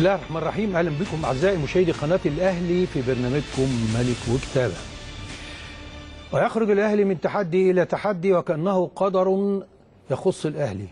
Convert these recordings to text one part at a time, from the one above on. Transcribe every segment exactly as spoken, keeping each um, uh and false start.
الله الرحمن الرحيم. اهلا بكم اعزائي مشاهدي قناه الاهلي في برنامجكم ملك وكتابه. ويخرج الاهلي من تحدي الى تحدي وكانه قدر يخص الاهلي،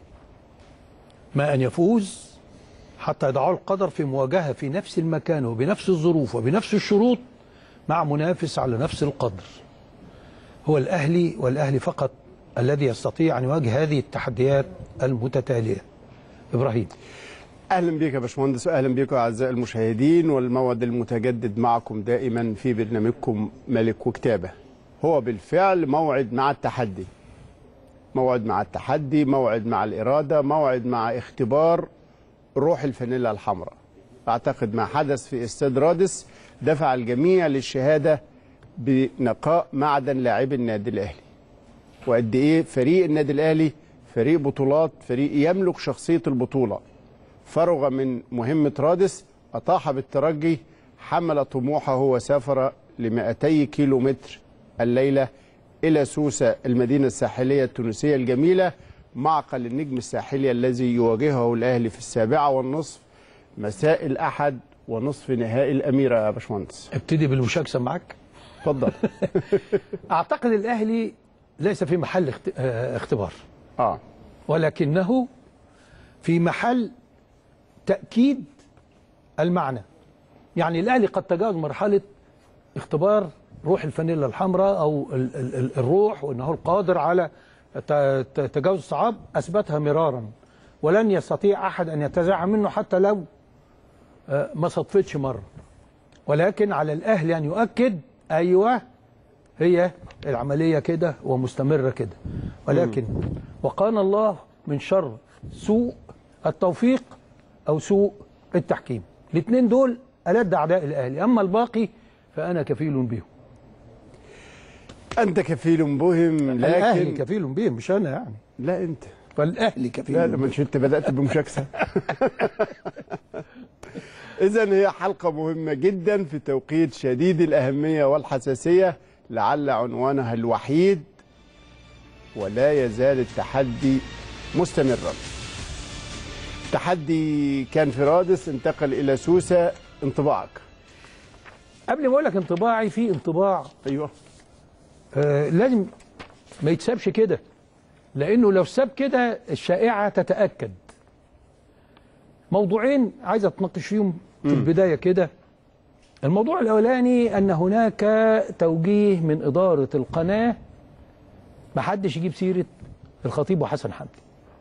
ما ان يفوز حتى يضعه القدر في مواجهه في نفس المكان وبنفس الظروف وبنفس الشروط مع منافس على نفس القدر. هو الاهلي والاهلي فقط الذي يستطيع ان يواجه هذه التحديات المتتاليه. ابراهيم، اهلا بك يا باشمهندس، واهلا بكم اعزائي المشاهدين، والموعد المتجدد معكم دائما في برنامجكم ملك وكتابه. هو بالفعل موعد مع التحدي، موعد مع التحدي، موعد مع الاراده، موعد مع اختبار روح الفانيلا الحمراء. اعتقد ما حدث في استاد رادس دفع الجميع للشهاده بنقاء معدن لاعبي النادي الاهلي، وقد ايه فريق النادي الاهلي فريق بطولات، فريق يملك شخصيه البطوله. فرغ من مهمة رادس، أطاح بالترجي، حمل طموحه وسافر لمئتي كيلو متر الليلة إلى سوسة المدينة الساحلية التونسية الجميلة، معقل النجم الساحلي الذي يواجهه الأهلي في السابعة والنصف مساء الأحد ونصف نهائي الأميرة. يا باشمهندس ابتدي بالمشاكسة معك. اتفضل. أعتقد الأهلي ليس في محل اختبار، آه. ولكنه في محل تأكيد المعنى. يعني الأهلي قد تجاوز مرحلة اختبار روح الفانيلا الحمراء أو ال ال الروح، وأنه القادر على تجاوز الصعاب، أثبتها مرارا ولن يستطيع أحد أن يتزعم منه حتى لو ما صدفتش مرة. ولكن على الأهلي أن يؤكد أيوة هي العملية كده ومستمرة كده، ولكن وقانا الله من شر سوء التوفيق أو سوء التحكيم. الاثنين دول ألد أعداء الأهلي، أما الباقي فأنا كفيل بهم. أنت كفيل بهم، لكن الأهلي كفيل بهم مش أنا يعني. لا أنت، فالأهلي كفيل لا بهم. لا مش أنت بدأت بمشاكسة. إذن هي حلقة مهمة جدا في توقيت شديد الأهمية والحساسية، لعل عنوانها الوحيد: ولا يزال التحدي مستمرا. تحدي كان في رادس، انتقل إلى سوسة. انطباعك؟ قبل ما أقول لك انطباعي، في انطباع أيوه آه لازم ما يتسابش كده، لأنه لو ساب كده الشائعة تتأكد. موضوعين عايز أتناقش فيهم في م. البداية كده. الموضوع الأولاني أن هناك توجيه من إدارة القناة ما حدش يجيب سيرة الخطيب وحسن حمدي،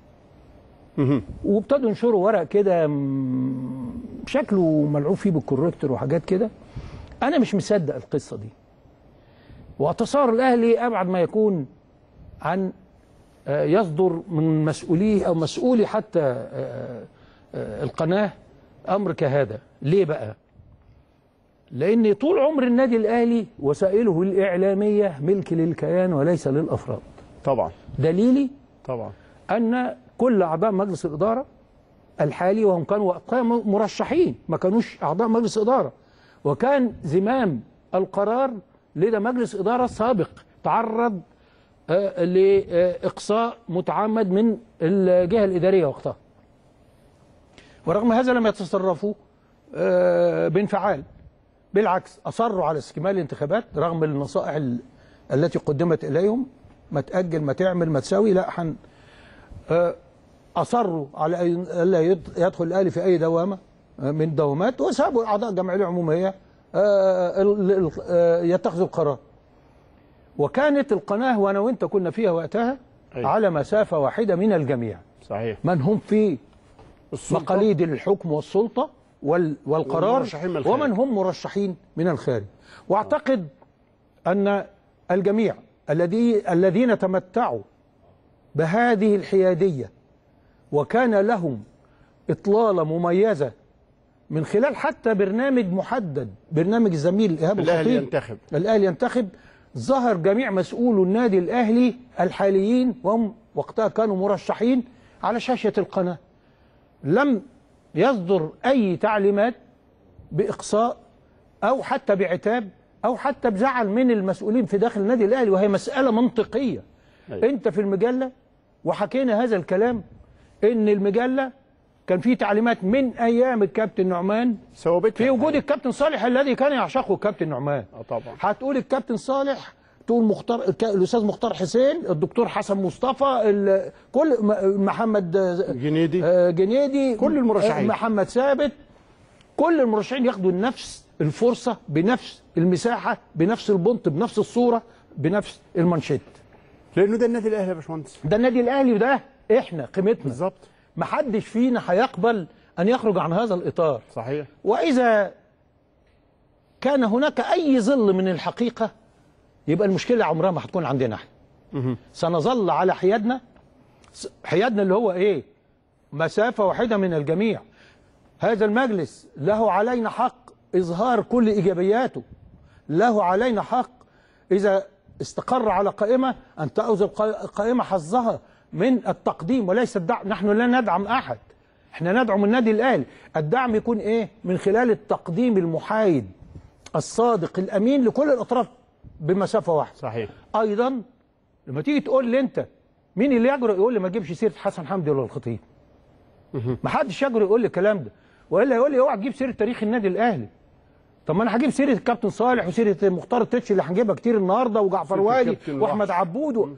وابتدوا ينشروا ورق كده شكله ملعوب فيه بالكوركتور وحاجات كده. انا مش مصدق القصه دي، واعتصار الاهلي ابعد ما يكون عن يصدر من مسؤوليه او مسؤولي حتى القناه امر كهذا. ليه بقى؟ لان طول عمر النادي الاهلي وسائله الاعلاميه ملك للكيان وليس للافراد. طبعا. دليلي طبعا ان كل اعضاء مجلس الاداره الحالي، وهم كانوا وقتها مرشحين، ما كانوش اعضاء مجلس اداره، وكان زمام القرار لدى مجلس اداره سابق تعرض آه لاقصاء متعمد من الجهه الاداريه وقتها. ورغم هذا لم يتصرفوا آه بانفعال، بالعكس اصروا على استكمال الانتخابات رغم النصائح التي قدمت اليهم: ما تاجل، ما تعمل، ما تساوي، لا حن آه أصروا على أن لا يدخل الأهلي في أي دوامة من الدوامات، وسابوا أعضاء الجمعية العمومية يتخذوا القرار. وكانت القناة وأنا وأنت كنا فيها وقتها أي. على مسافة واحدة من الجميع. صحيح. من هم في مقاليد الحكم والسلطة والقرار، ومن هم مرشحين من الخارج. وأعتقد أن الجميع الذي الذين تمتعوا بهذه الحيادية وكان لهم إطلالة مميزة من خلال حتى برنامج محدد، برنامج الزميل إيهاب الخطيب، الأهلي ينتخب الأهلي ينتخب ظهر جميع مسؤولو النادي الأهلي الحاليين، وهم وقتها كانوا مرشحين، على شاشة القناة. لم يصدر أي تعليمات بإقصاء أو حتى بعتاب أو حتى بزعل من المسؤولين في داخل النادي الأهلي، وهي مسألة منطقية. أيوة. أنت في المجلة وحكينا هذا الكلام، إن المجلة كان في تعليمات من ايام الكابتن نعمان ثوابتها في وجود الكابتن صالح الذي كان يعشقه الكابتن نعمان. اه طبعا. هتقول الكابتن صالح، تقول مختار الاستاذ مختار حسين، الدكتور حسن مصطفى، كل محمد جنيدي جنيدي كل المرشحين، محمد ثابت، كل المرشحين ياخدوا نفس الفرصه بنفس المساحه بنفس البنط بنفس الصوره بنفس المانشيت. لانه ده النادي الاهلي يا باشمهندس، ده النادي الاهلي وده احنا قيمتنا بالظبط. محدش فينا هيقبل ان يخرج عن هذا الاطار. صحيح. واذا كان هناك اي ظل من الحقيقه يبقى المشكله عمرها ما هتكون عندنا احنا. سنظل على حيادنا، حيادنا اللي هو ايه؟ مسافه واحده من الجميع. هذا المجلس له علينا حق اظهار كل ايجابياته، له علينا حق اذا استقر على قائمه ان تاخذ القائمه حظها من التقديم وليس الدعم. نحن لا ندعم احد، احنا ندعم النادي الاهلي. الدعم يكون ايه؟ من خلال التقديم المحايد الصادق الامين لكل الاطراف بمسافه واحده. صحيح. ايضا لما تيجي تقول لي انت مين اللي يجرؤ يقول لي ما تجيبش سيره حسن حمدي ولا الخطيب؟ ما حدش يجرؤ يقول لي الكلام ده، والا يقول لي اوعى تجيب سيره تاريخ النادي الاهلي. طب ما انا هجيب سيره الكابتن صالح وسيره مختار التتش اللي هنجيبها كتير النهارده وجعفر والي واحمد عبود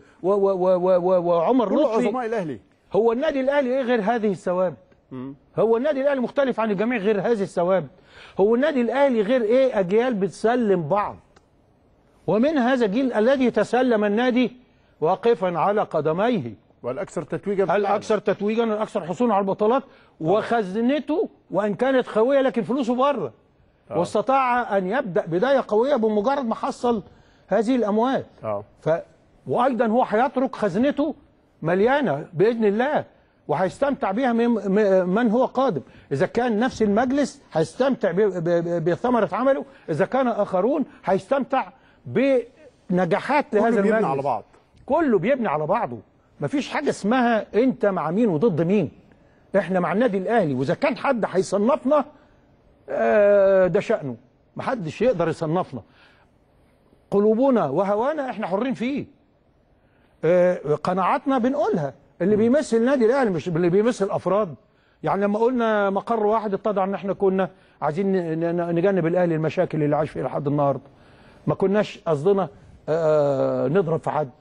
وعمر لطفي. عظماء الاهلي. هو النادي الاهلي ايه غير هذه الثوابت؟ هو النادي الاهلي مختلف عن الجميع غير هذه الثوابت؟ هو النادي الاهلي غير ايه؟ اجيال بتسلم بعض، ومن هذا الجيل الذي تسلم النادي واقفا على قدميه، والاكثر تتويجا، الاكثر تتويجا والاكثر حصولا على البطولات، وخزنته وان كانت خويه لكن فلوسه بره، واستطاع ان يبدا بدايه قويه بمجرد ما حصل هذه الاموال. اه ف وايضا هو هيترك خزنته مليانه باذن الله، وهيستمتع بها من هو قادم. اذا كان نفس المجلس هيستمتع بثمره عمله، اذا كان اخرون هيستمتع بنجاحات لهذا المجلس. كله بيبني على بعض، كله بيبني على بعضه. مفيش حاجه اسمها انت مع مين وضد مين. احنا مع النادي الاهلي، واذا كان حد هيصنفنا ده شأنه، محدش يقدر يصنفنا. قلوبنا وهوانا احنا حرين فيه، قناعاتنا بنقولها. اللي بيمثل النادي الاهلي مش اللي بيمثل افراد. يعني لما قلنا مقر واحد اتضح ان احنا كنا عايزين نجنب الاهلي المشاكل اللي عايش فيها لحد النهارده، ما كناش قصدنا نضرب في حد.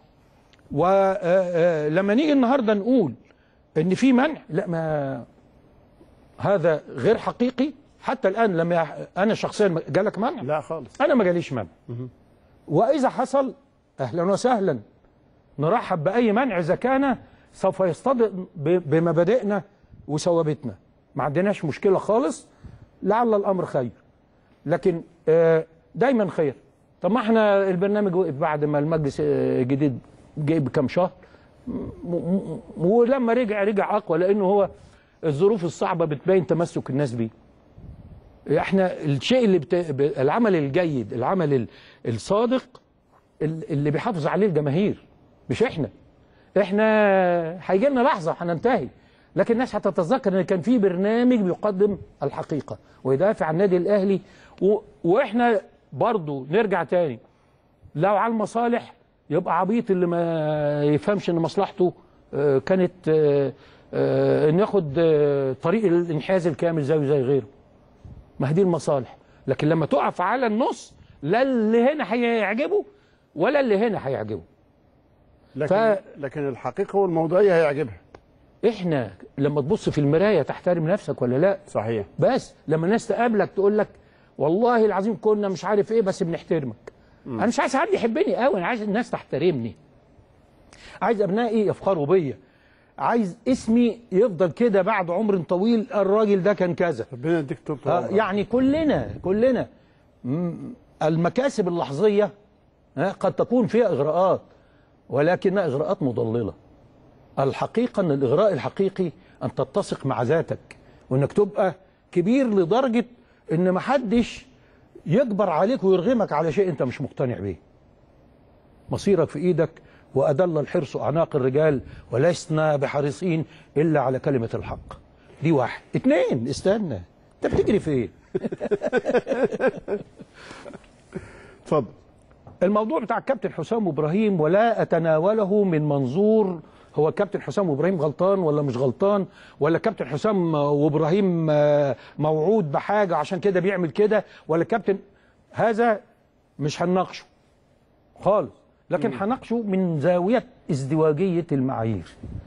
ولما نيجي النهارده نقول ان في منع، لا، ما هذا غير حقيقي. حتى الان لما انا شخصيا جالك منع؟ لا خالص، انا ما جاليش منع. واذا حصل اهلا وسهلا، نرحب باي منع اذا كان سوف يصطدم بمبادئنا وثوابتنا، ما عندناش مشكله خالص. لعل الامر خير، لكن دايما خير. طب ما احنا البرنامج وقف بعد ما المجلس الجديد جه بكام شهر، ولما رجع رجع اقوى، لانه هو الظروف الصعبه بتبين تمسك الناس بيه. احنا الشيء اللي بت... العمل الجيد، العمل الصادق اللي بيحافظ عليه الجماهير، مش احنا. احنا هيجي لنا لحظه هننتهي، لكن الناس هتتذكر ان كان في برنامج بيقدم الحقيقه ويدافع عن النادي الاهلي. و... واحنا برضو نرجع تاني، لو على المصالح يبقى عبيط اللي ما يفهمش ان مصلحته كانت ان ياخد طريق الانحياز الكامل زيه زي غيره. ما هي دي المصالح. لكن لما تقف على النص، لا اللي هنا هيعجبه ولا اللي هنا هيعجبه. لكن ف... لكن الحقيقه والموضوعيه هيعجبها. احنا لما تبص في المرايه تحترم نفسك ولا لا؟ صحيح. بس لما الناس تقابلك تقول لك والله العظيم كنا مش عارف ايه بس بنحترمك. م. انا مش عايز حد يحبني قوي، انا عايز الناس تحترمني. عايز ابنائي يفخروا بيا. عايز اسمي يفضل كده بعد عمر طويل، الراجل ده كان كذا. ربنا يديك طول آه يعني كلنا كلنا المكاسب اللحظيه قد تكون فيها اغراءات، ولكنها اغراءات مضلله. الحقيقه ان الاغراء الحقيقي ان تتسق مع ذاتك، وانك تبقى كبير لدرجه ان محدش يجبر عليك ويرغمك على شيء انت مش مقتنع بيه. مصيرك في ايدك، وأدل الحرص أعناق الرجال ولسنا بحريصين إلا على كلمة الحق. دي واحد. اتنين، استنى، أنت بتجري فين؟ اتفضل. الموضوع بتاع الكابتن حسام إبراهيم، ولا أتناوله من منظور هو كابتن حسام وابراهيم غلطان ولا مش غلطان، ولا كابتن حسام وابراهيم موعود بحاجه عشان كده بيعمل كده، ولا كابتن، هذا مش هنناقشه خالص، لكن هنناقشه من زاويه ازدواجيه المعايير.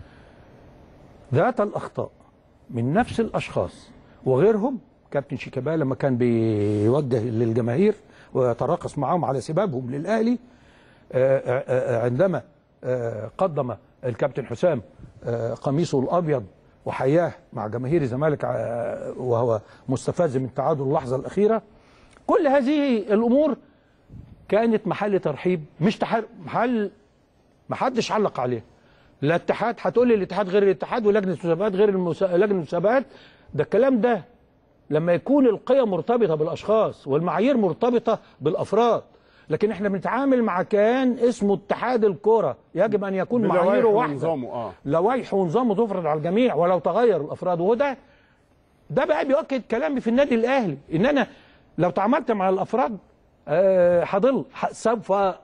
ذات الاخطاء من نفس الاشخاص وغيرهم. كابتن شيكابالا لما كان بيوجه للجماهير ويتراقص معهم على سبابهم للاهلي، عندما قدم الكابتن حسام قميصه الابيض وحياه مع جماهير الزمالك وهو مستفز من تعادل اللحظه الاخيره، كل هذه الامور كانت محل ترحيب، مش محل ما حدش علق عليه. لا اتحاد، هتقول لي الاتحاد غير الاتحاد ولجنه المسابقات غير المسا... لجنه المسابقات، ده الكلام ده لما يكون القيم مرتبطه بالاشخاص والمعايير مرتبطه بالافراد. لكن احنا بنتعامل مع كيان اسمه اتحاد الكره، يجب ان يكون معاييره واحده، آه. لوائحه ونظامه تفرض على الجميع ولو تغير الافراد. وده ده بقى بيؤكد كلامي في النادي الاهلي، ان انا لو تعاملت مع الافراد هضل، أه سوف أه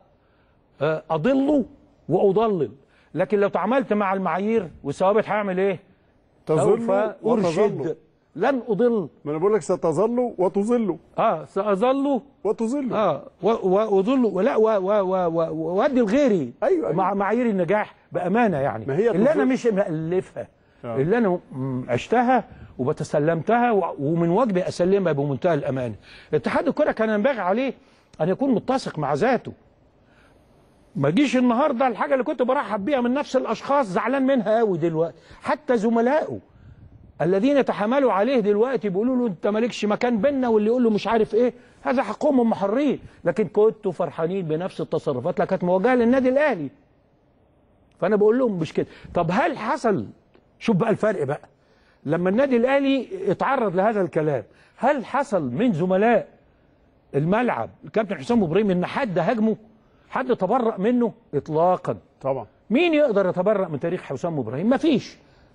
اضل واضلل، لكن لو تعاملت مع المعايير والثوابت هعمل ايه؟ سوف ارشد، لن اضل. ما انا بقول لك ستظل وتظل. اه ساظل وتظل. اه واظل ولا وادي لغيري. أيوة أيوة. مع معايير النجاح بامانه، يعني ما هي اللي انا مش مالفها، آه. اللي انا عشتها وبتسلمتها ومن واجبي اسلمها بمنتهى الامانه. اتحاد الكره كان ينبغي عليه ان يكون متسق مع ذاته. ما جيش النهارده الحاجه اللي كنت برحب بيها من نفس الاشخاص زعلان منها قوي دلوقتي، حتى زملائه الذين يتحاملوا عليه دلوقتي بيقولوا له انت مالكش مكان بيننا، واللي يقول له مش عارف ايه، هذا حقهم، هم حرين. لكن كنتوا فرحانين بنفس التصرفات اللي كانت موجهه للنادي الاهلي. فانا بقول لهم مش كده. طب هل حصل، شوف بقى الفرق بقى، لما النادي الاهلي اتعرض لهذا الكلام، هل حصل من زملاء الملعب الكابتن حسام ابراهيم ان حد هاجمه؟ حد تبرأ منه؟ اطلاقا. طبعا. مين يقدر يتبرأ من تاريخ حسام ابراهيم؟ مفيش.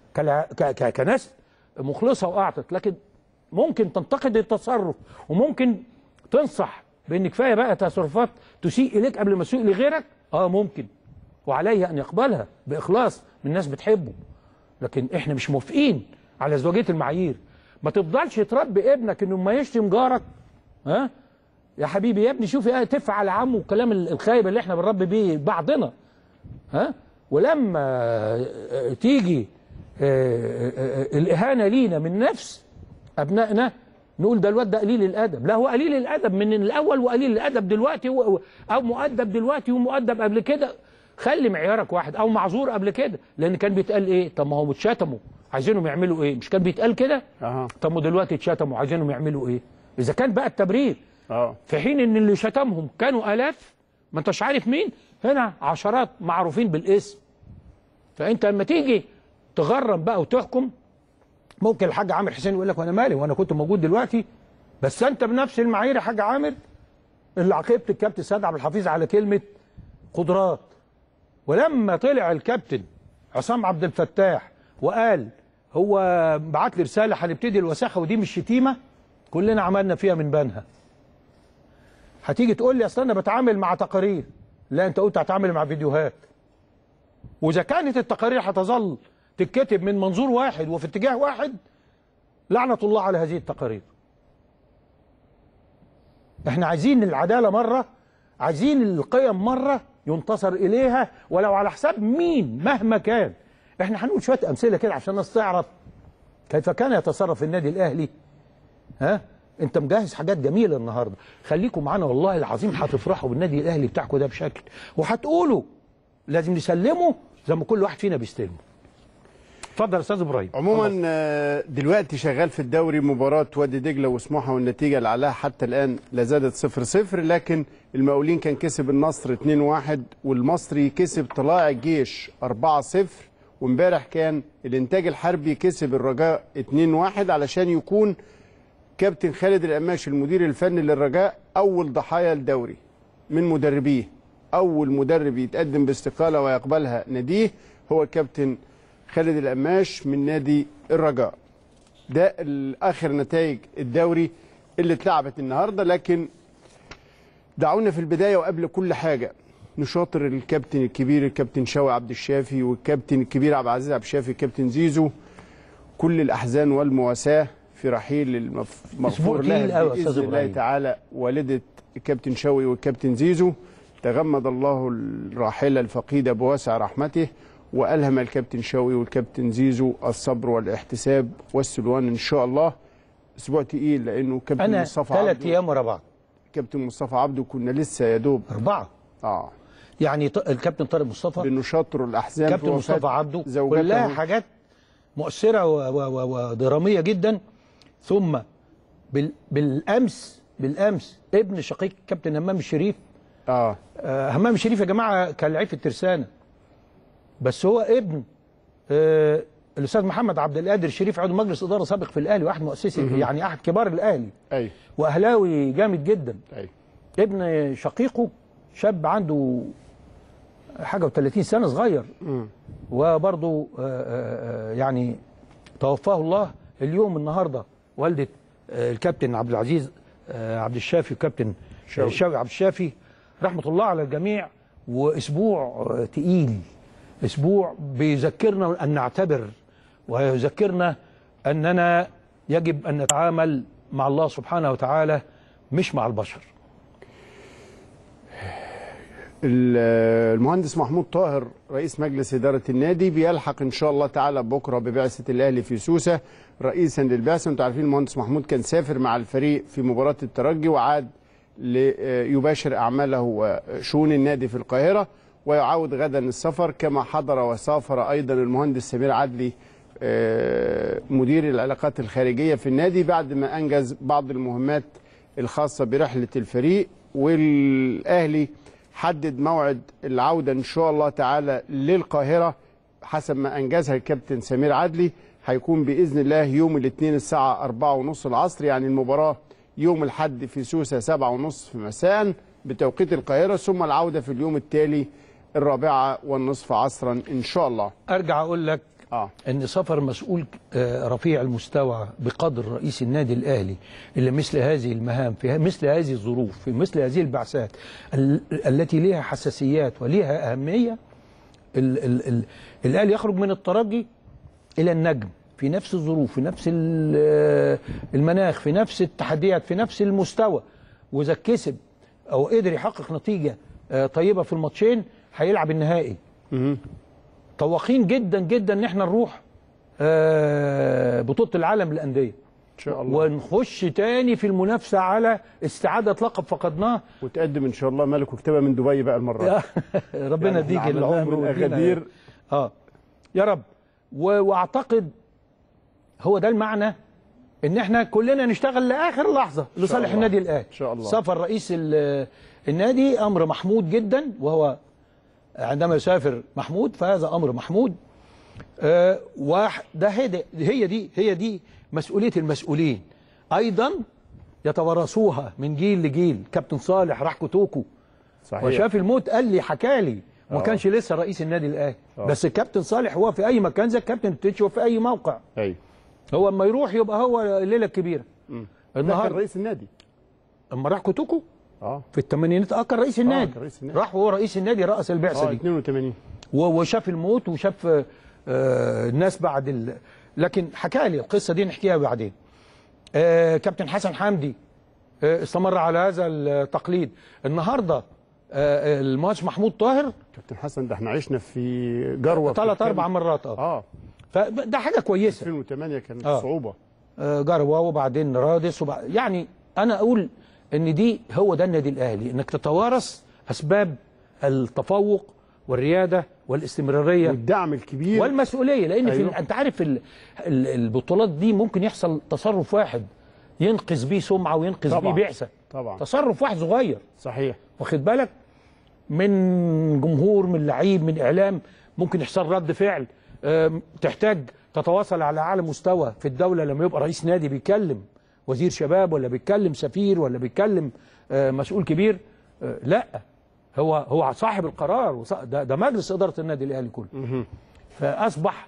كناس مخلصه واعطت، لكن ممكن تنتقد التصرف وممكن تنصح بان كفايه بقى تصرفات تسيء اليك قبل ما تسيء لغيرك. اه ممكن، وعليه ان يقبلها باخلاص من ناس بتحبه. لكن احنا مش موافقين على ازدواجيه المعايير. ما تفضلش تربي ابنك انه ما يشتم جارك. ها يا حبيبي يا ابني، شوف ايه تفعل عمه الكلام الخايب اللي احنا بنربي بيه بعضنا. ها ولما تيجي الاهانه لينا من نفس ابنائنا نقول ده الواد ده قليل الادب. لا، هو قليل الادب من الاول وقليل الادب دلوقتي، او مؤدب دلوقتي ومؤدب قبل كده. خلي معيارك واحد، او معذور قبل كده، لان كان بيتقال ايه؟ طب ما هو اتشتموا عايزينهم يعملوا ايه؟ مش كان بيتقال كده؟ اها. طب ما دلوقتي اتشتموا عايزينهم يعملوا ايه؟ اذا كان بقى التبرير اه في حين ان اللي شتمهم كانوا الاف، ما انتش عارف مين، هنا عشرات معروفين بالاسم. فانت لما تيجي تغرم بقى وتحكم، ممكن الحاج عامر حسين يقول لك وانا مالي وانا كنت موجود دلوقتي، بس انت بنفس المعايير يا حاج عامر اللي عاقبت الكابتن سيد عبد الحفيظ على كلمه قدرات. ولما طلع الكابتن عصام عبد الفتاح وقال هو بعت لي رساله هنبتدي الوساخه ودي مش شتيمه، كلنا عملنا فيها من بنها. هتيجي تقول لي اصل انا بتعامل مع تقارير. لا، انت قلت هتعامل مع فيديوهات. واذا كانت التقارير هتظل تتكتب من منظور واحد وفي اتجاه واحد، لعنه الله على هذه التقارير. احنا عايزين العداله مره، عايزين القيم مره ينتصر اليها ولو على حساب مين مهما كان. احنا هنقول شويه امثله كده عشان الناس تعرف كيف كان يتصرف النادي الاهلي. ها انت مجهز حاجات جميله النهارده، خليكم معانا والله العظيم هتفرحوا بالنادي الاهلي بتاعكم ده بشكل، وهتقولوا لازم نسلمه زي ما كل واحد فينا بيستلمه. اتفضل يا استاذ ابراهيم. عموما دلوقتي شغال في الدوري مباراه وادي دجله وسموحه، والنتيجه اللي عليها حتى الان لا زادت صفر صفر، لكن المقاولين كان كسب النصر اتنين واحد، والمصري كسب طلائع الجيش أربعة صفر، وامبارح كان الانتاج الحربي كسب الرجاء اتنين واحد، علشان يكون كابتن خالد القماش المدير الفني للرجاء اول ضحايا الدوري من مدربيه. اول مدرب يتقدم باستقاله ويقبلها ناديه هو الكابتن خالد القماش من نادي الرجاء. ده اخر نتائج الدوري اللي اتلعبت النهارده. لكن دعونا في البدايه وقبل كل حاجه نشاطر الكابتن الكبير الكابتن شوقي عبد الشافي والكابتن الكبير عبد العزيز عبد الشافي الكابتن زيزو، كل الأحزان والمواساة في رحيل المغفور لها بإذن الله تعالى والدة الكابتن شوقي والكابتن زيزو. تغمد الله الراحلة الفقيدة بواسع رحمته، وألهم الكابتن شوقي والكابتن زيزو الصبر والاحتساب والسلوان إن شاء الله. أسبوع تقيل لأنه كابتن مصطفى عبده ثلاث أيام ورا بعض. كابتن مصطفى عبده كنا لسه يا دوب أربعة. آه يعني الكابتن طارق مصطفى بنشاطر الأحزان كابتن مصطفى عبده كلها حاجات مؤثرة ودرامية جدا. ثم بالأمس بالأمس ابن شقيق كابتن همام الشريف. آه. آه همام الشريف يا جماعة كان لعيب في الترسانة، بس هو ابن آه الاستاذ محمد عبد القادر الشريف، عضو مجلس اداره سابق في الاهلي واحد مؤسسي يعني احد كبار الاهلي. ايوه. واهلاوي جامد جدا. ايوه. ابن شقيقه شاب عنده حاجه و30 سنه صغير. امم وبرضه يعني توفاه الله اليوم النهارده والده الكابتن عبد العزيز عبد الشافي وكابتن شوقي عبد الشافي رحمه الله على الجميع. واسبوع تقيل، اسبوع بيذكرنا ان نعتبر ويذكرنا اننا يجب ان نتعامل مع الله سبحانه وتعالى مش مع البشر. المهندس محمود طاهر رئيس مجلس إدارة النادي بيلحق إن شاء الله تعالى بكرة ببعثة الأهلي في سوسة رئيسا للبعثة. أنتم عارفين المهندس محمود كان سافر مع الفريق في مباراة الترجي وعاد ليباشر أعماله وشؤون النادي في القاهرة، ويعود غدا السفر. كما حضر وسافر أيضا المهندس سمير عدلي مدير العلاقات الخارجية في النادي بعد ما أنجز بعض المهمات الخاصة برحلة الفريق. والأهلي حدد موعد العودة إن شاء الله تعالى للقاهرة حسب ما أنجزها الكابتن سمير عدلي، هيكون بإذن الله يوم الاثنين الساعة أربعة وثلاثين العصر، يعني المباراة يوم الأحد في سوسة سبعة وثلاثين مساء بتوقيت القاهرة، ثم العودة في اليوم التالي الرابعة والنصف عصرا إن شاء الله. أرجع أقول لك آه. أن سفر مسؤول رفيع المستوى بقدر رئيس النادي الأهلي اللي مثل هذه المهام في مثل هذه الظروف في مثل هذه البعثات التي لها حساسيات ولها أهمية. ال ال ال الأهلي يخرج من الترجي إلى النجم في نفس الظروف في نفس المناخ في نفس التحديات في نفس المستوى، وإذا كسب أو قدر يحقق نتيجة طيبة في الماتشين هيلعب النهائي. طواقين جدا جدا ان احنا نروح بطولة العالم للأندية ان شاء الله، ونخش تاني في المنافسة على استعادة لقب فقدناه، وتقدم ان شاء الله ملك وكتابة من دبي بقى المرة. ربنا يديك يعني العمر والغدير. اه يا رب. واعتقد هو ده المعنى ان احنا كلنا نشتغل لاخر لحظة لصالح النادي الاهلي ان شاء الله. سفر رئيس النادي امر محمود جدا، وهو عندما يسافر محمود فهذا امر محمود. آه وده هي دي هي دي مسؤوليه المسؤولين ايضا يتوارثوها من جيل لجيل. كابتن صالح راح كوتوكو صحيح، وشاف الموت قال لي حكى لي وما كانش لسه رئيس النادي الاهلي، بس الكابتن صالح هو في اي مكان زي الكابتن تيتشو في اي موقع. ايوه هو اما يروح يبقى هو الليله الكبيره. النهارده رئيس النادي اما راح كوتوكو اه في الثمانينات اه كان رئيس النادي. آه رئيس النادي. راح وهو رئيس النادي رأس البعثه اه دي اثنين وثمانين وشاف الموت وشاف آه الناس بعد ال... لكن حكى لي القصه دي نحكيها بعدين. آه كابتن حسن حمدي آه استمر على هذا التقليد. النهارده آه المهندس محمود طاهر. كابتن حسن ده احنا عشنا في جروه ثلاث اربع مرات اه اه فده حاجه كويسه. ألفين وثمانية كانت آه. صعوبه آه جروه وبعدين رادس وبعد... يعني انا اقول ان دي هو ده النادي الاهلي، انك تتوارث اسباب التفوق والرياده والاستمراريه والدعم الكبير والمسؤوليه، لان أيوه. في انت عارف ال... ال... البطولات دي ممكن يحصل تصرف واحد ينقذ بيه سمعه وينقذ بيه بعثه. طبعا تصرف واحد صغير صحيح، واخد بالك، من جمهور من لعيب من اعلام ممكن يحصل رد فعل. تحتاج تتواصل على اعلى مستوى في الدوله لما يبقى رئيس نادي بيتكلم وزير شباب ولا بيتكلم سفير ولا بيتكلم مسؤول كبير. لا، هو هو صاحب القرار، ده, ده مجلس اداره النادي الاهلي كله. فاصبح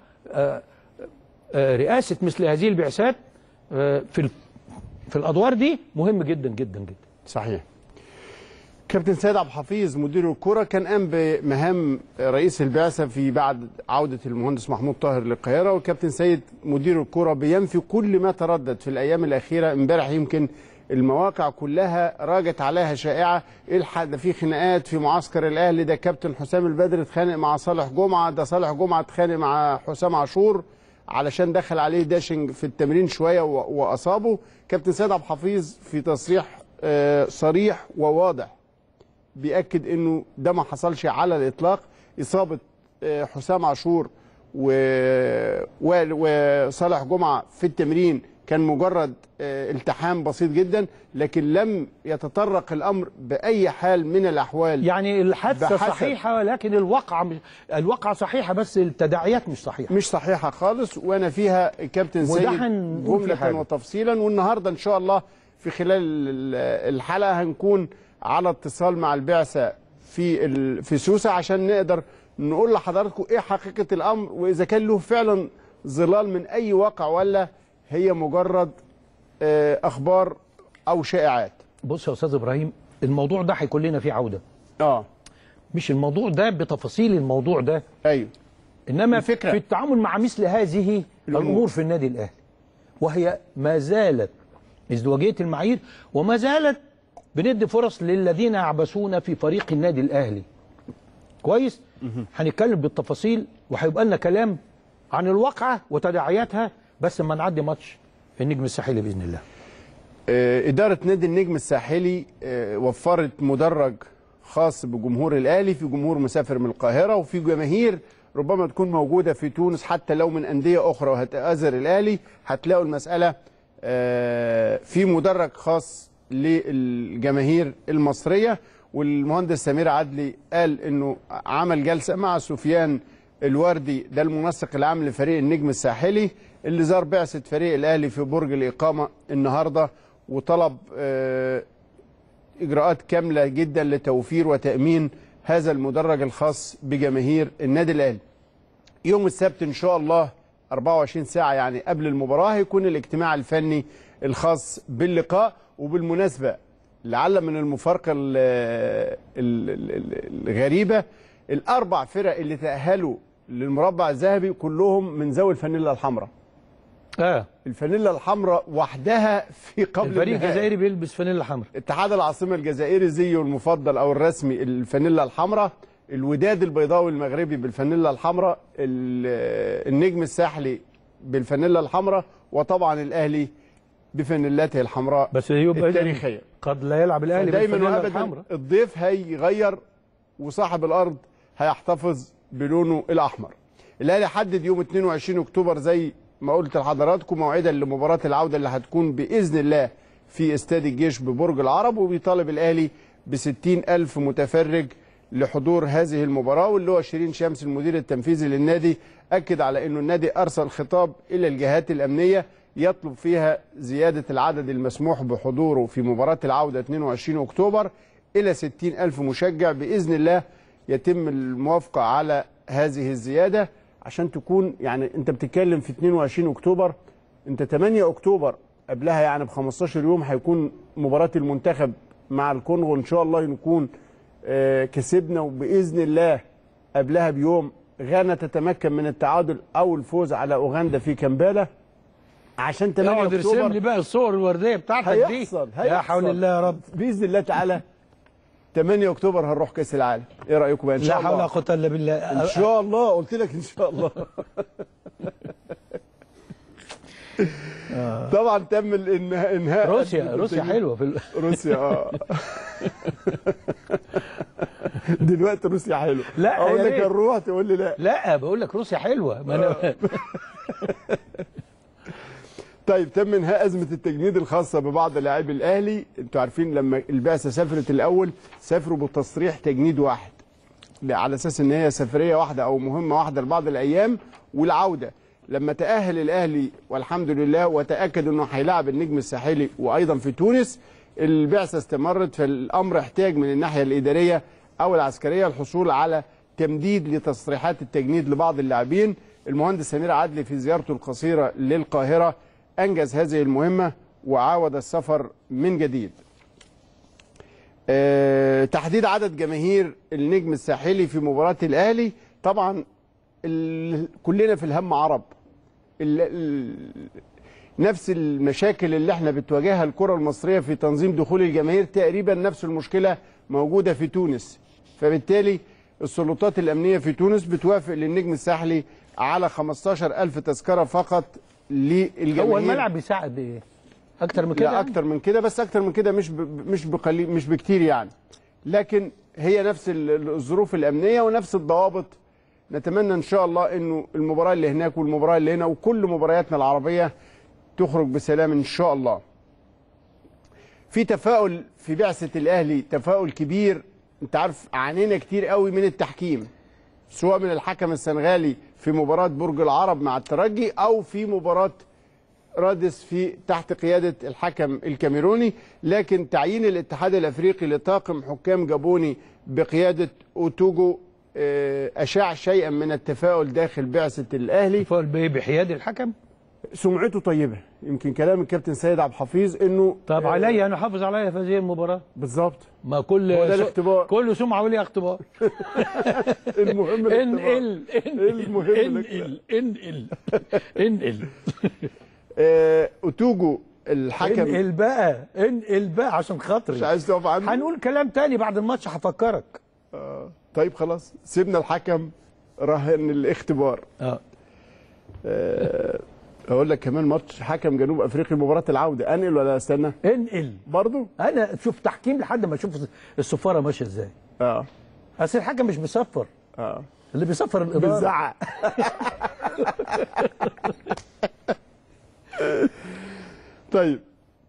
رئاسه مثل هذه البعثات في في الادوار دي مهم جدا جدا جدا. صحيح. كابتن سيد عبد الحفيظ مدير الكرة كان قام بمهام رئيس البعثة في بعد عودة المهندس محمود طاهر للقاهرة، والكابتن سيد مدير الكرة بينفي كل ما تردد في الأيام الأخيرة. امبارح يمكن المواقع كلها راجت عليها شائعة، الحق ده في خناقات في معسكر الأهلي، ده كابتن حسام البدري اتخانق مع صالح جمعة، ده صالح جمعة اتخانق مع حسام عاشور علشان دخل عليه داشنج في التمرين شوية وأصابه. كابتن سيد عبد الحفيظ في تصريح صريح وواضح بيأكد انه ده ما حصلش على الاطلاق. اصابه حسام عاشور وصالح جمعه في التمرين كان مجرد التحام بسيط جدا، لكن لم يتطرق الامر باي حال من الاحوال. يعني الحادثه صحيحه ولكن الواقعه مش الواقعه صحيحه، بس التداعيات مش صحيحه مش صحيحه خالص. وانا فيها كابتن سيد جمله وتفصيلا، والنهارده ان شاء الله في خلال الحلقه هنكون على اتصال مع البعثة في في سوسة عشان نقدر نقول لحضراتكم ايه حقيقة الامر، واذا كان له فعلا ظلال من اي واقع ولا هي مجرد اخبار او شائعات. بص يا استاذ ابراهيم، الموضوع ده هيكون لنا فيه عودة. اه مش الموضوع ده بتفاصيل الموضوع ده، ايوه، انما الفكرة في التعامل مع مثل هذه الامور في النادي الاهلي، وهي ما زالت ازدواجية المعايير، وما زالت بندي فرص للذين يعبثون في فريق النادي الاهلي. كويس؟ هنتكلم بالتفاصيل وهيبقى لنا كلام عن الواقعه وتداعياتها، بس لما نعدي ماتش النجم الساحلي باذن الله. اداره نادي النجم الساحلي وفرت مدرج خاص بجمهور الاهلي، في جمهور مسافر من القاهره وفي جماهير ربما تكون موجوده في تونس حتى لو من انديه اخرى وهتأزر الاهلي. هتلاقوا المساله في مدرج خاص للجماهير المصرية. والمهندس سمير عدلي قال انه عمل جلسة مع سفيان الوردي، ده المنسق العام لفريق النجم الساحلي اللي زار بعثة فريق الاهلي في برج الإقامة النهاردة، وطلب اجراءات كاملة جدا لتوفير وتأمين هذا المدرج الخاص بجماهير النادي الاهلي. يوم السبت ان شاء الله أربعة وعشرين ساعة يعني قبل المباراة هيكون الاجتماع الفني الخاص باللقاء. وبالمناسبة لعل من المفارقة الغريبة، الأربع فرق اللي تأهلوا للمربع الذهبي كلهم من ذوي الفانيلا الحمراء. اه الفانيلا الحمراء وحدها في قبل الفريق الجزائري بيلبس فانيلا حمراء. اتحاد العاصمة الجزائري زيه المفضل أو الرسمي الفانيلا الحمراء، الوداد البيضاوي المغربي بالفانيلا الحمراء، النجم الساحلي بالفانيلا الحمراء، وطبعا الأهلي بفانيلاته الحمراء بس يبقى التاريخيا. قد لا يلعب الاهلي دايما وابدا الضيف هيغير وصاحب الارض هيحتفظ بلونه الاحمر. الاهلي حدد يوم اثنين وعشرين اكتوبر زي ما قلت لحضراتكم موعدا لمباراه العوده اللي هتكون باذن الله في استاد الجيش ببرج العرب، وبيطالب الاهلي ب ستين ألف متفرج لحضور هذه المباراه. واللي هو شيرين شمس المدير التنفيذي للنادي اكد على انه النادي ارسل خطاب الى الجهات الامنيه يطلب فيها زيادة العدد المسموح بحضوره في مباراة العودة اثنين وعشرين أكتوبر إلى ستين ألف مشجع. بإذن الله يتم الموافقة على هذه الزيادة عشان تكون يعني أنت بتتكلم في اثنين وعشرين أكتوبر، أنت ثمانية أكتوبر قبلها يعني ب خمستاشر يوم هيكون مباراة المنتخب مع الكونغو، إن شاء الله نكون كسبنا، وبإذن الله قبلها بيوم غانا تتمكن من التعادل أو الفوز على أوغندا في كامبالا عشان ثمانية اكتوبر. ارسم لي بقى الصور الورديه بتاعتك هيحصل دي. هيحصل يا حول الله يا رب. باذن الله تعالى ثمانية أكتوبر هنروح كاس العالم. ايه رايكم بقى؟ ان شاء الله. لا حول ولا قوه الا بالله. ان شاء الله، قلت لك ان شاء الله. طبعا تم الانهاء انهاء روسيا روسيا حلوه في ال... روسيا اه دلوقتي روسيا حلوه. لا اقول لك نروح تقول لي لا. لا بقول لك روسيا حلوه. ما أنا... طيب تم انهاء ازمه التجنيد الخاصه ببعض لاعبي الاهلي. انتوا عارفين لما البعثه سافرت الاول سافروا بتصريح تجنيد واحد على اساس ان هي سفريه واحده او مهمه واحده لبعض الايام، والعوده لما تاهل الاهلي والحمد لله وتاكد انه هيلاعب النجم الساحلي وايضا في تونس، البعثه استمرت. فالامر احتاج من الناحيه الاداريه او العسكريه الحصول على تمديد لتصريحات التجنيد لبعض اللاعبين. المهندس سمير عدلي في زيارته القصيره للقاهره انجز هذه المهمه وعاود السفر من جديد. أه تحديد عدد جماهير النجم الساحلي في مباراه الاهلي. طبعا كلنا في الهم عرب. ال ال نفس المشاكل اللي احنا بتواجهها الكره المصريه في تنظيم دخول الجماهير تقريبا نفس المشكله موجوده في تونس. فبالتالي السلطات الامنيه في تونس بتوافق للنجم الساحلي على خمستاشر ألف تذكره فقط للجماهير. هو الملعب بيساعد ايه؟ اكتر من كده؟ لا اكتر من كده، بس اكتر من كده مش ب... مش بقليل، مش بكتير يعني. لكن هي نفس الظروف الامنيه ونفس الضوابط. نتمنى ان شاء الله انه المباراه اللي هناك والمباراه اللي هنا وكل مبارياتنا العربيه تخرج بسلام ان شاء الله. في تفاؤل في بعثه الاهلي، تفاؤل كبير. انت عارف عانينا كتير قوي من التحكيم، سواء من الحكم السنغالي في مباراه برج العرب مع الترجي او في مباراه رادس في تحت قياده الحكم الكاميروني. لكن تعيين الاتحاد الافريقي لطاقم حكام جابوني بقياده اوتوجو اشاع شيئا من التفاؤل داخل بعثه الاهلي. تفاؤل بايه؟ بحياد الحكم؟ سمعته طيبه. يمكن كلام الكابتن سيد عبد الحفيظ انه طب عليا انا حافظ عليا في هذه المباراه بالظبط. ما كل هو ده الاختبار، كل سمعه وليها اختبار. المهم انقل انقل انقل انقل انقل اوتوجو الحكم. انقل بقى انقل بقى عشان خاطري. مش عايز تقف عنه؟ هنقول كلام تاني بعد الماتش هفكرك. آه. طيب خلاص سيبنا الحكم رهن الاختبار. اه, آه. اقول لك كمان ماتش حكم جنوب افريقيا مباراه العوده، انقل ولا استنى؟ انقل برضه. انا شوف تحكيم لحد ما اشوف الصفاره ماشيه ازاي. اه اصل الحكم مش بيصفر. اه اللي بيصفر الاداره. بيزعق. طيب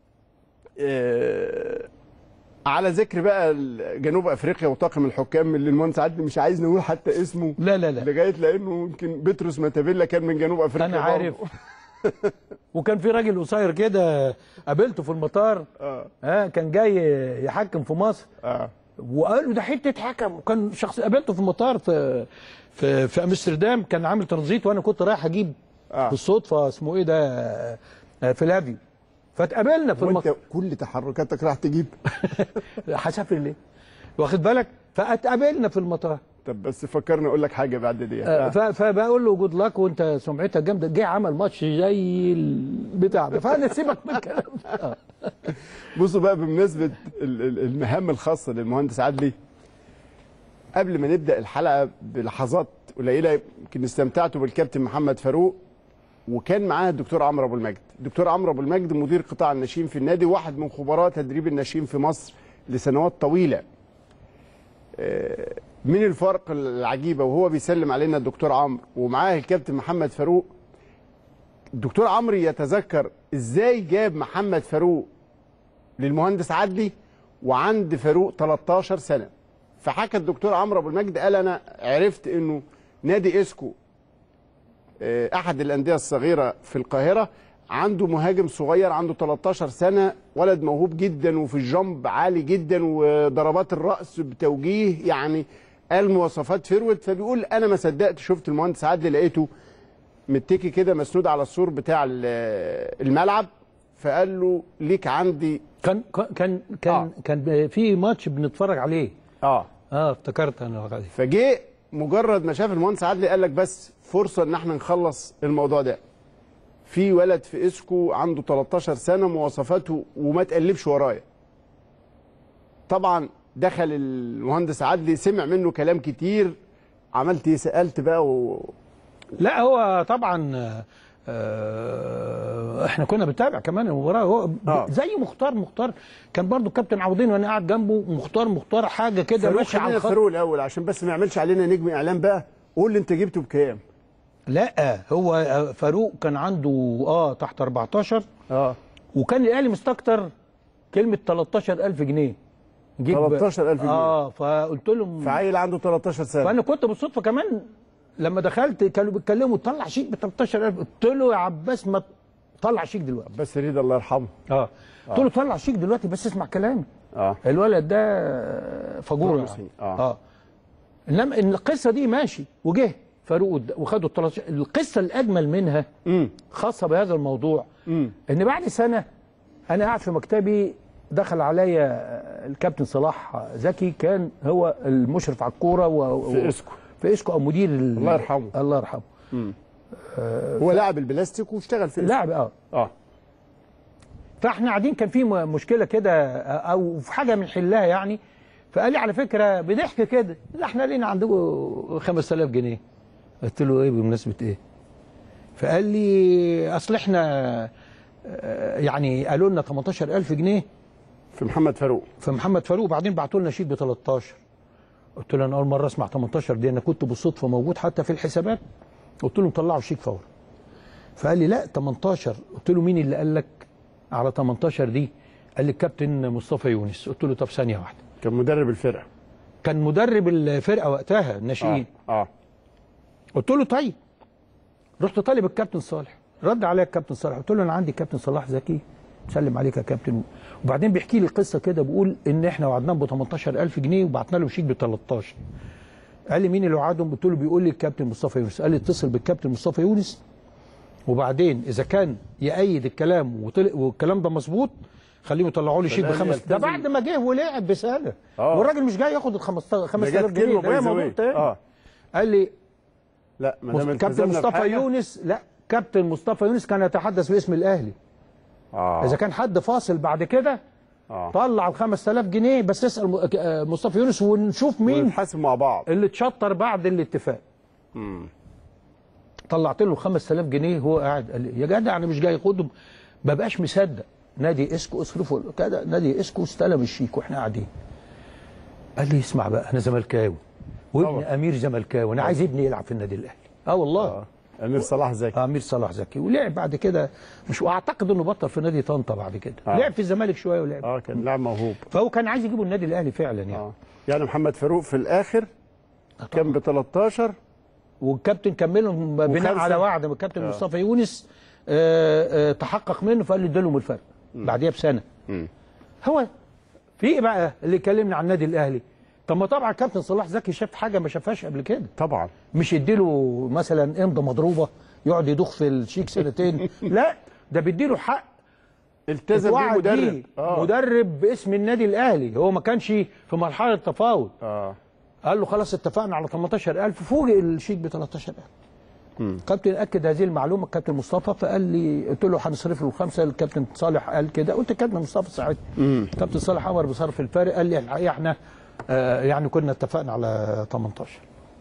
آه على ذكر بقى جنوب افريقيا وطاقم الحكام اللي المهندس عادل مش عايز نقول حتى اسمه. لا لا لا لغايه لانه يمكن بطرس ماتافيلا كان من جنوب افريقيا. انا عارف. وكان في راجل قصير كده قابلته في المطار. اه اه كان جاي يحكم في مصر. اه وقالوا ده حته حكم. وكان شخص قابلته في المطار في في في امستردام، كان عامل ترانزيت وانا كنت رايح اجيب آه. بالصدفه اسمه ايه ده فلافيو. فاتقابلنا في المطار. المطار. كل تحركاتك راح تجيب. هسافر ليه؟ واخد بالك؟ فاتقابلنا في المطار. طب بس فكرني اقول لك حاجه بعد دي. آه. فبقول له جود لاك وانت سمعتك جامده. جه عمل ماتش زي البتاع ده. فانا سيبك من الكلام ده. بصوا بقى بمناسبه المهام الخاصه للمهندس عدلي، قبل ما نبدا الحلقه بلحظات قليله يمكن استمتعتوا بالكابتن محمد فاروق وكان معاه الدكتور عمرو ابو المجد. الدكتور عمرو ابو المجد مدير قطاع الناشئين في النادي، واحد من خبراء تدريب الناشئين في مصر لسنوات طويله. من الفرق العجيبه وهو بيسلم علينا الدكتور عمرو ومعاه الكابتن محمد فاروق. الدكتور عمرو يتذكر ازاي جاب محمد فاروق للمهندس عدلي وعند فاروق تلتاشر سنه. فحكى الدكتور عمرو ابو المجد قال انا عرفت انه نادي اسكو احد الانديه الصغيره في القاهره عنده مهاجم صغير عنده تلتاشر سنه، ولد موهوب جدا وفي الجامب عالي جدا وضربات الراس بتوجيه، يعني قال مواصفات فيرود. فبيقول انا ما صدقت شفت المهندس عدلي لقيته متكي كده مسنود على السور بتاع الملعب، فقال له ليك عندي. كان كان كان آه. كان في ماتش بنتفرج عليه. اه اه افتكرت انا الوقت دي. فجه مجرد ما شاف المهندس عدلي قال لك بس فرصه ان احنا نخلص الموضوع ده. في ولد في اسكو عنده تلتاشر سنه مواصفاته وما تقلبش ورايا. طبعا دخل المهندس عدلي سمع منه كلام كتير. عملت ايه؟ سالت بقى و... لا هو طبعا آه احنا كنا بنتابع كمان المباراه. هو آه. زي مختار مختار كان برضو كابتن عوضين وانا قاعد جنبه. مختار مختار حاجه كده ماشي على الخط. فاروق الاول عشان بس ما يعملش علينا نجم اعلام بقى. قول لي انت جبته بكام؟ لا هو فاروق كان عنده اه تحت اربعتاشر. اه وكان الاهلي مستكتر كلمه تلتاشر ألف جنيه. تلتاشر ألف جنيه اه فقلت لهم فعيل عنده تلتاشر سنه. فانا كنت بالصدفه كمان لما دخلت كانوا بيتكلموا طلع شيك ب تلتاشر ألف. قلت له يا عباس ما طلع شيك دلوقتي. عباس ريد الله يرحمه. اه قلت له طلع شيك دلوقتي بس اسمع كلامي. اه الولد ده فجوره يعني. اه اه انما ان القصه دي ماشي وجه فاروق وخدوا التلتاشر. القصه الاجمل منها امم خاصه بهذا الموضوع امم ان بعد سنه انا قاعد في مكتبي دخل عليا الكابتن صلاح زكي كان هو المشرف على الكوره و... في اسكو في اسكو او مدير ال... الله يرحمه الله يرحمه. آه هو ف... لاعب البلاستيك واشتغل في لاعب اه اه فاحنا قاعدين كان في مشكله كده او في حاجه بنحلها يعني. فقال لي على فكره بضحك كده، لا احنا لينا عندكم خمسة آلاف جنيه. قلت له ايه بمناسبه ايه؟ فقال لي اصل احنا يعني قالوا لنا تمنتاشر ألف جنيه في محمد فاروق في محمد فاروق وبعدين بعتوا لنا شيك ب تلتاشر. قلت له انا اول مره اسمع تمنتاشر دي، انا كنت بالصدفه موجود حتى في الحسابات. قلت لهم طلعوا الشيك فورا. فقال لي لا تمنتاشر. قلت له مين اللي قال لك على تمنتاشر دي؟ قال لي الكابتن مصطفى يونس. قلت له طب ثانيه واحده. كان مدرب الفرقه كان مدرب الفرقه وقتها الناشئين. اه اه قلت له طيب. رحت طالب الكابتن صالح، رد عليا الكابتن صالح. قلت له انا عندي كابتن صلاح زكي سلم عليك يا كابتن. وبعدين بيحكي لي قصه كده، بيقول ان احنا وعدناهم ب تمنتاشر ألف جنيه وبعتنا لهم شيك ب تلتاشر. قال لي مين اللي وعدهم؟ قلت له بيقول لي الكابتن مصطفى يونس. قال لي اتصل بالكابتن مصطفى يونس وبعدين اذا كان يأيد الكلام وطلع والكلام ده مظبوط خليهم يطلعوا لي شيك بخمس. ده بعد ما جه ولعب بسنه والراجل مش جاي ياخد ال خمسة آلاف جنيه. ده موضوع تاني. اه قال لي لا ما دام كابتن مصطفى يونس. لا كابتن مصطفى يونس كان يتحدث باسم الاهلي. اه اذا كان حد فاصل بعد كده آه. طلع ال خمسة آلاف جنيه بس اسال مصطفى يونس ونشوف مين ونحاسب مع بعض اللي اتشطر بعد الاتفاق. امم طلعت له خمسة آلاف جنيه. هو قاعد قال لي يا جدع انا مش جاي اخدهم. ما بقاش مصدق. نادي اسكو اصرفوا كده. نادي اسكو استلم الشيك واحنا قاعدين. قال لي اسمع بقى انا زملكاوي وابن امير زملكاوي، انا عايز ابني يلعب في النادي الاهلي. اه والله آه. امير صلاح زكي. آه امير صلاح زكي. ولعب بعد كده مش واعتقد انه بطل في نادي طنطا بعد كده. آه. لعب في الزمالك شويه ولعب اه كان لاعب موهوب. فهو كان عايز يجيبه النادي الاهلي فعلا يعني. آه. يعني محمد فاروق في الاخر كان ب تلتاشر والكابتن كملهم بناء على وعد من الكابتن آه. مصطفى يونس. آه آه تحقق منه فقال لي اديلهم الفرق بعديها بسنه. م. هو في ايه بقى اللي كلمنا عن النادي الاهلي؟ طب ما طبعا كابتن صلاح زكي شاف حاجه ما شافهاش قبل كده. طبعا مش يديله مثلا امضه مضروبه يقعد يضخ في الشيك سنتين. لا ده بيديله حق التزم بيه مدرب آه. مدرب باسم النادي الاهلي. هو ما كانش في مرحله تفاوض. اه قال له خلاص اتفقنا على تمنتاشر ألف. فوجئ الشيك ب تلتاشر ألف. الكابتن اكد هذه المعلومه الكابتن مصطفى. فقال لي قلت له هنصرف له الخمسه. الكابتن صالح قال كده. قلت الكابتن مصطفى ساعتها الكابتن صالح امر بصرف الفارق. قال لي الحقيقه احنا آه يعني كنا اتفقنا على تمنتاشر.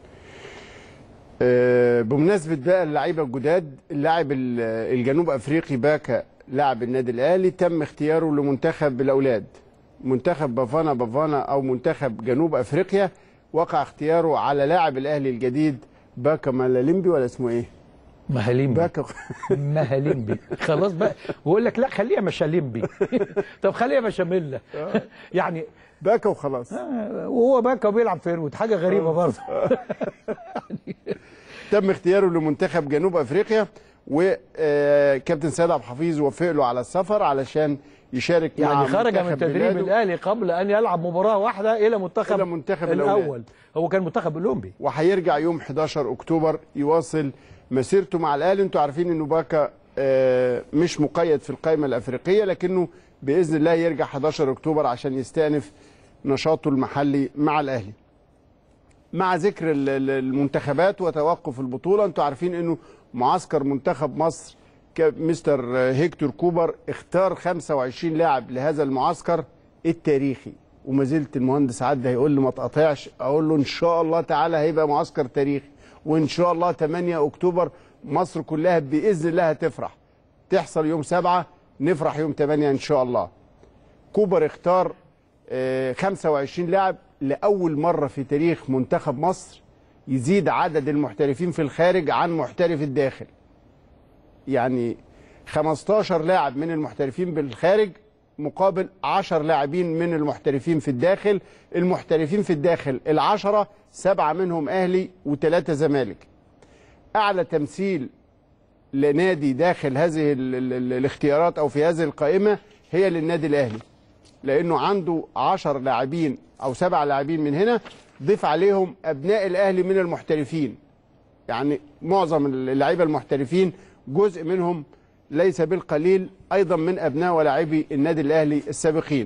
آه بمناسبه بقى اللعيبه الجداد، اللاعب الجنوب افريقي باكا لاعب النادي الاهلي تم اختياره لمنتخب الاولاد. منتخب بافانا بافانا او منتخب جنوب افريقيا وقع اختياره على لاعب الاهلي الجديد باكا مالاليمبي ولا اسمه ايه؟ مهاليمبي. باكا مهاليمبي. خلاص بقى بقول لك لا خليها مشاليمبي. طب خليها بشاميلا. يعني باكا وخلاص. وهو باكا وبيلعب فيرود حاجه غريبه برضه. تم اختياره لمنتخب جنوب افريقيا وكابتن سيد عبد الحفيظ وافق له على السفر علشان يشارك يعني مع خرج من تدريب الاهلي قبل ان يلعب مباراه واحده الى منتخب الى منتخب الاول. هو كان منتخب الاولمبي وهيرجع يوم حداشر اكتوبر يواصل مسيرته مع الاهلي. انتوا عارفين انه باكا مش مقيد في القائمه الافريقيه لكنه باذن الله يرجع حداشر اكتوبر عشان يستأنف نشاطه المحلي مع الاهلي. مع ذكر المنتخبات وتوقف البطوله، انتوا عارفين انه معسكر منتخب مصر مستر هيكتور كوبر اختار خمسة وعشرين لاعب لهذا المعسكر التاريخي. وما زلت المهندس عدى هيقول لي ما تقاطعش، اقول له ان شاء الله تعالى هيبقى معسكر تاريخي وان شاء الله تمانية اكتوبر مصر كلها باذن الله هتفرح. تحصل يوم سبعة نفرح يوم تمانية ان شاء الله. كوبر اختار خمسة وعشرين لاعب لاول مره في تاريخ منتخب مصر يزيد عدد المحترفين في الخارج عن محترف الداخل. يعني خمستاشر لاعب من المحترفين بالخارج مقابل عشر لاعبين من المحترفين في الداخل. المحترفين في الداخل العشرة سبعة منهم أهلي وثلاثة زمالك. أعلى تمثيل لنادي داخل هذه ال ال ال الاختيارات أو في هذه القائمة هي للنادي الأهلي، لأنه عنده عشر لاعبين أو سبع لاعبين من هنا، ضيف عليهم أبناء الأهلي من المحترفين. يعني معظم اللعيبة المحترفين جزء منهم ليس بالقليل أيضا من أبناء ولاعبي النادي الأهلي السابقين.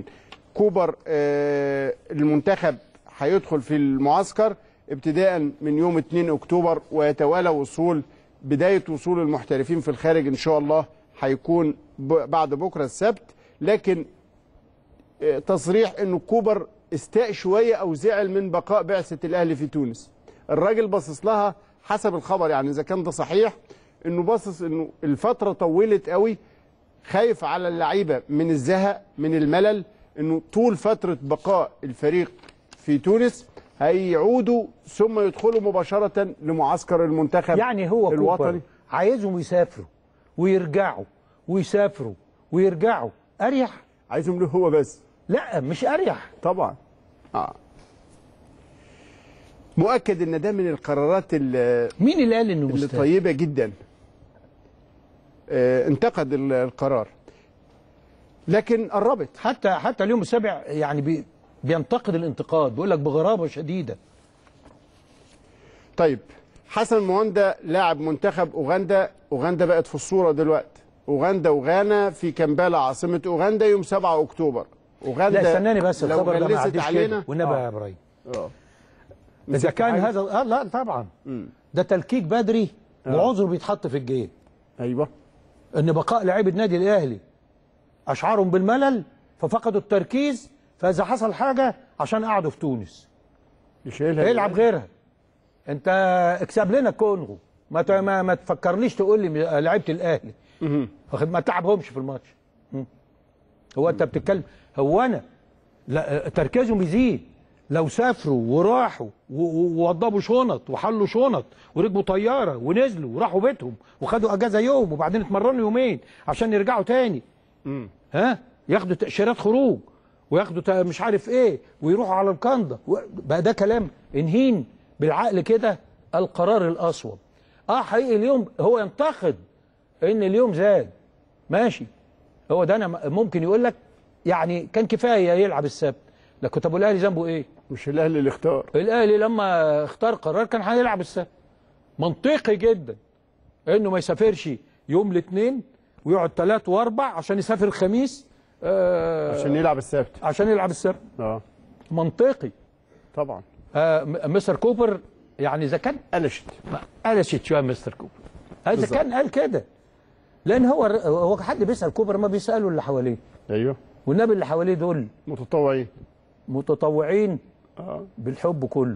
كوبر آه المنتخب هيدخل في المعسكر ابتداء من يوم اتنين اكتوبر، ويتوالى وصول بدايه وصول المحترفين في الخارج ان شاء الله هيكون بعد بكره السبت. لكن آه تصريح انه كوبر استاء شويه او زعل من بقاء بعثه الاهلي في تونس. الراجل باصص لها حسب الخبر، يعني اذا كان ده صحيح، انه باصص انه الفتره طولت قوي، خايف على اللعيبه من الزهق من الملل، انه طول فتره بقاء الفريق في تونس هيعودوا ثم يدخلوا مباشره لمعسكر المنتخب يعني هو الوطني. عايزهم يسافروا ويرجعوا ويسافروا ويرجعوا اريح. عايزهم له هو بس؟ لا مش اريح طبعا. اه مؤكد ان ده من القرارات اللي مين اللي قال انه اللي مستاهل؟ طيبه جدا. آه انتقد القرار لكن قربت. حتى حتى اليوم السابع يعني بي بينتقد الانتقاد، بيقول لك بغرابه شديده. طيب حسن مواندا لاعب منتخب اوغندا، اوغندا بقت في الصوره دلوقتي، اوغندا وغانا في كامبالا عاصمه اوغندا يوم سبعة اكتوبر. اوغندا لا استناني بس الخبر ده ما عديش علينا والنبي آه. يا ابراهيم. اه اذا كان هذا اه لا طبعا م. ده تلكيك بدري آه. وعذر بيتحط في الجيب. ايوه ان بقاء لاعيبه النادي الاهلي اشعرهم بالملل ففقدوا التركيز، فاذا حصل حاجه عشان قعدوا في تونس يشيلها يلعب غيرها. انت اكسب لنا الكونغو، ما ما, ما تفكرنيش تقول لي لعيبه الاهلي واخد ما تعبهمش في الماتش. هو انت بتتكلم، هو انا لا تركيزهم يزيد لو سافروا وراحوا ووضبوا شنط وحلوا شنط وركبوا طياره ونزلوا وراحوا بيتهم وخدوا اجازه يوم وبعدين اتمرنوا يومين عشان يرجعوا تاني. امم ها ياخدوا تاشيرات خروج وياخدوا مش عارف ايه ويروحوا على القنده، بقى ده كلام انهين بالعقل كده القرار الاصوب. اه حقيقي اليوم هو ينتقد ان اليوم زاد ماشي، هو ده انا ممكن يقول لك يعني كان كفايه يلعب السبت، لكن طب الاهلي ذنبه ايه؟ مش الاهلي اللي اختار. الاهلي لما اختار قرار كان هيلعب السبت. منطقي جدا انه ما يسافرش يوم الاثنين ويقعد ثلاث واربع عشان يسافر الخميس آه عشان يلعب السبت. عشان يلعب السبت. اه منطقي طبعا. آه مستر كوبر يعني اذا كان قلشت قلشت شويه مستر كوبر اذا كان قال كده، لان هو هو حد بيسال كوبر ما بيسالوا اللي حواليه. ايوه والنبي اللي حواليه دول متطوعين متطوعين اه بالحب كله.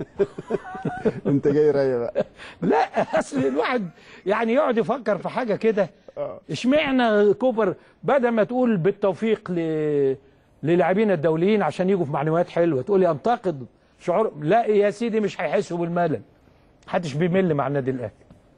انت جاي رايق بقى. لا اصل الواحد يعني يقعد يفكر في حاجه كده، اشمعنى كوبر بدل ما تقول بالتوفيق ل للاعبين الدوليين عشان يجوا في معنويات حلوه تقول لي انتقد شعور، لا يا سيدي مش هيحسوا بالملل، محدش بيمل مع النادي الاهلي.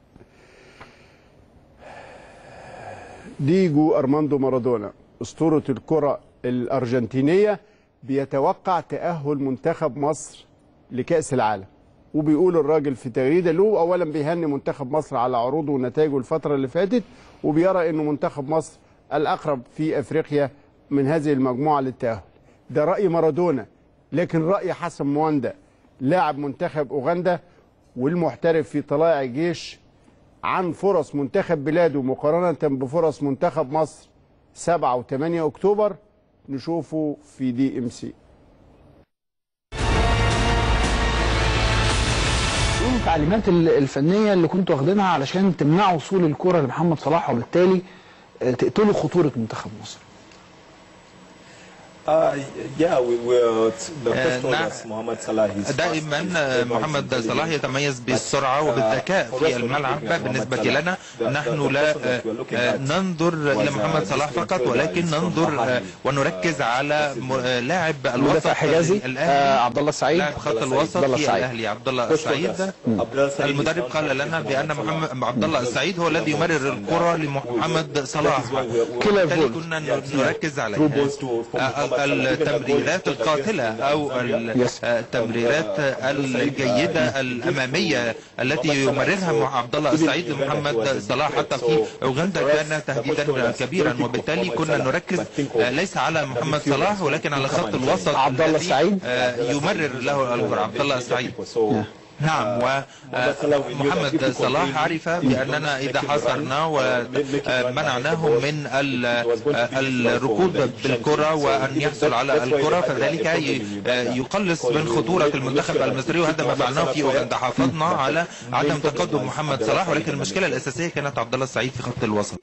ديجو أرماندو مارادونا أسطورة الكرة الأرجنتينية بيتوقع تأهل منتخب مصر لكأس العالم، وبيقول الراجل في تغريدة له أولا بيهني منتخب مصر على عروضه ونتائجه الفترة اللي فاتت، وبيرى أنه منتخب مصر الأقرب في أفريقيا من هذه المجموعة للتأهل. ده رأي مارادونا، لكن رأي حسن مواندا لاعب منتخب أوغندا والمحترف في طلائع الجيش عن فرص منتخب بلاده مقارنة بفرص منتخب مصر سبعة وثمانية أكتوبر، نشوفه في دي ام سي. التعليمات الفنية اللي كنتوا واخدينها علشان تمنعوا وصول الكرة لمحمد صلاح وبالتالي تقتلوا خطورة منتخب مصر. دائما محمد صلاح يتميز بالسرعة وبالذكاء في الملعب. بالنسبة لنا نحن لا ننظر إلى محمد صلاح فقط، ولكن ننظر ونركز على لاعب الوسط الأهلي عبد الله السعيد، لاعب خط الوسط في الأهلي عبد الله السعيد. المدرب قال لنا بأن محمد عبد الله السعيد هو الذي يمرر الكرة لمحمد صلاح، بالتالي كنا نركز عليه. التمريرات القاتلة أو التمريرات الجيدة الأمامية التي يمررها عبد الله السعيد لمحمد صلاح حتى في أوغندا كان تهديدا كبيرا، وبالتالي كنا نركز ليس على محمد صلاح ولكن على خط الوسط عبد الله السعيد يمرر له الكرة. عبد الله السعيد نعم، ومحمد صلاح عرف بأننا إذا حصرنا ومنعناه من الركود بالكرة وأن يحصل على الكرة فذلك يقلص من خطورة المنتخب المصري، وهذا ما فعلناه في أوغندا. حافظنا على عدم تقدم محمد صلاح، ولكن المشكلة الأساسية كانت عبد الله السعيد في خط الوسط.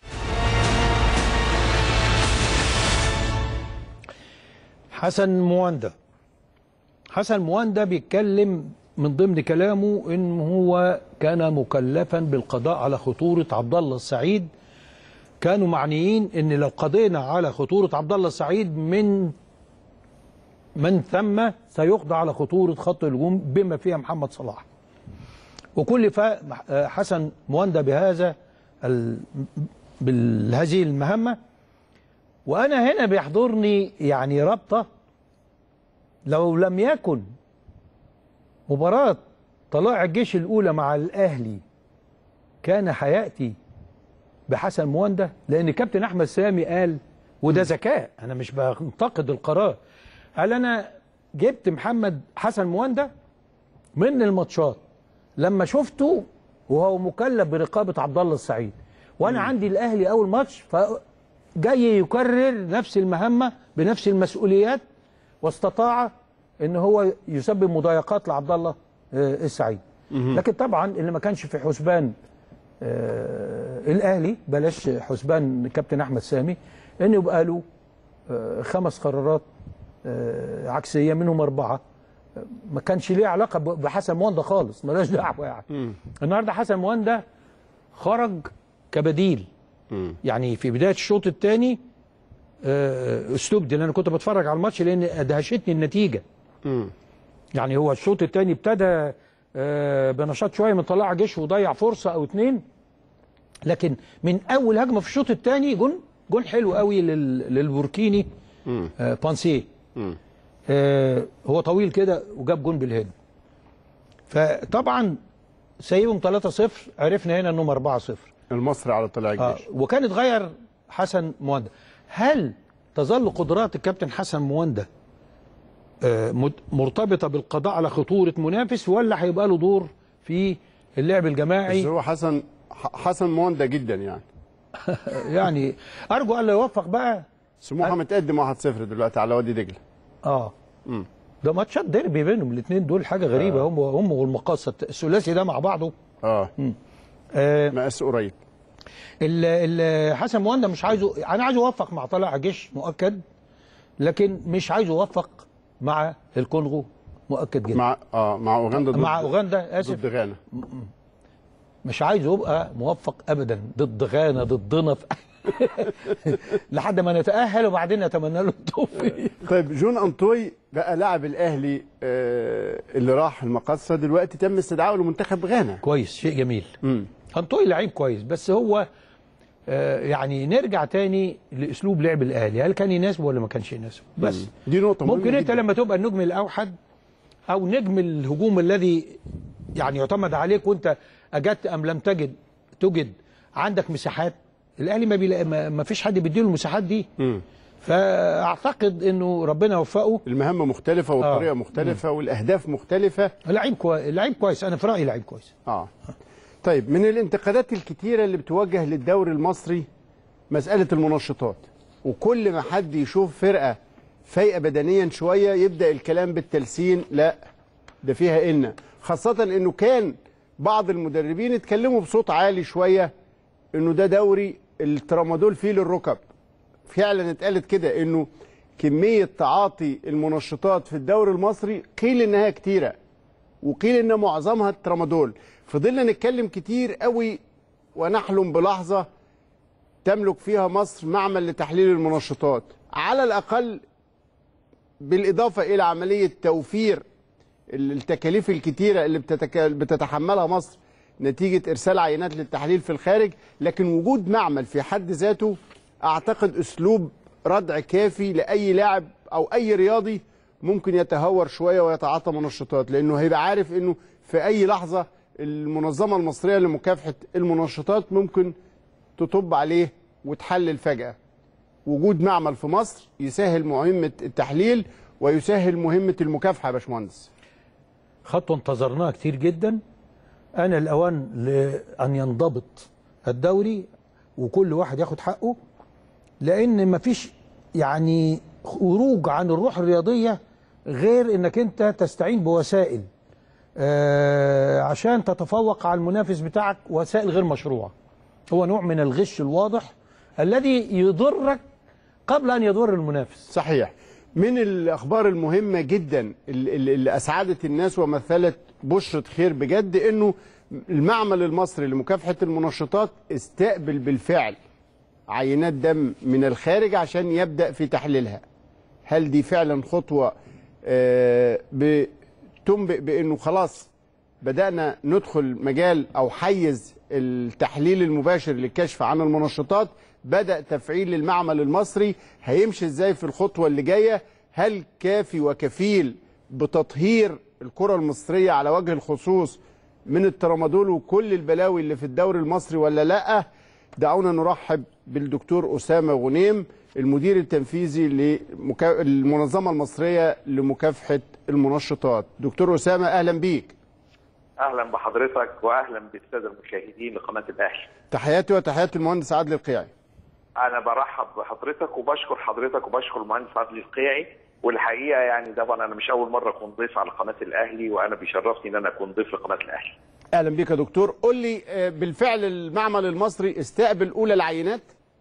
حسن مواندا حسن مواندا بيتكلم من ضمن كلامه ان هو كان مكلفا بالقضاء على خطوره عبد الله السعيد. كانوا معنيين ان لو قضينا على خطوره عبد الله السعيد من من ثم سيقضى على خطوره خط الهجوم بما فيها محمد صلاح. وكلف حسن مواندا بهذا ال... بهذه المهمه. وانا هنا بيحضرني يعني رابطه، لو لم يكن مباراة طلائع الجيش الأولى مع الأهلي كان هيأتي بحسن مواندا، لأن كابتن أحمد سامي قال، وده ذكاء أنا مش بنتقد القرار، قال أنا جبت محمد حسن مواندا من الماتشات لما شفته وهو مكلف برقابة عبد الله السعيد، وأنا مم. عندي الأهلي أول ماتش فجاي يكرر نفس المهمة بنفس المسؤوليات، واستطاع ان هو يسبب مضايقات لعبد الله السعيد. لكن طبعا اللي ما كانش في حسبان الاهلي، بلاش حسبان كابتن احمد سامي، ان يبقى له خمس قرارات عكسيه منهم اربعه ما كانش ليه علاقه بحسن مواندا خالص، مالهاش دعوه يعني. النهارده حسن مواندا خرج كبديل. مم. يعني في بدايه الشوط الثاني اسلوب دي، انا كنت بتفرج على الماتش لان ادهشتني النتيجه. مم. يعني هو الشوط الثاني ابتدى بنشاط شويه من طلائع جيش وضيع فرصه او اتنين، لكن من اول هجمه في الشوط الثاني جون جون حلو قوي للبوركيني آه بانسيه. آه هو طويل كده وجاب جون بالهيد. فطبعا سايبهم ثلاثة صفر، عرفنا هنا انهم أربعة صفر المصري على طلائع الجيش. آه وكان اتغير حسن مواندا. هل تظل قدرات الكابتن حسن مواندا آه مرتبطه بالقضاء على خطوره منافس، ولا هيبقى له دور في اللعب الجماعي؟ بس هو حسن حسن مواندا جدا يعني. يعني ارجو ان لا يوفق بقى. سموحه متقدم واحد صفر دلوقتي على وادي دجله. اه امم ده ماتشات ديربي بينهم الاثنين دول، حاجه غريبه. آه. هم هم والمقاصه الثلاثي ده مع بعضه. اه امم آه مقاس قريب. ال حسن مواندا مش عايزه، انا عايزه يوفق مع طلائع الجيش مؤكد، لكن مش عايزه يوفق مع الكونغو مؤكد جدا. مع اه مع اوغندا ضد مع اوغندا اسف ضد غانا. مش عايزه يبقى موفق ابدا ضد غانا ضدنا في لحد ما نتاهل وبعدين نتمنى له التوفيق. طيب جون انطوي بقى لاعب الاهلي آه اللي راح المقاصه، دلوقتي تم استدعائه لمنتخب غانا. كويس، شيء جميل. امم انطوي لعيب كويس، بس هو آه يعني نرجع تاني لاسلوب لعب الاهلي، هل كان يناسبه ولا ما كانش يناسبه؟ بس مم. دي نقطه ممكن انت لما تبقى النجم الاوحد او نجم الهجوم الذي يعني يعتمد عليك، وانت اجدت ام لم تجد تجد عندك مساحات، الاهلي ما, بيلا... ما... ما فيش حد بيديله المساحات دي. مم. فاعتقد انه ربنا يوفقه. المهمه مختلفه والطريقه آه. مختلفه. مم. والاهداف مختلفه. لعيب كويس، لعيب كويس، انا في رايي لعيب كويس. اه طيب، من الانتقادات الكتيره اللي بتوجه للدوري المصري مساله المنشطات، وكل ما حد يشوف فرقه فايقه بدنيا شويه يبدا الكلام بالتلسين، لا ده فيها ان، خاصه انه كان بعض المدربين اتكلموا بصوت عالي شويه انه ده دوري الترامادول فيه للركب. فعلا اتقالت كده انه كميه تعاطي المنشطات في الدوري المصري قيل انها كتيره، وقيل ان معظمها الترامادول. فضلنا نتكلم كتير قوي ونحلم بلحظه تملك فيها مصر معمل لتحليل المنشطات، على الاقل بالاضافه الى عمليه توفير التكاليف الكتيره اللي بتتك... بتتحملها مصر نتيجه ارسال عينات للتحليل في الخارج. لكن وجود معمل في حد ذاته اعتقد اسلوب ردع كافي لاي لاعب او اي رياضي ممكن يتهور شويه ويتعاطى منشطات، لانه هيبقى عارف انه في اي لحظه المنظمه المصريه لمكافحه المنشطات ممكن تطب عليه وتحلل فجاه. وجود معمل في مصر يسهل مهمه التحليل ويسهل مهمه المكافحه يا باشمهندس. خطوة انتظرناها كتير جدا. أنا الأوان لأن ينضبط الدوري وكل واحد ياخد حقه، لأن مفيش يعني خروج عن الروح الرياضية غير إنك أنت تستعين بوسائل آه عشان تتفوق على المنافس بتاعك، وسائل غير مشروعة. هو نوع من الغش الواضح الذي يضرك قبل أن يضر المنافس. صحيح. من الأخبار المهمة جدا اللي أسعدت الناس ومثلت بشرة خير بجد إنه المعمل المصري لمكافحة المنشطات استقبل بالفعل عينات دم من الخارج عشان يبدأ في تحليلها. هل دي فعلا خطوة آه بتنبئ بأنه خلاص بدأنا ندخل مجال أو حيز التحليل المباشر للكشف عن المنشطات؟ بدأ تفعيل المعمل المصري، هيمشي ازاي في الخطوة اللي جاية؟ هل كافي وكفيل بتطهير الكرة المصرية على وجه الخصوص من الترامادول وكل البلاوي اللي في الدوري المصري ولا لا؟ دعونا نرحب بالدكتور أسامة غنيم، المدير التنفيذي للمنظمة المصرية لمكافحة المنشطات. دكتور أسامة أهلا بيك. اهلا بحضرتك واهلا بالساده المشاهدين لقناه الاهلي. تحياتي وتحيات المهندس عادل القيعي. انا برحب بحضرتك وبشكر حضرتك وبشكر المهندس عادل القيعي، والحقيقه يعني طبعا انا مش اول مره اكون ضيف على قناه الاهلي، وانا بيشرفني ان انا اكون ضيف لقناه الاهلي. اهلا بيك يا دكتور. قول لي بالفعل المعمل المصري استقبل اولى العينات؟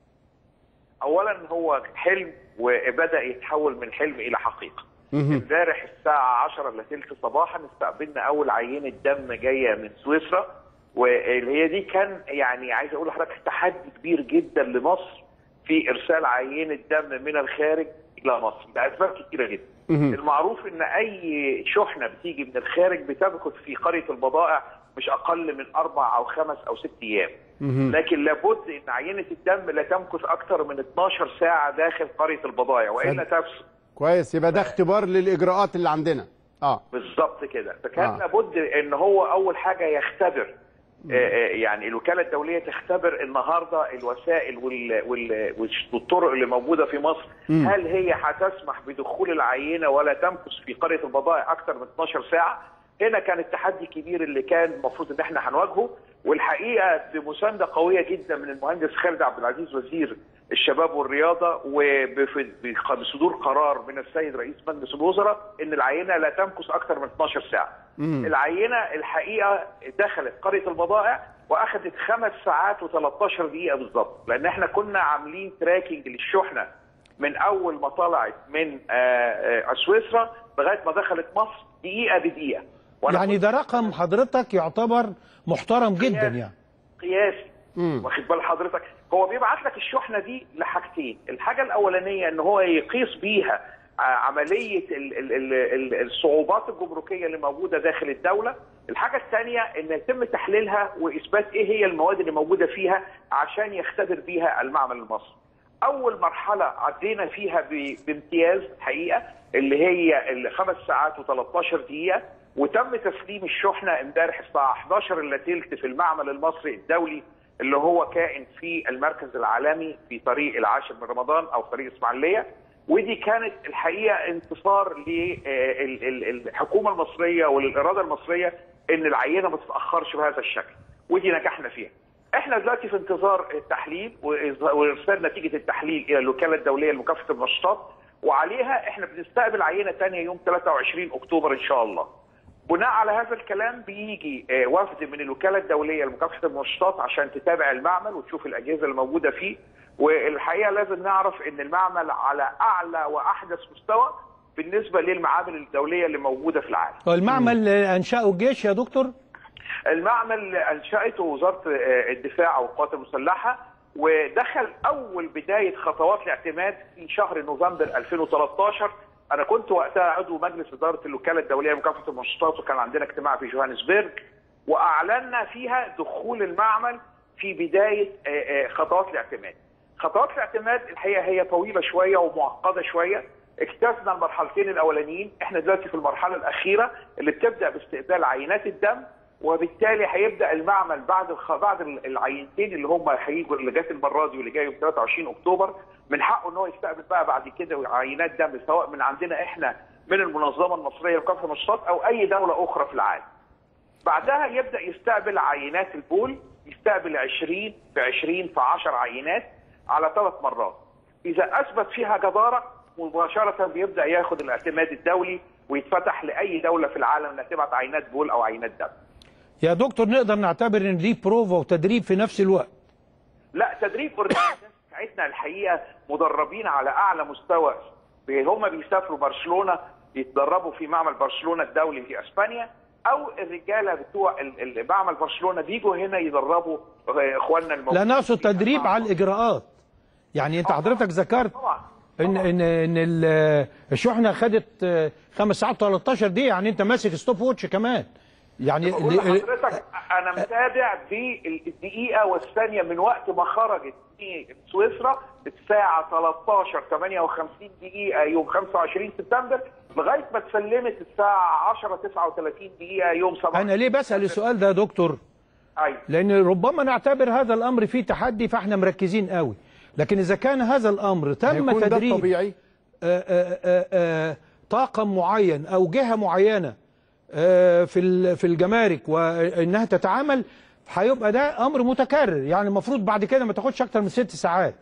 اولا هو حلم وبدا يتحول من حلم الى حقيقه. امبارح الساعه عشرة الا ثلث صباحا استقبلنا اول عينه دم جايه من سويسرا، واللي هي دي كان يعني عايز اقول لحضرتك تحدي كبير جدا لمصر في ارسال عينه دم من الخارج الى مصر لاسباب كثيره جدا. المعروف ان اي شحنه بتيجي من الخارج بتمكث في قريه البضائع مش اقل من اربع او خمس او ست ايام، لكن لابد ان عينه الدم لا تمكث اكثر من اتناشر ساعه داخل قريه البضائع والا تفسد. كويس، يبقى ده اختبار للاجراءات اللي عندنا. اه بالظبط كده. فكان آه. لابد ان هو اول حاجه يختبر، آه يعني الوكاله الدوليه تختبر النهارده الوسائل وال... وال... والطرق اللي موجوده في مصر، م. هل هي هتسمح بدخول العينه ولا تمكث في قريه البضائع اكثر من اتناشر ساعه؟ هنا كان التحدي الكبير اللي كان المفروض ان احنا هنواجهه، والحقيقه بمسانده قويه جدا من المهندس خالد عبد العزيز وزير الشباب والرياضه، وبصدور قرار من السيد رئيس مجلس الوزراء ان العينه لا تمكث اكثر من اتناشر ساعه. مم. العينه الحقيقه دخلت قريه البضائع واخذت خمس ساعات وتلتاشر دقيقه بالظبط، لان احنا كنا عاملين تراكنج للشحنه من اول ما طلعت من سويسرا لغايه ما دخلت مصر دقيقه بدقيقه. يعني ده رقم حضرتك يعتبر محترم جدا يعني. قياسي. واخد بال حضرتك؟ هو بيبعت لك الشحنه دي لحاجتين، الحاجه الاولانيه ان هو يقيس بيها عمليه ال ال ال الصعوبات الجمركيه اللي موجوده داخل الدوله، الحاجه الثانيه ان يتم تحليلها واثبات ايه هي المواد اللي موجوده فيها عشان يختبر بيها المعمل المصري. اول مرحله عدينا فيها بامتياز حقيقه اللي هي الخمس ساعات وتلتاشر دقيقه، وتم تسليم الشحنه امبارح الساعه حداشر الا ثلث في المعمل المصري الدولي اللي هو كائن في المركز العالمي في طريق العاشر من رمضان او طريق اسماعيليه. ودي كانت الحقيقه انتصار للحكومه المصريه وللاراده المصريه ان العينه ما تتاخرش بهذا الشكل، ودي نجحنا فيها. احنا دلوقتي في انتظار التحليل وارسال نتيجه التحليل الى الوكاله الدوليه لمكافحه المنشطات، وعليها احنا بنستقبل عينه ثانيه يوم ثلاثة وعشرين اكتوبر ان شاء الله. بناء على هذا الكلام بيجي وفد من الوكاله الدوليه لمكافحه المنشطات عشان تتابع المعمل وتشوف الاجهزه اللي موجوده فيه، والحقيقه لازم نعرف ان المعمل على اعلى واحدث مستوى بالنسبه للمعامل الدوليه اللي موجوده في العالم. المعمل انشاه الجيش يا دكتور؟ المعمل انشاته وزاره الدفاع والقوات المسلحه، ودخل اول بدايه خطوات الاعتماد في شهر نوفمبر ألفين وتلتاشر. انا كنت وقتها عضو مجلس اداره الوكاله الدوليه لمكافحه المنشطات، وكان عندنا اجتماع في جوهانسبرج واعلنا فيها دخول المعمل في بدايه خطوات الاعتماد. خطوات الاعتماد الحقيقه هي طويله شويه ومعقده شويه، اجتزنا المرحلتين الاولانيين، احنا دلوقتي في المرحله الاخيره اللي بتبدا باستقبال عينات الدم، وبالتالي هيبدا المعمل بعد الخ... بعد العينتين اللي هم هيجوا اللي جت المره دي واللي جاي يوم ثلاثة وعشرين اكتوبر، من حقه ان هو يستقبل بقى بعد كده عينات دم سواء من عندنا احنا من المنظمه المصريه لمكافحه المنشطات او اي دوله اخرى في العالم. بعدها يبدا يستقبل عينات البول، يستقبل عشرين في عشرين في عشر عينات على ثلاث مرات. اذا اثبت فيها جداره مباشره بيبدا ياخد الاعتماد الدولي ويتفتح لاي دوله في العالم انها تبعت عينات بول او عينات دم. يا دكتور نقدر نعتبر ان دي بروفا وتدريب في نفس الوقت؟ لا، تدريب بتاعتنا الحقيقه مدربين على اعلى مستوى. هم بيسافروا برشلونه يتدربوا في معمل برشلونه الدولي في اسبانيا، او الرجاله بتوع معمل برشلونه بيجوا هنا يدربوا اخواننا الموجودين. لا نقصد تدريب على الاجراءات. يعني انت حضرتك ذكرت ان ان ان الشحنه خدت خمس ساعات ثلاثة عشر دقيقه، يعني انت ماسك ستوب ووتش كمان. يعني حضرتك انا متابع بالدقيقه والثانيه من وقت ما خرجت في سويسرا الساعه ثلاثة عشر ثمانية وخمسين دقيقه يوم خمسة وعشرين سبتمبر لغايه ما اتسلمت الساعه عشرة تسعة وثلاثين دقيقه يوم سبعة. انا ليه بسال السؤال ده يا دكتور؟ ايوه، لان ربما نعتبر هذا الامر فيه تحدي فاحنا مركزين قوي، لكن اذا كان هذا الامر تم تدريب طبيعي آآ آآ آآ طاقم معين او جهه معينه في في الجمارك وانها تتعامل، هيبقى ده امر متكرر. يعني المفروض بعد كده ما تاخدش اكتر من ست ساعات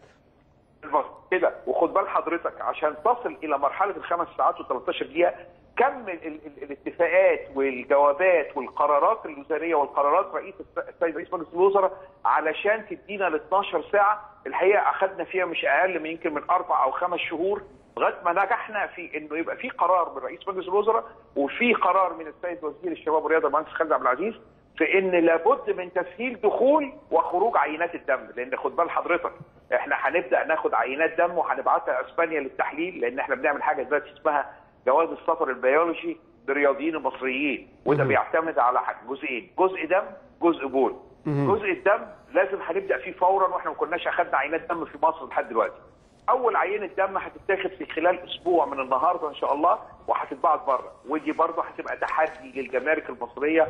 كده. وخد بال حضرتك عشان تصل الى مرحله الخمس ساعات و13 دقيقه كم الاتفاقات والجوابات والقرارات الوزاريه والقرارات رئيس السيد رئيس مجلس الوزراء علشان تدينا ال اثناشر ساعه. الحقيقه اخذنا فيها مش اقل من يمكن من اربع او خمس شهور لغايه ما نجحنا في انه يبقى في قرار من رئيس مجلس الوزراء وفي قرار من السيد وزير الشباب والرياضه المهندس خالد عبد العزيز في ان لابد من تسهيل دخول وخروج عينات الدم. لان خد بال حضرتك احنا هنبدا ناخد عينات دم وهنبعتها اسبانيا للتحليل، لان احنا بنعمل حاجه دلوقتي اسمها جواز السفر البيولوجي للرياضيين المصريين، وده بيعتمد على جزئين، جزء دم جزء بول. جزء الدم لازم هنبدا فيه فورا، واحنا ما كناش اخذنا عينات دم في مصر لحد دلوقتي. اول عينه دم هتتاخد في خلال اسبوع من النهارده ان شاء الله وهتتبعت بره، ودي برضه هتبقى تحدي للجمارك المصريه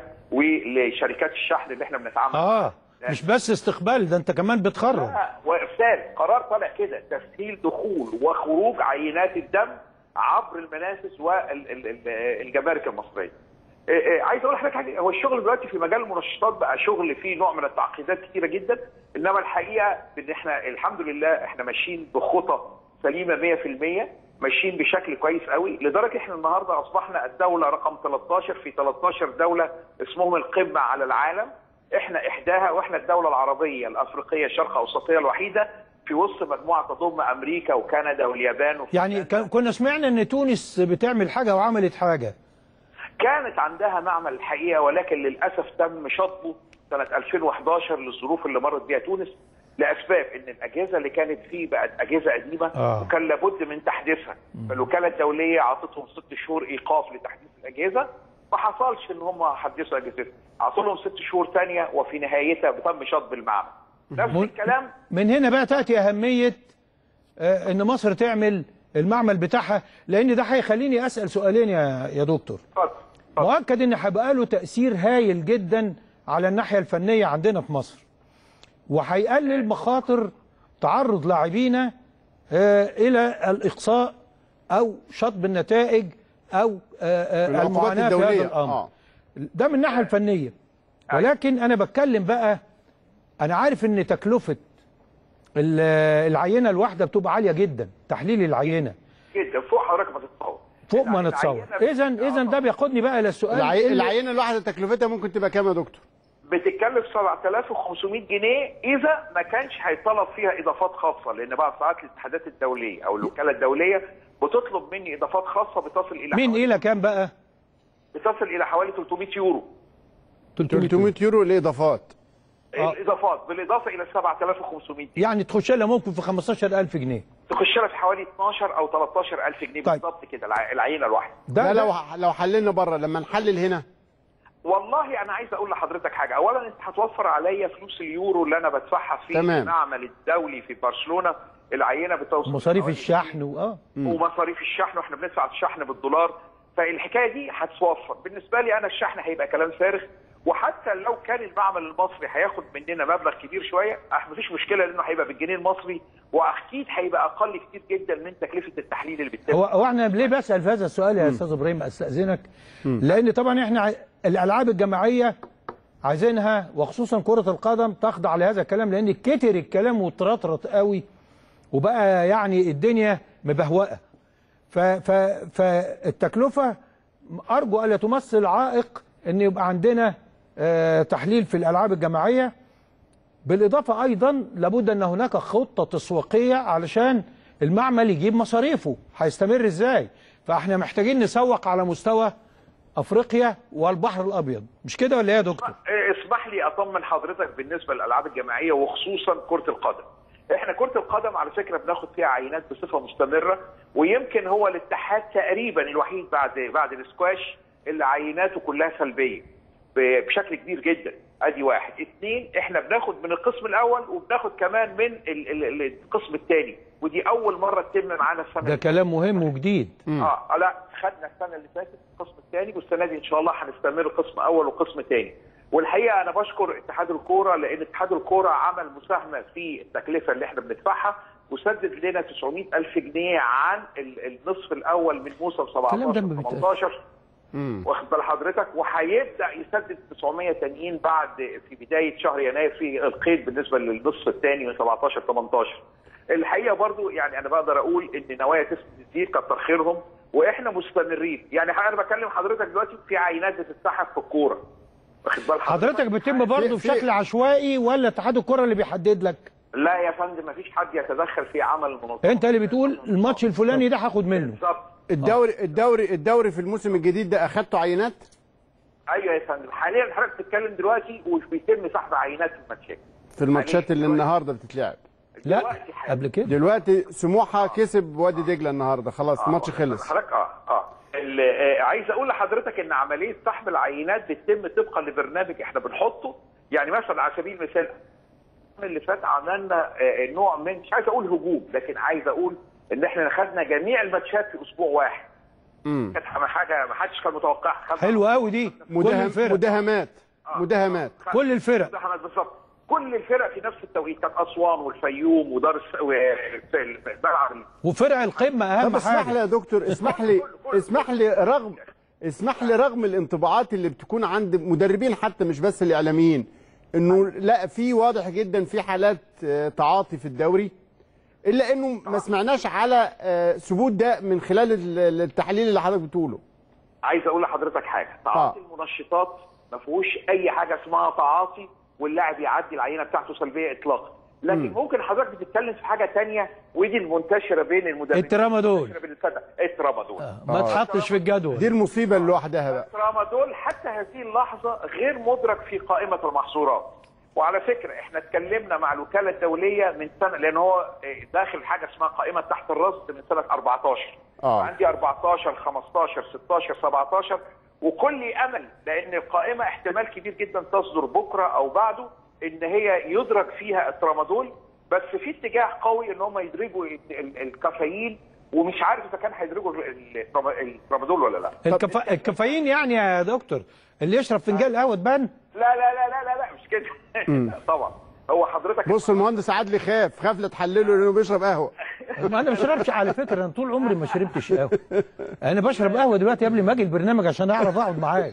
ولشركات الشحن اللي احنا بنتعامل معاها. اه مش بس استقبال، ده انت كمان بتخرج. لا، وارسال قرار طالع كده تسهيل دخول وخروج عينات الدم عبر المنافس والجمارك المصريه. عايز اقول لحضرتك حاجه، هو الشغل دلوقتي في مجال المنشطات بقى شغل فيه نوع من التعقيدات كتيره جدا، انما الحقيقه ان احنا الحمد لله احنا ماشيين بخطى سليمه مية في المية، ماشيين بشكل كويس قوي، لدرجه احنا النهارده اصبحنا الدوله رقم ثلاثة عشر في ثلاثة عشر دوله اسمهم القمه على العالم. احنا احداها، واحنا الدوله العربيه الافريقيه الشرق اوسطيه الوحيده في وسط مجموعه تضم امريكا وكندا واليابان. يعني كنا سمعنا ان تونس بتعمل حاجه وعملت حاجه. كانت عندها معمل الحقيقه، ولكن للاسف تم شطبه سنه ألفين وأحد عشر للظروف اللي مرت بيها تونس، لاسباب ان الاجهزه اللي كانت فيه بقت اجهزه قديمه آه. وكان لابد من تحديثها. فالوكاله الدوليه عطتهم ست شهور ايقاف لتحديث الاجهزه، ما حصلش ان هم حدثوا اجهزتهم، عطوا لهم ست شهور ثانيه وفي نهايتها تم شطب المعمل. نفس الكلام. من هنا بقى تاتي اهميه آه ان مصر تعمل المعمل بتاعها، لان ده هيخليني اسال سؤالين يا يا دكتور. اتفضل. مؤكد ان هيبقى له تاثير هايل جدا على الناحيه الفنيه عندنا في مصر، وهيقلل مخاطر تعرض لاعبينا آه الى الاقصاء او شطب النتائج او آه آه المعاناه في هذا الامر. آه. ده من الناحيه الفنيه، ولكن انا بتكلم بقى، انا عارف ان تكلفه العينه الواحده بتبقى عاليه جدا، تحليل العينه جدا فوق حضرتك ما تتصور، فوق ما نتصور. اذا اذا ده بياخدني بقى للسؤال، العي... العينه الواحده تكلفتها ممكن تبقى كام يا دكتور؟ بتتكلف سبعة آلاف وخمسمائة جنيه اذا ما كانش هيطلب فيها اضافات خاصه، لان بعض ساعات الاتحادات الدوليه او الوكاله الدوليه بتطلب مني اضافات خاصه بتصل الى من الى كام بقى؟ بتصل الى حوالي ثلاثمائة يورو. ثلاثمائة يورو الاضافات. آه. الاضافات بالاضافه الى سبعة آلاف وخمسمائة جنيه. يعني تخش لها ممكن في خمستاشر ألف جنيه. تخش لها في حوالي اثناشر او ثلاثتاشر ألف جنيه. طيب. بالظبط كده العينه الواحده. ده لو لو حللنا بره، لما نحلل هنا والله انا عايز اقول لحضرتك حاجه، اولا انت هتوفر عليا فلوس اليورو اللي انا بدفعها في المعمل الدولي في برشلونه، العينه بتوصل مصاريف الشحن و... اه ومصاريف الشحن، واحنا بندفع الشحن بالدولار، فالحكايه دي هتوفر. بالنسبه لي انا الشحن هيبقى كلام فارغ، وحتى لو كان المعمل المصري هياخد مننا مبلغ كبير شويه مفيش مشكله، لانه هيبقى بالجنيه المصري واكيد هيبقى اقل كتير جدا من تكلفه التحليل اللي بتتم. هو هو احنا ليه بسال في هذا السؤال يا استاذ ابراهيم استاذنك؟ لان طبعا احنا ع- الالعاب الجماعيه عايزينها وخصوصا كره القدم تخضع لهذا الكلام، لان كتر الكلام وترطرط قوي وبقى يعني الدنيا مبهوقه. ف ف فالتكلفه ارجو الا تمثل عائق ان يبقى عندنا آه تحليل في الالعاب الجماعيه. بالاضافه ايضا لابد ان هناك خطه تسويقيه علشان المعمل يجيب مصاريفه، هيستمر ازاي؟ فاحنا محتاجين نسوق على مستوى افريقيا والبحر الابيض، مش كده ولا ايه يا دكتور؟ اسمح لي اطمن حضرتك بالنسبه للالعاب الجماعيه وخصوصا كره القدم. احنا كره القدم على فكره بناخد فيها عينات بصفه مستمره، ويمكن هو الاتحاد تقريبا الوحيد بعد بعد الاسكواش اللي عيناته كلها سلبيه بشكل كبير جدا. ادي واحد. اثنين، احنا بناخد من القسم الاول وبناخد كمان من ال ال القسم الثاني، ودي اول مره تتم معانا السنه ده كلام مهم وجديد. اه لا خدنا السنه اللي فاتت القسم الثاني، والسنه دي ان شاء الله هنستمر قسم اول وقسم ثاني. والحقيقه انا بشكر اتحاد الكوره، لان اتحاد الكوره عمل مساهمه في التكلفه اللي احنا بندفعها وسدد لنا تسعمائة ألف جنيه عن النصف الاول من موسم سبعتاشر ثمانتاشر. واخد بال حضرتك، وهيبدا يسدد تسعمائة تانيين بعد في بدايه شهر يناير في القيد بالنسبه للنصف الثاني من سبعتاشر ثمانتاشر. الحقيقه برضو يعني انا بقدر اقول ان نوايا تسديد كتر خيرهم، واحنا مستمرين. يعني انا بكلم حضرتك دلوقتي في عينات بتتسحب في الكوره. واخد بال حضرتك، حضرتك بتتم برضه بشكل عشوائي ولا اتحاد الكره اللي بيحدد لك؟ لا يا فندم، مفيش حد يتدخل في عمل المنظمه. انت اللي بتقول الماتش الفلاني ده هاخد منه. بالظبط. الدوري الدوري الدوري في الموسم الجديد ده اخدتوا عينات؟ ايوه يا فندم، حاليا حضرتك بتتكلم دلوقتي وبيتم سحب عينات في الماتشات. في الماتشات اللي النهارده بتتلعب؟ لا قبل كده. دلوقتي سموحه كسب وادي دجله النهارده، خلاص الماتش خلص. حضرتك اه اه آه، عايز اقول لحضرتك ان عمليه سحب العينات بتتم طبقا لبرنامج احنا بنحطه. يعني مثلا على سبيل المثال اللي فات عملنا آه، نوع من، مش عايز اقول هجوم، لكن عايز اقول ان احنا خدنا جميع الماتشات في اسبوع واحد. امم كانت حاجه ما حدش كان متوقعها. حلوه قوي دي. مداهم مداهمات آه. مداهمات كل الفرق مداهمات بالظبط. كل الفرق في نفس التوقيت، كانت اسوان والفيوم ودار الس... والملعب وفرق القمه اهم طب اسمح حاجه. لي يا دكتور، اسمح لي اسمح لي رغم اسمح لي رغم الانطباعات اللي بتكون عند مدربين حتى مش بس الاعلاميين، انه لا في واضح جدا في حالات آه، تعاطي في الدوري، الا انه ما سمعناش على آه، ثبوت ده من خلال ال- التحليل اللي حضرتك بتقوله. عايز اقول لحضرتك حاجه، تعاطي آه. المنشطات ما فيهوش اي حاجه اسمها تعاطي واللاعب يعدي العينه بتاعته سلبيه اطلاقا. لكن مم. ممكن حضرتك بتتكلم في حاجه ثانيه، ودي المنتشره بين المدربين. الترامادول. المنتشرة بين الفرق. الترامادول. آه. ما تحطش في الجدول. دي المصيبه اللي لوحدها بقى. الترامادول حتى هذه اللحظه غير مدرك في قائمه المحظورات. وعلى فكره احنا اتكلمنا مع الوكاله الدوليه من سنه، لان هو داخل حاجه اسمها قائمه تحت الرصد من سنه أربعتاشر. اه عندي أربعتاشر خمستاشر ستاشر سبعتاشر، وكل امل لان القائمه احتمال كبير جدا تصدر بكره او بعده ان هي يدرك فيها الترامادول، بس في اتجاه قوي ان هم يدرجوا الكافيين، ومش عارف اذا كان هيدرجوا الترامادول ولا لا. الكف... الكافيين يعني يا دكتور اللي يشرب فنجان قهوه تبان؟ لا لا لا لا لا, لا مش كده. طبعا هو حضرتك بص المهندس عادل خاف خاف لا تحلله لانه بيشرب قهوه. ما انا ما بشربش على فكره، انا طول عمري ما شربتش قهوه. انا بشرب قهوه دلوقتي قبل ما اجي البرنامج عشان اعرف اقعد معاك.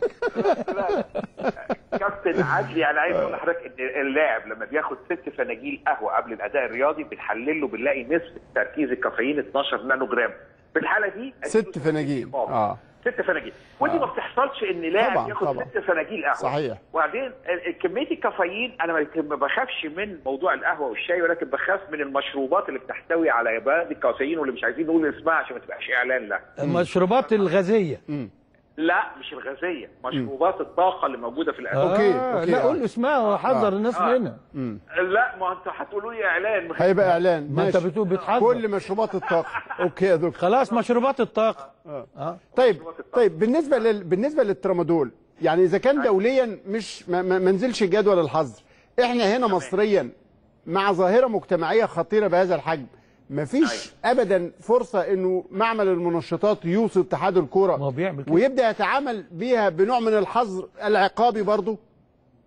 كابتن عادلي انا عايز اقول لحضرتك ان اللاعب لما بياخد ست فناجيل قهوه قبل الاداء الرياضي بنحلل له بنلاقي نسبه تركيز الكافيين اتناشر نانو جرام. في الحاله دي ست فناجيل اه ست فناجيل، ودي آه. ما بتحصلش ان لاعب طبعا ياخد طبعا. ست فناجيل قهوه. صحيح. وبعدين كميه الكافيين انا ما بخافش من موضوع القهوه والشاي، ولكن بخاف من المشروبات اللي بتحتوي على بعض الكافيين واللي مش عايزين نقول اسمها عشان ما تبقاش اعلان لها. المشروبات الغازيه. لا مش الغازيه، مشروبات الطاقه اللي موجوده في القهوه. أوكي، آه أوكي، لا آه. قول اسمها وحذر الناس آه. منها. لا ما انتوا هتقولوا لي اعلان. هيبقى اعلان. ما انت ماشي. بتقول بتحذر. كل مشروبات الطاقه. اوكي يا دكتور. خلاص مشروبات الطاقه. آه. اه طيب طيب بالنسبه لل... بالنسبه للترامادول، يعني اذا كان دوليا مش ما, ما نزلش جدول الحظر، احنا هنا مصريا مع ظاهره مجتمعيه خطيره بهذا الحجم، مفيش ابدا فرصه انه معمل المنشطات يوصي اتحاد ما هو الكوره بيعمل كده. ويبدا يتعامل بيها بنوع من الحظر العقابي برضه؟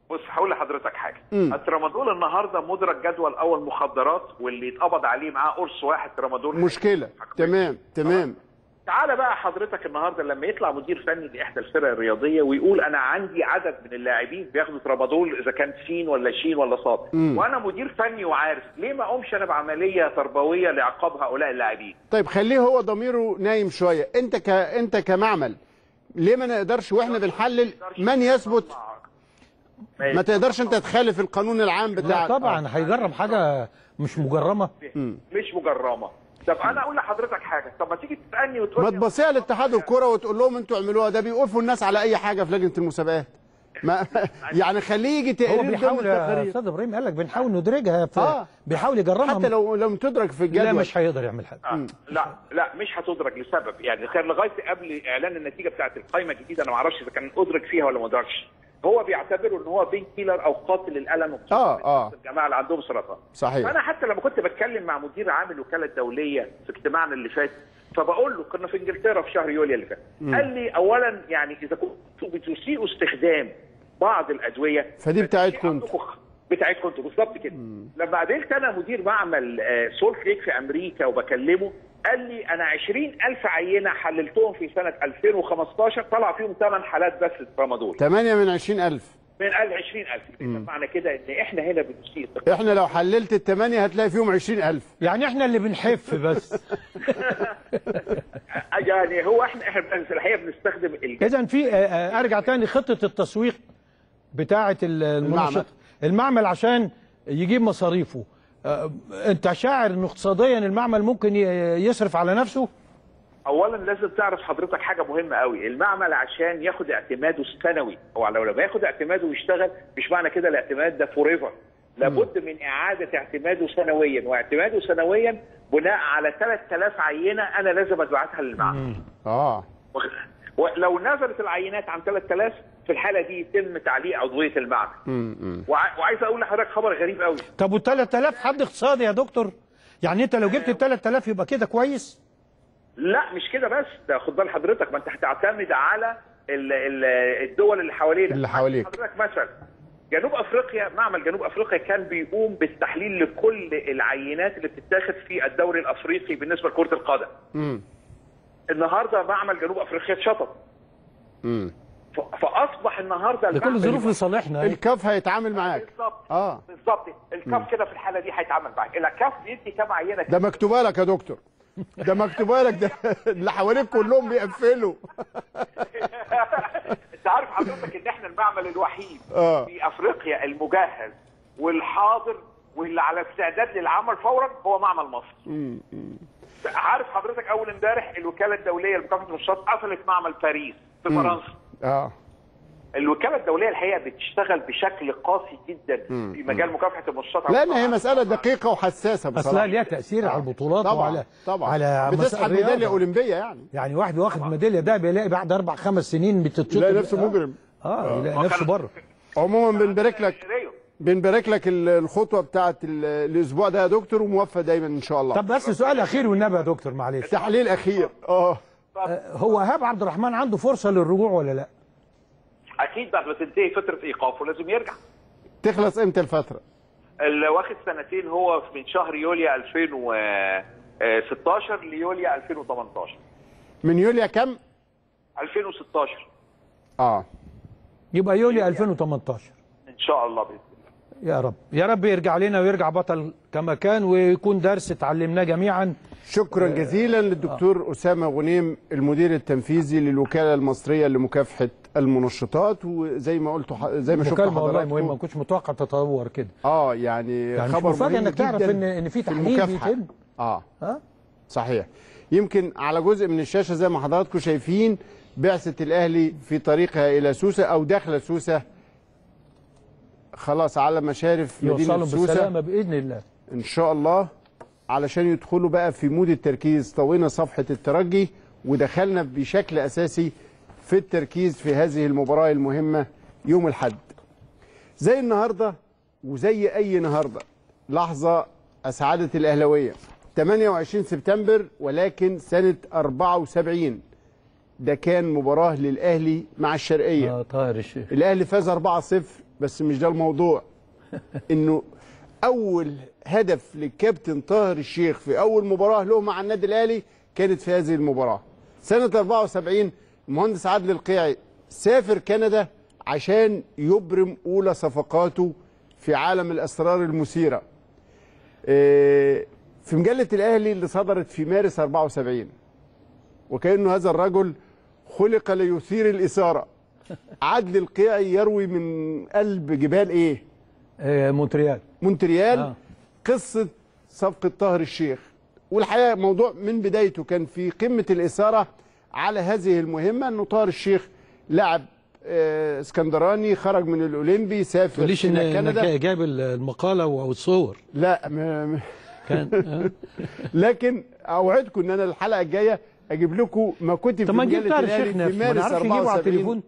بص هقول لحضرتك حاجه. الترامادول النهارده مدرج جدول اول مخدرات، واللي اتقبض عليه معاه قرص واحد ترامادول مشكله. تمام تمام. تعالى بقى حضرتك النهارده لما يطلع مدير فني لاحدى الفرق الرياضيه ويقول انا عندي عدد من اللاعبين بياخدوا ترامادول اذا كان سين ولا شين ولا صاد، وانا مدير فني وعارف، ليه ما اقومش انا بعمليه تربويه لعقاب هؤلاء اللاعبين؟ طيب خليه هو ضميره نايم شويه. انت ك انت كمعمل ليه ما نقدرش واحنا بنحلل من يثبت؟ ما تقدرش انت تخالف القانون العام بتاع. لا طبعا هيجرب حاجه مش مجرمه. مش مجرمه. طب انا اقول لحضرتك حاجه، طب ما تيجي تسالني وتقول ما تبصيها لاتحاد الكوره وتقول لهم انتوا اعملوها، ده بيوقفوا الناس على اي حاجه في لجنه المسابقات. ما يعني خليه يجي تقرير. هو بيحاول يا استاذ ابراهيم قال لك بنحاول ندرجها في آه. بيحاول يجرمها حتى لو لم تدرك في الجدول. لا مش هيقدر يعمل حاجه. آه. لا لا مش هتدرج لسبب، يعني كان لغايه قبل اعلان النتيجه بتاعه القائمه الجديده انا ما اعرفش اذا كان ادرك فيها ولا ما ادركش. هو بيعتبره ان هو بين كيلر او قاتل الالم اه اه الجماعه اللي عندهم سرطان. صحيح. فانا حتى لما كنت بتكلم مع مدير عام الوكاله الدوليه في اجتماعنا اللي فات، فبقول له كنا في انجلترا في شهر يوليو اللي فات، قال لي اولا يعني اذا كنتوا بتسيئوا استخدام بعض الادويه فدي بتاعتكم بتاعتكم انتوا بالظبط كده. لما قابلت انا مدير معمل سولت ليك في امريكا وبكلمه، قال لي انا عشرين ألف عينه حللتهم في سنه ألفين وخمستاشر طلع فيهم ثمان حالات بس ترامادول. ثمانية من عشرين ألف. من عشرين ألف. معنى كده ان احنا هنا بنسيء. احنا لو حللت الثمانية هتلاقي فيهم عشرين ألف. يعني احنا اللي بنحف بس. يعني هو احنا احنا في الحقيقه بنستخدم اذا في ارجع تاني خطه التسويق بتاعه المنشط المعمل عشان يجيب مصاريفه. انت شاعر ان اقتصاديا المعمل ممكن يصرف على نفسه؟ اولا لازم تعرف حضرتك حاجه مهمه قوي، المعمل عشان ياخد اعتماده السنوي، هو لو لما ياخد اعتماده ويشتغل مش معنى كده الاعتماد ده فور ايفر، لابد من اعاده اعتماده سنويا، واعتماده سنويا بناء على ثلاثة آلاف عينه انا لازم ابعتها للمعمل. اه ولو نزلت العينات عن ثلاثة آلاف في الحاله دي يتم تعليق عضويه المعمل. امم وعايز اقول لحضرتك خبر غريب قوي. طب وال ثلاثة آلاف حد اقتصادي يا دكتور؟ يعني انت لو جبت ال ثلاثة آلاف يبقى كده كويس؟ لا مش كده بس، ده خد بال حضرتك، ما انت هتعتمد على ال ال الدول اللي حوالينا. اللي حواليك. حضرتك مثلا جنوب افريقيا، معمل جنوب افريقيا كان بيقوم بالتحليل لكل العينات اللي بتتاخد في الدوري الافريقي بالنسبه لكره القدم. امم النهارده معمل جنوب افريقيا اتشطب. امم فاصبح النهارده ده كل الظروف لصالحنا. الكاف هيتعامل معاك. بالظبط اه بالظبط الكاف كده في الحاله دي هيتعامل معاك. الكاف بيدي كام عينه؟ ده مكتوبه لك يا دكتور، ده مكتوبه لك، ده اللي حواليك كلهم بيقفلوا. انت عارف حضرتك ان احنا المعمل الوحيد آه. في افريقيا المجهز والحاضر واللي على استعداد للعمل فورا هو معمل مصر. امم عارف حضرتك اول امبارح الوكاله الدوليه لمكافحه المنشطات قفلت معمل باريس في فرنسا. اه الوكاله الدوليه الحقيقه بتشتغل بشكل قاسي جدا مم. في مجال مكافحه المنشطات، لان هي مساله دقيقه وحساسه بصراحه. اصلا ليها تاثير على البطولات طبعا وعلى طبعا على بتسحب ميداليه اولمبيه. يعني يعني واحد واخد ميداليه ده بيلاقي بعد اربع خمس سنين بتتشطب يلاقي نفسه مجرم. اه يلاقي نفسه بره. عموما بنبارك لك بنبارك لك الخطوه بتاعه الاسبوع ده يا دكتور، وموفق دايما ان شاء الله. طب بس سؤال اخير والنبي يا دكتور معلش، تحليل اخير. اه هو ايهاب عبد الرحمن عنده فرصه للرجوع ولا لا؟ اكيد بعد ما تنتهي فتره ايقافه لازم يرجع. تخلص امتى الفتره؟ اللي واخد سنتين هو من شهر يوليو ألفين وستاشر ليوليو ألفين وتمنتاشر. من يوليو كم؟ ألفين وستاشر. اه يبقى يوليو ألفين وتمنتاشر ان شاء الله باذن الله. يا رب يا رب يرجع لنا ويرجع بطل كما كان، ويكون درس اتعلمناه جميعا. شكرا جزيلا للدكتور آه. أسامة غنيم المدير التنفيذي للوكالة المصرية لمكافحة المنشطات. وزي ما قلت زي ما شفت حضراتكم والله مهم، ما كنتش متوقع تتطور كده. اه يعني, يعني خبر مفاجئ انك تعرف ان ان في تحليل بيتم. اه ها صحيح. يمكن على جزء من الشاشة زي ما حضراتكم شايفين بعثة الأهلي في طريقها إلى سوسة أو داخل سوسة، خلاص على مشارف مدينة سوسة. يوصلوا بالسلامة بإذن الله إن شاء الله، علشان يدخلوا بقى في مود التركيز. طوينا صفحة الترجي ودخلنا بشكل أساسي في التركيز في هذه المباراة المهمة يوم الأحد. زي النهاردة وزي أي النهاردة لحظة أسعدت الأهلاوية. ثمانية وعشرين سبتمبر ولكن سنة أربعة وسبعين، ده كان مباراة للأهلي مع الشرقية. اه طاهر الشيخ. الأهلي فاز أربعة صفر بس مش ده الموضوع. انه اول هدف للكابتن طاهر الشيخ في اول مباراه له مع النادي الاهلي كانت في هذه المباراه سنه أربعة وسبعين. المهندس عادل القيعي سافر كندا عشان يبرم اولى صفقاته في عالم الاسرار المثيره في مجله الاهلي اللي صدرت في مارس أربعة وسبعين. وكأنه هذا الرجل خلق ليثير الاثاره. عادل القيعي يروي من قلب جبال ايه؟ آه مونتريال. مونتريال آه. قصه صفقه طاهر الشيخ. والحقيقه موضوع من بدايته كان في قمه الاثاره على هذه المهمه، انه طاهر الشيخ لاعب آه اسكندراني خرج من الاولمبي سافر ليش الى كندا. جاب المقاله والصور؟ لا م... م... كان لكن اوعدكم ان انا الحلقه الجايه اجيب لكم ما كنت في مجله الاهلي في مارس أربعة وسبعين.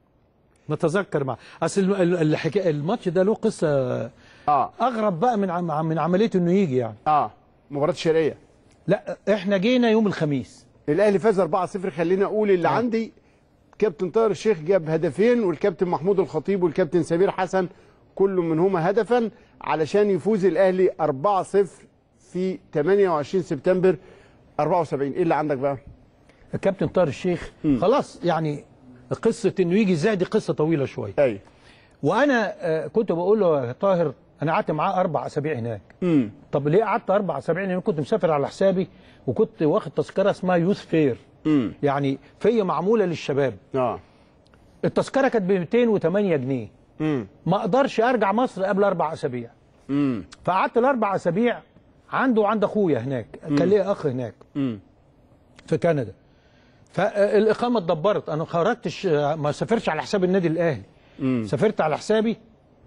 نتذكر معه. اصل الحكايه الماتش ده له قصه اه اغرب بقى من عم من عمليه انه يجي يعني. اه مباراه الشرقيه. لا احنا جينا يوم الخميس. الاهلي فاز أربعة صفر. خليني اقول اللي آه. عندي كابتن طاهر الشيخ جاب هدفين، والكابتن محمود الخطيب والكابتن سمير حسن كل منهما هدفا علشان يفوز الاهلي أربعة صفر في ثمانية وعشرين سبتمبر أربعة وسبعين. ايه اللي عندك بقى؟ الكابتن طاهر الشيخ م. خلاص يعني قصه انه يجي ازاي دي قصه طويله شويه. ايوه. وانا كنت بقول له يا طاهر انا قعدت معاه اربع اسابيع هناك. امم طب ليه قعدت اربع اسابيع؟ لان كنت مسافر على حسابي وكنت واخد تذكره اسمها يوث فير. امم يعني فيا معموله للشباب. اه التذكره كانت ب مئتين وثمانية جنيه. امم ما اقدرش ارجع مصر قبل اربع اسابيع. امم فقعدت الاربع اسابيع عنده وعند اخويا هناك. مم. كان ليا اخ هناك. امم في كندا. فالاقامه اتدبرت. انا ما خرجتش ما سافرتش على حساب النادي الاهلي. مم. سافرت على حسابي.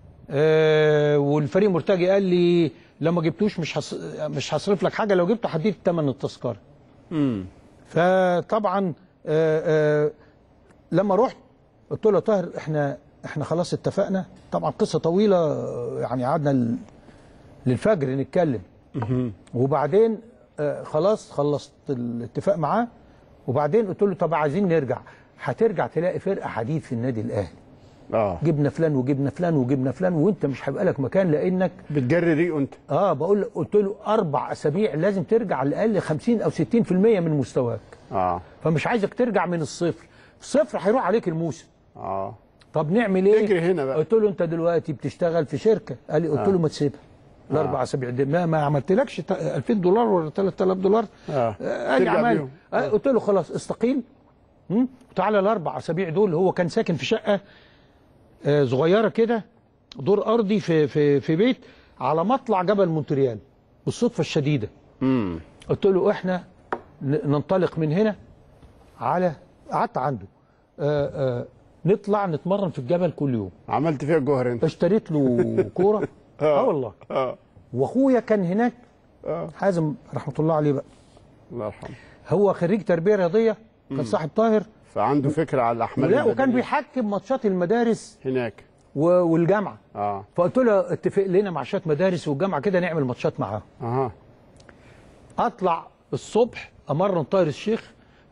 آه والفريق مرتجي قال لي لو ما جبتوش مش هص... مش هصرف لك حاجه، لو جبته هديك ثمن التذكره. امم فطبعا آه آه لما رحت قلت له طاهر احنا احنا خلاص اتفقنا. طبعا قصه طويله يعني قعدنا ل... للفجر نتكلم. مم. وبعدين آه خلاص خلصت الاتفاق معاه. وبعدين قلت له طب عايزين نرجع. هترجع تلاقي فرقه حديد في النادي الاهلي. اه جبنا فلان وجبنا فلان وجبنا فلان وانت مش هيبقى لك مكان لانك بتجري ريقه انت. اه بقول قلت له اربع اسابيع لازم ترجع على الاقل خمسين او ستين في المية من مستواك. اه فمش عايزك ترجع من الصفر. الصفر هيروح عليك الموسم. اه طب نعمل ايه؟ تجري هنا بقى. قلت له انت دلوقتي بتشتغل في شركه. قال لي قلت آه. له ما تسيبها الاربع اسابيع دي ما, ما عملتلكش ألفين دولار ولا ثلاثة آلاف دولار. اه قال لي عمال. آه. قلت له خلاص استقيل وتعالى الاربع اسابيع دول. هو كان ساكن في شقه آه صغيره كده دور ارضي في في في بيت على مطلع جبل مونتريال بالصدفه الشديده. امم قلت له احنا ننطلق من هنا على قعدت عنده آه آه نطلع نتمرن في الجبل كل يوم. عملت فيها الجوهر انت. اشتريت له كوره. اه والله. اه واخويا كان هناك. اه حازم رحمه الله عليه بقى. الله يرحمه. هو خريج تربيه رياضيه. كان صاحب طاهر. فعنده فكره على الاحمال. لا وكان بيحكم ماتشات المدارس هناك والجامعه. اه فقلت له اتفق لنا مع شويه مدارس والجامعه كده نعمل ماتشات معاهم. اها اطلع الصبح امرن طاهر الشيخ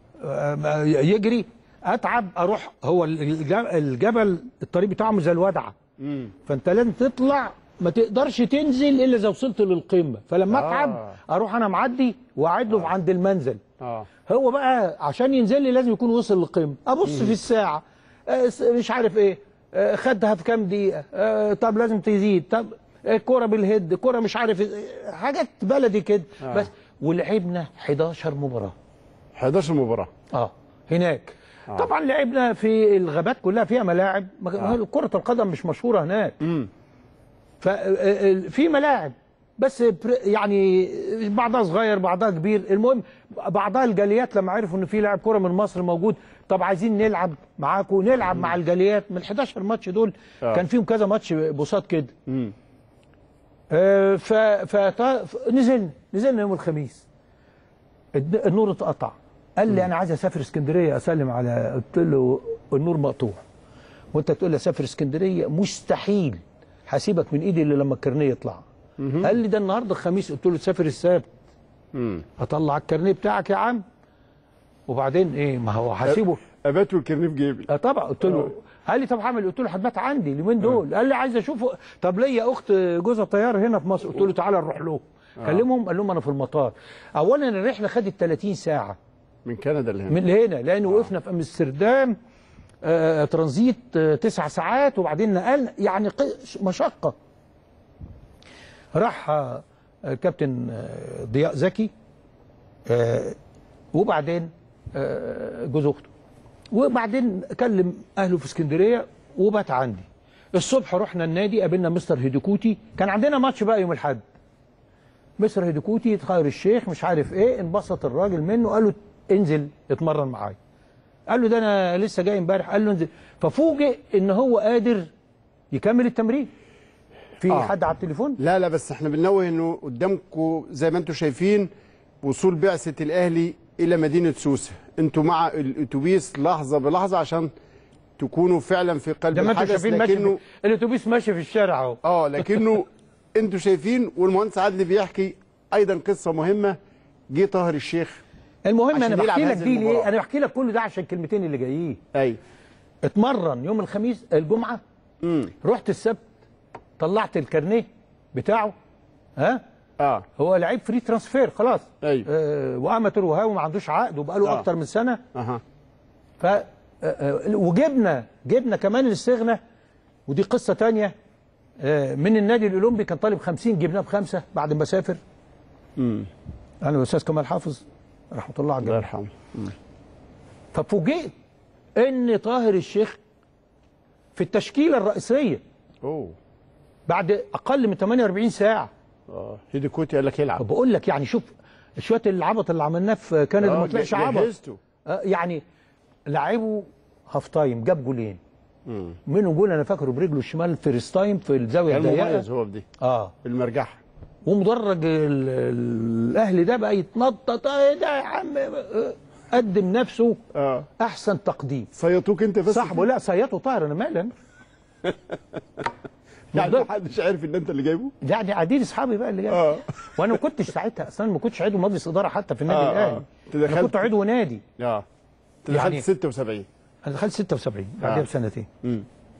يجري اتعب اروح. هو الجبل الطريق بتاعه زي الودعه. امم فانت لازم تطلع ما تقدرش تنزل الا اذا وصلت للقمه. فلما آه. اتعب اروح انا معدي واقعد له آه. عند المنزل. اه هو بقى عشان ينزل لي لازم يكون وصل للقمه. ابص مم. في الساعه آه مش عارف ايه آه خدها في كام دقيقه. آه طب لازم تزيد. طب الكوره بالهيد كوره مش عارف إيه. حاجات بلدي كده. آه. بس ولعبنا حداشر مباراه. حداشر مباراه اه هناك. آه. طبعا لعبنا في الغابات كلها فيها ملاعب. آه. كره القدم مش مشهوره هناك. امم ففي ملاعب بس يعني بعضها صغير بعضها كبير. المهم بعضها الجاليات لما عرفوا ان في لاعب كوره من مصر موجود. طب عايزين نلعب معاكم نلعب مع الجاليات. من الحداشر ماتش دول آه. كان فيهم كذا ماتش بساط كده. امم آه ف فنزلنا نزلنا يوم الخميس. النور اتقطع. قال لي انا عايز اسافر اسكندريه اسلم على. قلت له النور مقطوع وانت تقول لي اسافر اسكندريه مستحيل. هسيبك من ايدي اللي لما الكارنيه يطلع. مم. قال لي ده النهارده الخميس. قلت له تسافر السبت. امم اطلع الكارنيه بتاعك يا عم وبعدين ايه ما هو هسيبه. ابات والكرنيه في جيبي. اه طبعا. قلت له قال لي طب هعمل، قلت له هتبات عندي اليومين دول. قال لي عايز اشوفه. طب ليا اخت جوزها طيار هنا في مصر. قلت له تعالى نروح له. كلمهم قال لهم انا في المطار. اولا الرحله خدت ثلاثين ساعه من كندا لهنا، من هنا، لان وقفنا في امستردام آه ترانزيت آه تسع ساعات، وبعدين نقلنا، يعني مشقه. راح آه الكابتن آه ضياء زكي آه وبعدين آه جوز اخته، وبعدين كلم اهله في اسكندريه وبات عندي. الصبح رحنا النادي، قابلنا مستر هيديكوتي، كان عندنا ماتش بقى يوم الاحد. مستر هيديكوتي خير الشيخ مش عارف ايه، انبسط الراجل منه، قال له انزل اتمرن معايا. قال له ده انا لسه جاي امبارح. قال له انزل. ففوجئ ان هو قادر يكمل التمرين. في آه. حد على التليفون؟ لا لا، بس احنا بننوه انه قدامكم زي ما انتم شايفين وصول بعثه الاهلي الى مدينه سوسه. انتوا مع الاتوبيس لحظه بلحظه عشان تكونوا فعلا في قلب الحدث، لكنه الاتوبيس ماشي في الشارع اهو. اه لكنه انتوا شايفين. والمهندس عادل بيحكي ايضا قصه مهمه. جه طاهر الشيخ. المهم انا بحكي لك دي ليه؟ انا بحكي لك كل ده عشان الكلمتين اللي جايين. ايوه. اتمرن يوم الخميس الجمعه. امم رحت السبت طلعت الكارنيه بتاعه. ها؟ اه هو لعيب فري ترانسفير خلاص. ايوه. آه واماتور وهاوي وما عندوش عقد وبقاله آه. اكتر من سنه. اها. ف آه وجبنا جبنا كمان الاستغنى، ودي قصه ثانيه. آه من النادي الاولمبي كان طالب خمسين، جبناه بخمسه بعد ما سافر. امم انا والاستاذ كمال حافظ رحمه الله عليه الله يرحمه. ففوجئت ان طاهر الشيخ في التشكيله الرئيسيه. اوه بعد اقل من ثمانية وأربعين ساعه. اه هيديكوتي قال لك يلعب. بقول لك يعني شوف شويه العبط اللي عملناه في كندا ما طلعش عبط. آه يعني لعبوا هاف تايم جاب جولين. امم منهم جول انا فاكره برجله الشمال فيرست تايم في الزاويه الضيقه. كان مميز هو في دي. اه المرجحه. ومدرج الاهلي ده بقى يتنطط. ايه ده يا عم؟ قدم نفسه اه احسن تقديم. صيطوك انت بس؟ صاحبه لا صيطه طاهر. انا مالي انا. يعني محدش عارف ان انت اللي جايبه؟ يعني قاعدين اصحابي بقى اللي جايبه. اه وانا ما كنتش ساعتها اصلا، ما كنتش عضو مجلس اداره حتى في النادي آه الاهلي. آه. انا كنت عضو نادي. اه انت دخلت يعني ستة وسبعين. انا دخلت ستة وسبعين بعدها آه. بسنتين. امم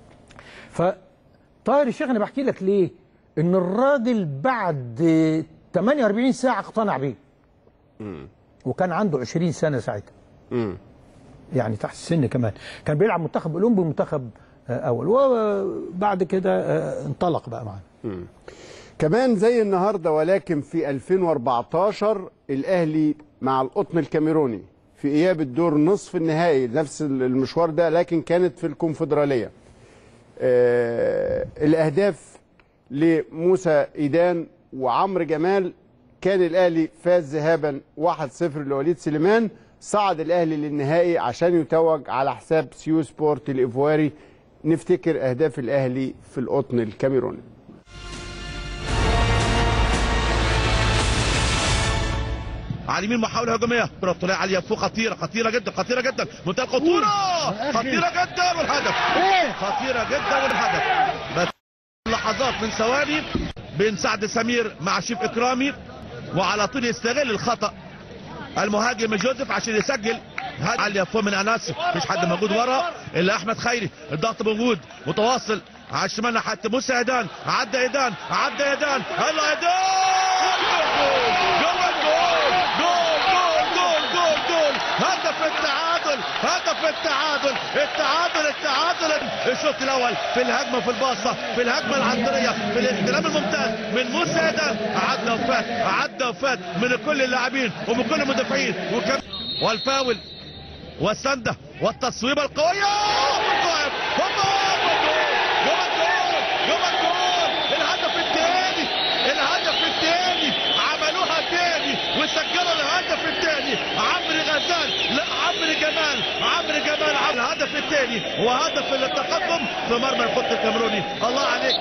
فطاهر الشيخ انا بحكي لك ليه؟ ان الراجل بعد ثمانية وأربعين ساعه اقتنع بيه. امم وكان عنده عشرين سنه ساعتها. امم يعني تحت السن كمان. كان بيلعب منتخب اولمبي ومنتخب اول، وبعد كده انطلق بقى معانا. كمان زي النهارده ولكن في ألفين وأربعتاشر الاهلي مع القطن الكاميروني في اياب الدور نصف النهائي، نفس المشوار ده لكن كانت في الكونفدراليه. آه الاهداف لموسى ايدان وعمرو جمال. كان الاهلي فاز ذهابا واحد صفر لوليد سليمان. صعد الاهلي للنهائي عشان يتوج على حساب سيو سبورت الايفواري. نفتكر اهداف الاهلي في القطن الكاميروني. على اليمين محاوله هجوميه، كره طلع عاليه فوق، خطيره خطيره جدا خطيره جدا، منتهى الخطوره، خطيره جدا والهدف، خطيره جدا والهدف. بس لحظات من ثواني بين سعد سمير مع شيف اكرامي، وعلى طول يستغل الخطا المهاجم جوزيف عشان يسجل. عاليه فوق من اناس، مفيش حد موجود ورا الا احمد خيري. الضغط موجود متواصل على الشمال ناحيه موسى ايدان. عدى ايدان عدى ايدان يلا ايدان جول جول جول جول جول جول جول هدف التعادل هدف التعادل التعادل التعادل. الشوط الاول في الهجمه في الباصه في الهجمه العنتريه في الاستلام الممتاز من موسى ايدان. عدى وفات عدى وفات من كل اللاعبين ومن كل المدافعين وكم والفاول والسنده والتصويبه القويه والقائم جوه الجول جوه الجول. الهدف الثاني الهدف الثاني عملوها ثاني وسجلوا الهدف الثاني. عمرو غزال لا عمرو جمال عمرو جمال عمل الهدف الثاني وهدف التقدم في مرمى القطن الكاميروني. الله عليك.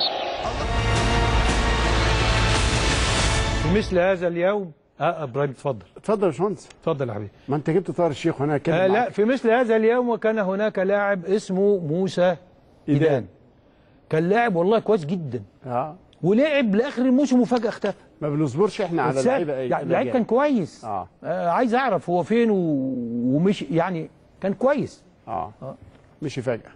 في مثل هذا اليوم اه ابراهيم اتفضل. اتفضل يا باشمهندس. اتفضل يا حبيبي. ما انت جبت طاهر الشيخ وانا كده. آه لا في مثل هذا اليوم وكان هناك لاعب اسمه موسى ايدان. كان لاعب والله كويس جدا. اه ولعب لاخر الموسم وفجاه اختفى. ما بنصبرش احنا على اللعيبه. ايه يعني اللعيب كان كويس. آه. آه عايز اعرف هو فين و... ومش يعني كان كويس. اه, آه. مش فجأة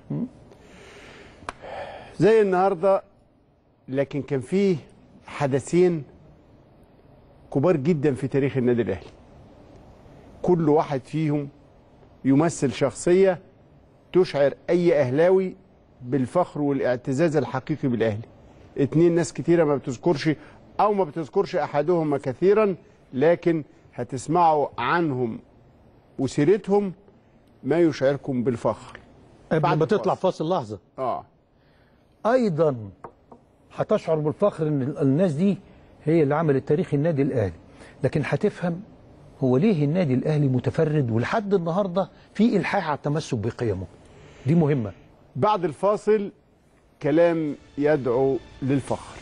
زي النهارده، لكن كان فيه حدثين كبار جدا في تاريخ النادي الاهلي، كل واحد فيهم يمثل شخصيه تشعر اي اهلاوي بالفخر والاعتزاز الحقيقي بالاهلي. اتنين ناس كتيره ما بتذكرش او ما بتذكرش احدهما كثيرا، لكن هتسمعوا عنهم وسيرتهم ما يشعركم بالفخر. بعد ما تطلع فاصل لحظه اه ايضا هتشعر بالفخر ان الناس دي هي اللي عملت تاريخ النادي الاهلي، لكن هتفهم هو ليه النادي الاهلي متفرد ولحد النهارده في الحاح على التمسك بقيمه. دي مهمه. بعد الفاصل كلام يدعو للفخر.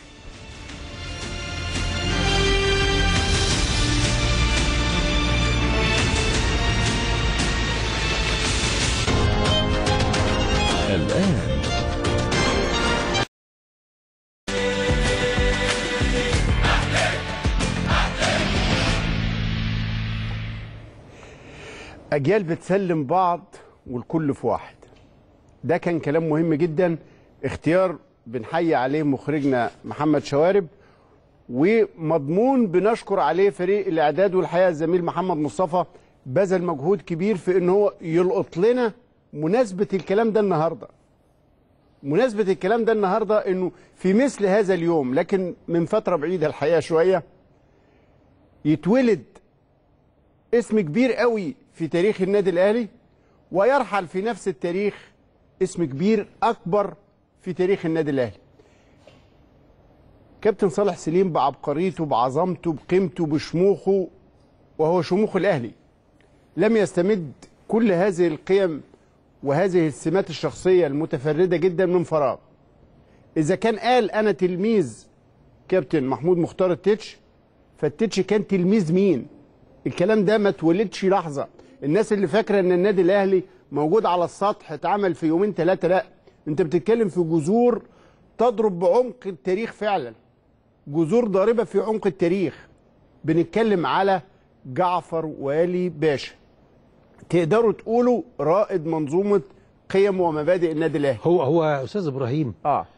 الآن أجيال بتسلم بعض والكل في واحد. ده كان كلام مهم جدا، اختيار بنحيي عليه مخرجنا محمد شوارب، ومضمون بنشكر عليه فريق الإعداد، والحقيقة الزميل محمد مصطفى بذل مجهود كبير في إن هو يلقط لنا مناسبة الكلام ده النهارده. مناسبة الكلام ده النهارده إنه في مثل هذا اليوم، لكن من فترة بعيدة الحقيقة شوية، يتولد اسم كبير قوي في تاريخ النادي الأهلي، ويرحل في نفس التاريخ اسم كبير أكبر في تاريخ النادي الأهلي. كابتن صالح سليم بعبقريته، بعظمته، بقيمته، بشموخه، وهو شموخ الأهلي، لم يستمد كل هذه القيم وهذه السمات الشخصية المتفردة جدا من فراغ. إذا كان قال أنا تلميذ كابتن محمود مختار التتش، فالتتش كان تلميذ مين؟ الكلام ده ما اتولدش لحظة. الناس اللي فاكرة ان النادي الاهلي موجود على السطح اتعمل في يومين ثلاثة، لا، انت بتتكلم في جذور تضرب بعمق التاريخ فعلا، جذور ضاربة في عمق التاريخ. بنتكلم على جعفر والي باشا، تقدروا تقولوا رائد منظومة قيم ومبادئ النادي الاهلي. هو هو استاذ ابراهيم اه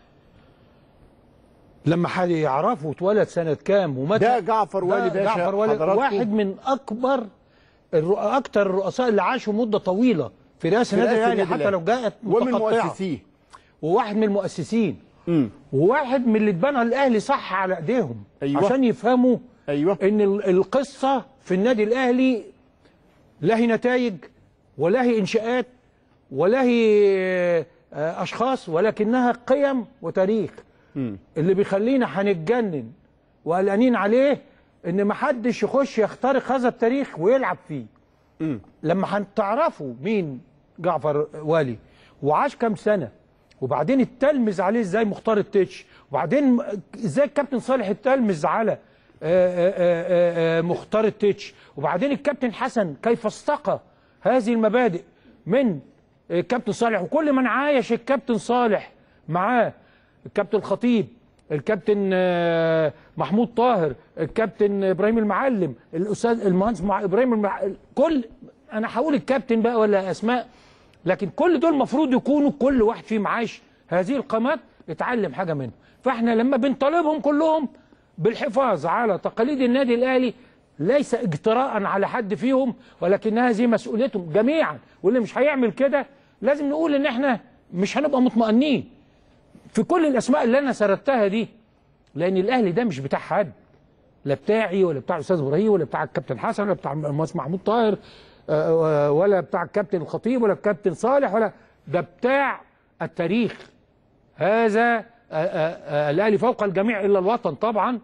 لما حد يعرفه اتولد سنة كام ومتى، ده جعفر والي باشا. جعفر والي واحد من اكبر اكتر الرؤساء اللي عاشوا مدة طويلة في رئاسة النادي الاهلي، حتى لو جاءت ومن مؤسسيه، وواحد من المؤسسين، امم وواحد من اللي اتبنى الاهلي صح على ايديهم. أيوة. عشان يفهموا أيوة. ان القصة في النادي الاهلي لا هي نتائج ولا هي انشاءات ولا هي اشخاص، ولكنها قيم وتاريخ. م. اللي بيخلينا هنتجنن وقلقانين عليه ان ما حدش يخش يخترق هذا التاريخ ويلعب فيه. م. لما هتعرفوا مين جعفر والي وعاش كام سنه، وبعدين اتلمذ عليه ازاي مختار التتش، وبعدين ازاي الكابتن صالح اتلمذ على آآ آآ آآ مختار التتش، وبعدين الكابتن حسن كيف استقى هذه المبادئ من الكابتن صالح، وكل من عايش الكابتن صالح معاه، الكابتن الخطيب، الكابتن محمود طاهر، الكابتن ابراهيم المعلم، الاستاذ المهندس ابراهيم المعلم، كل انا هقول الكابتن بقى ولا اسماء، لكن كل دول المفروض يكونوا كل واحد فيهم عايش هذه القامات اتعلم حاجه منهم. فاحنا لما بنطالبهم كلهم بالحفاظ على تقاليد النادي الاهلي ليس اجتراء على حد فيهم، ولكن هذه مسؤوليتهم جميعا، واللي مش هيعمل كده لازم نقول ان احنا مش هنبقى مطمئنين في كل الاسماء اللي انا سردتها دي، لان الاهلي ده مش بتاع حد، لا بتاعي ولا بتاع الاستاذ ابراهيم ولا بتاع الكابتن حسن ولا بتاع المهندس محمود طاهر ولا بتاع الكابتن الخطيب ولا الكابتن صالح، ولا ده بتاع التاريخ. هذا الاهلي فوق الجميع الا الوطن طبعا،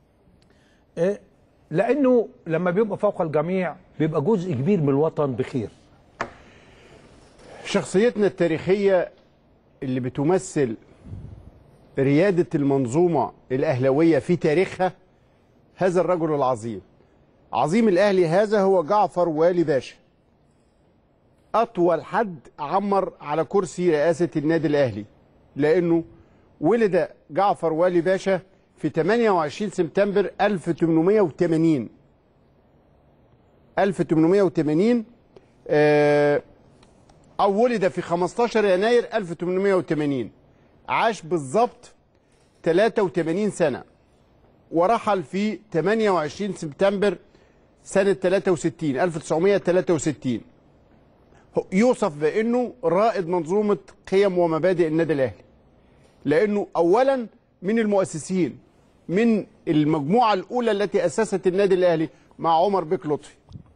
لانه لما بيبقى فوق الجميع بيبقى جزء كبير من الوطن بخير. شخصيتنا التاريخيه اللي بتمثل ريادة المنظومة الأهلوية في تاريخها هذا الرجل العظيم، عظيم الأهلي، هذا هو جعفر والي باشا، أطول حد عمر على كرسي رئاسة النادي الأهلي، لأنه ولد جعفر والي باشا في ثمانية وعشرين سبتمبر ألف وثمانمائة وثمانين ألف وثمانمائة وثمانين. آه او ولد في خمستاشر يناير ألف وثمانمائة وثمانين، عاش بالظبط ثلاثة وثمانين سنه، ورحل في ثمانية وعشرين سبتمبر سنه ثلاثة وستين ألف وتسعمائة وثلاثة وستين. يوصف بانه رائد منظومه قيم ومبادئ النادي الاهلي، لانه اولا من المؤسسين من المجموعه الاولى التي اسست النادي الاهلي مع عمر بيك لطفي.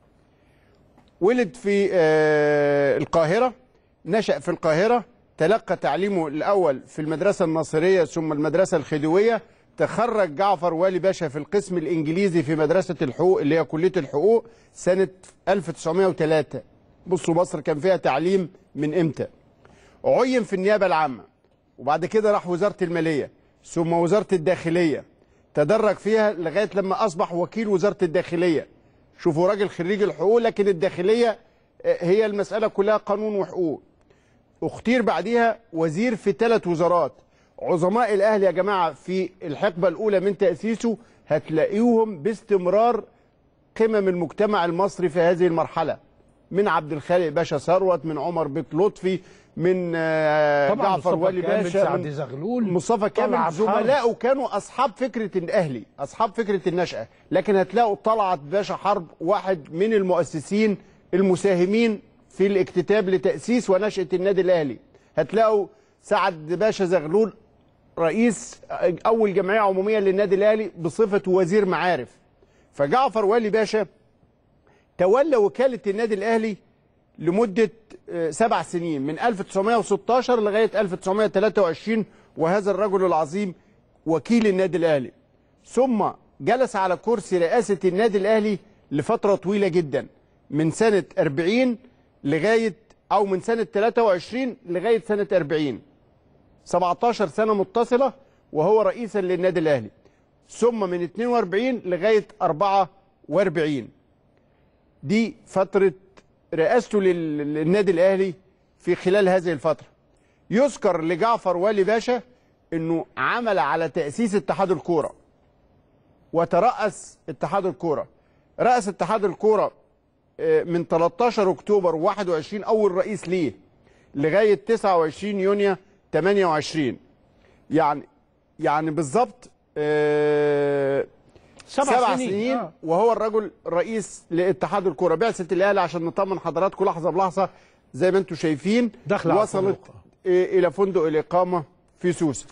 ولد في القاهره، نشأ في القاهره، تلقى تعليمه الاول في المدرسه الناصريه ثم المدرسه الخديويه. تخرج جعفر والي باشا في القسم الانجليزي في مدرسه الحقوق اللي هي كليه الحقوق سنه ألف وتسعمائة وثلاثة. بصوا مصر كان فيها تعليم من امتى. عين في النيابه العامه، وبعد كده راح وزاره الماليه ثم وزاره الداخليه، تدرج فيها لغايه لما اصبح وكيل وزاره الداخليه. شوفوا راجل خريج الحقوق، لكن الداخليه هي المساله كلها قانون وحقوق. اختير بعديها وزير في ثلاث وزارات. عظماء الاهلي يا جماعه في الحقبه الاولى من تاسيسه هتلاقيهم باستمرار قمم المجتمع المصري في هذه المرحله، من عبد الخالق باشا ثروت، من عمر بيك لطفي، من جعفر والي باشا، من زغلول، مصطفى كامل. زملائه كانوا اصحاب فكره الاهلي، اصحاب فكره النشأه. لكن هتلاقوا طلعت باشا حرب واحد من المؤسسين المساهمين في الاكتتاب لتاسيس ونشأة النادي الاهلي. هتلاقوا سعد باشا زغلول رئيس اول جمعيه عموميه للنادي الاهلي بصفه وزير معارف. فجعفر والي باشا تولى وكاله النادي الاهلي لمده سبع سنين، من ألف وتسعمائة وستة عشر لغايه ألف وتسعمائة وثلاثة وعشرين، وهذا الرجل العظيم وكيل النادي الاهلي. ثم جلس على كرسي رئاسه النادي الاهلي لفتره طويله جدا، من سنه أربعين لغايه او من سنه ثلاثة وعشرين لغايه سنه أربعين، سبعة عشر سنه متصله وهو رئيسا للنادي الاهلي. ثم من اثنين وأربعين لغايه أربعة وأربعين، دي فتره رئاسته للنادي الاهلي. في خلال هذه الفتره يذكر لجعفر والي باشا انه عمل على تاسيس اتحاد الكوره وترأس اتحاد الكوره. رأس اتحاد الكوره من ثلاثة عشر أكتوبر واحد وعشرين اول رئيس ليه لغايه تسعة وعشرين يونيو ثمانية وعشرين، يعني يعني بالظبط آه سبع, سبع سنين, سنين آه. وهو الرجل رئيس لاتحاد الكوره. بعثه الاهلي عشان نطمن حضراتكم لحظه بلحظه زي ما انتم شايفين وصلت الى فندق الاقامه في سوسه.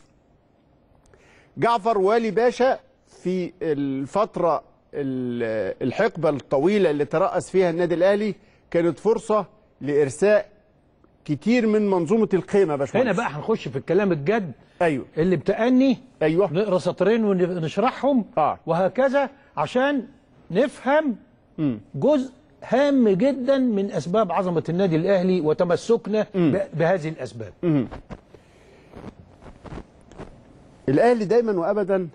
جعفر والي باشا في الفتره الحقبه الطويله اللي ترأس فيها النادي الاهلي كانت فرصه لارساء كتير من منظومه القيمه يا باشمهندس. هنا بقى هنخش في الكلام الجد. ايوه اللي بتأني. ايوه نقرا سطرين ونشرحهم آه. وهكذا عشان نفهم م. جزء هام جدا من اسباب عظمه النادي الاهلي وتمسكنا م. بهذه الاسباب. م. الاهلي دايما وابدا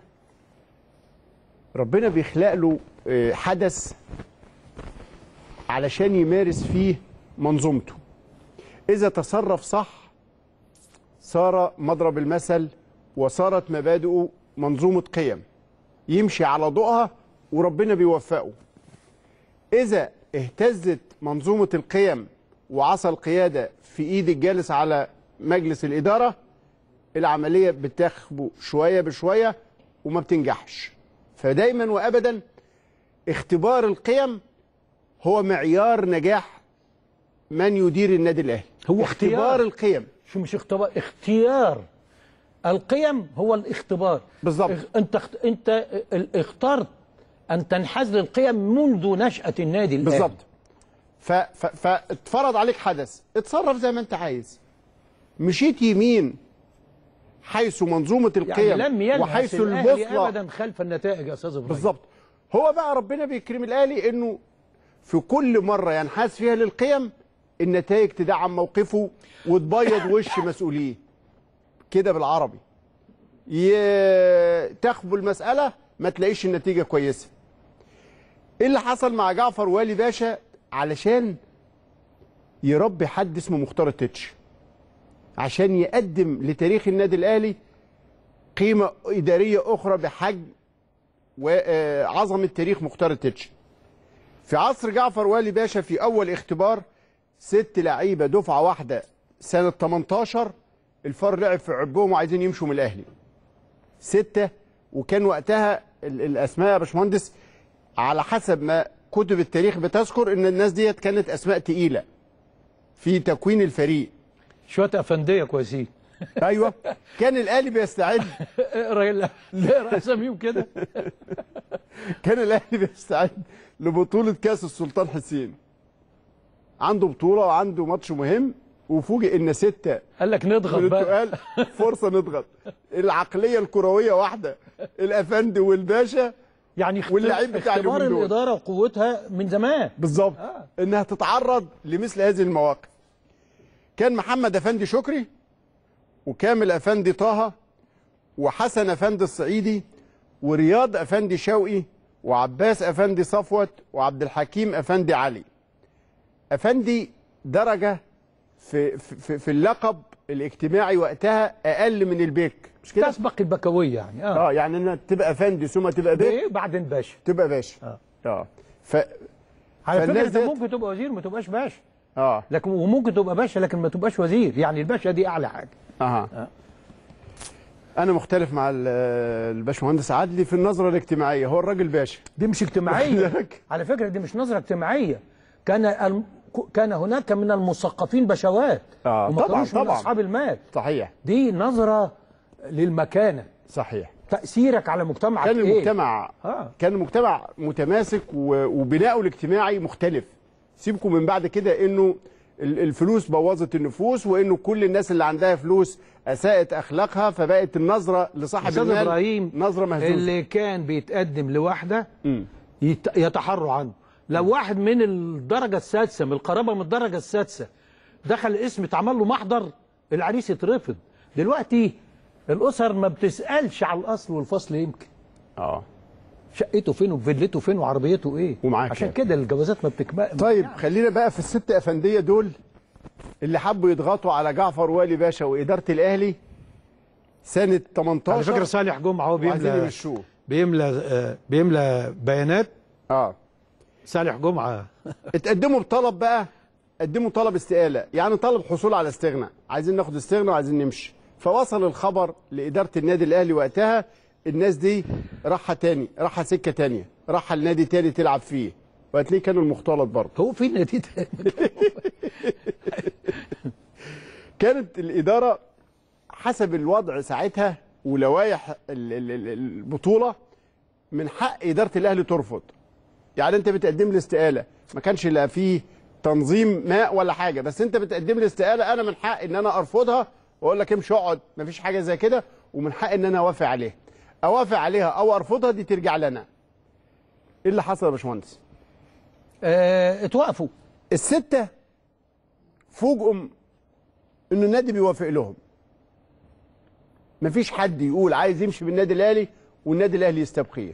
ربنا بيخلق له حدث علشان يمارس فيه منظومته. إذا تصرف صح صار مضرب المثل وصارت مبادئه منظومة قيم يمشي على ضوءها وربنا بيوفقه. إذا اهتزت منظومة القيم وعصا القيادة في إيد الجالس على مجلس الإدارة، العملية بتخبو شوية بشوية وما بتنجحش. فدايما وأبدا اختبار القيم هو معيار نجاح من يدير النادي الاهلي. هو اختبار, اختبار القيم. شو مش اختبار، اختيار القيم هو الاختبار بالظبط. انت انت اخترت ان تنحاز للقيم منذ نشأة النادي الاهلي. بالظبط. فاتفرض عليك حدث، اتصرف زي ما انت عايز. مشيت يمين حيث منظومه القيم يعني لم وحيث البوصله ابدا خلف النتائج يا استاذ ابراهيم. بالظبط. هو بقى ربنا بيكرم الاهلي انه في كل مره ينحاز فيها للقيم النتائج تدعم موقفه وتبيض وش مسؤوليه كده بالعربي. تخبو المساله ما تلاقيش النتيجه كويسه. ايه اللي حصل مع جعفر والي باشا؟ علشان يربي حد اسمه مختار التتش عشان يقدم لتاريخ النادي الاهلي قيمه اداريه اخرى بحجم وعظمه تاريخ مختار التتش. في عصر جعفر والي باشا في اول اختبار ست لعيبه دفعه واحده سنه تمنتاشر الفار لعب في عبهم وعايزين يمشوا من الاهلي. سته، وكان وقتها ال- الاسماء يا باشمهندس على حسب ما كتب التاريخ بتذكر ان الناس ديت كانت اسماء تقيله في تكوين الفريق. شويه افنديه كويسين. ايوه كان الاهلي بيستعد اقرا اقرا اساميهم كده. كان الاهلي بيستعد لبطوله كاس السلطان حسين. عنده بطوله وعنده ماتش مهم وفوجئ ان سته قال لك نضغط من بقى. التقال فرصه نضغط. العقليه الكرويه واحده، الافندي والباشا يعني واللعيب بتاع اختبار اليومين دول. الاداره وقوتها من زمان بالظبط آه. انها تتعرض لمثل هذه المواقف. كان محمد افندي شكري وكامل افندي طه وحسن افندي الصعيدي ورياض افندي شوقي وعباس افندي صفوت وعبد الحكيم افندي علي. افندي درجه في في في اللقب الاجتماعي وقتها اقل من البيك، مش كده؟ تسبق البكويه يعني اه يعني انها تبقى افندي ثم تبقى بيك ايه بعدين باشا. تبقى باشا. اه اه ف على فكره فالناس انت ديت- ممكن تبقى وزير ما تبقاش باشا، اه لكن وممكن تبقى باشا لكن ما تبقاش وزير، يعني الباشا دي اعلى حاجه. اها آه. انا مختلف مع ال- الباشمهندس عدلي في النظره الاجتماعيه. هو الراجل باشا. دي مش اجتماعيه على فكره، دي مش نظره اجتماعيه. كان الم... كان هناك من المثقفين بشوات آه، وما طبعاً، كانوش من طبعاً. اصحاب المال. صحيح دي نظره للمكانه، صحيح. تاثيرك على مجتمعك كان ايه. المجتمع آه. كان المجتمع متماسك و- وبناؤه الاجتماعي مختلف. سيبكم من بعد كده انه ال- الفلوس بوظت النفوس وانه كل الناس اللي عندها فلوس اساءت اخلاقها فبقت النظره لصاحب استاذ المال ابراهيم نظره مهزوزه. اللي كان بيتقدم لواحده مم. يت... يتحروا عنه. لو واحد من الدرجه السادسه من القرابه من الدرجه السادسه دخل اسم اتعمل له محضر العريس يترفض. دلوقتي الاسر ما بتسالش على الاصل والفصل، يمكن اه شقته فين وفيلته فين وعربيته ايه، ومعاه عشان كام. كده الجوازات ما بتكمل. طيب خلينا بقى في الست افنديه دول اللي حبوا يضغطوا على جعفر والي باشا واداره الاهلي سنه تمنتاشر. على فكره صالح جمعه هو وعايزين بيملى يمشوه. بيملى آه، بيملى بيانات. اه صالح جمعه اتقدموا بطلب بقى، قدموا طلب استقاله، يعني طلب حصول على استغناء، عايزين ناخد استغناء وعايزين نمشي. فوصل الخبر لاداره النادي الاهلي وقتها، الناس دي راحه تاني، راحه سكه تانيه، راحه لنادي تاني تلعب فيه، وهتلاقيه كانوا المختلط برضه. هو في نادي تاني. كانت الاداره حسب الوضع ساعتها ولوائح ال- ال- ال- البطوله من حق اداره الاهلي ترفض. يعني انت بتقدم لي استقاله، ما كانش لا فيه تنظيم ماء ولا حاجه، بس انت بتقدم لي استقاله انا من حق ان انا ارفضها واقول لك امشي اقعد، ما فيش حاجه زي كده، ومن حق ان انا اوافق عليها. اوافق عليها او ارفضها دي ترجع لنا. ايه اللي حصل يا باشمهندس؟ آه، اتوقفوا السته فوجئوا ان النادي بيوافق لهم. مفيش حد يقول عايز يمشي بالنادي الاهلي والنادي الاهلي يستبقيه.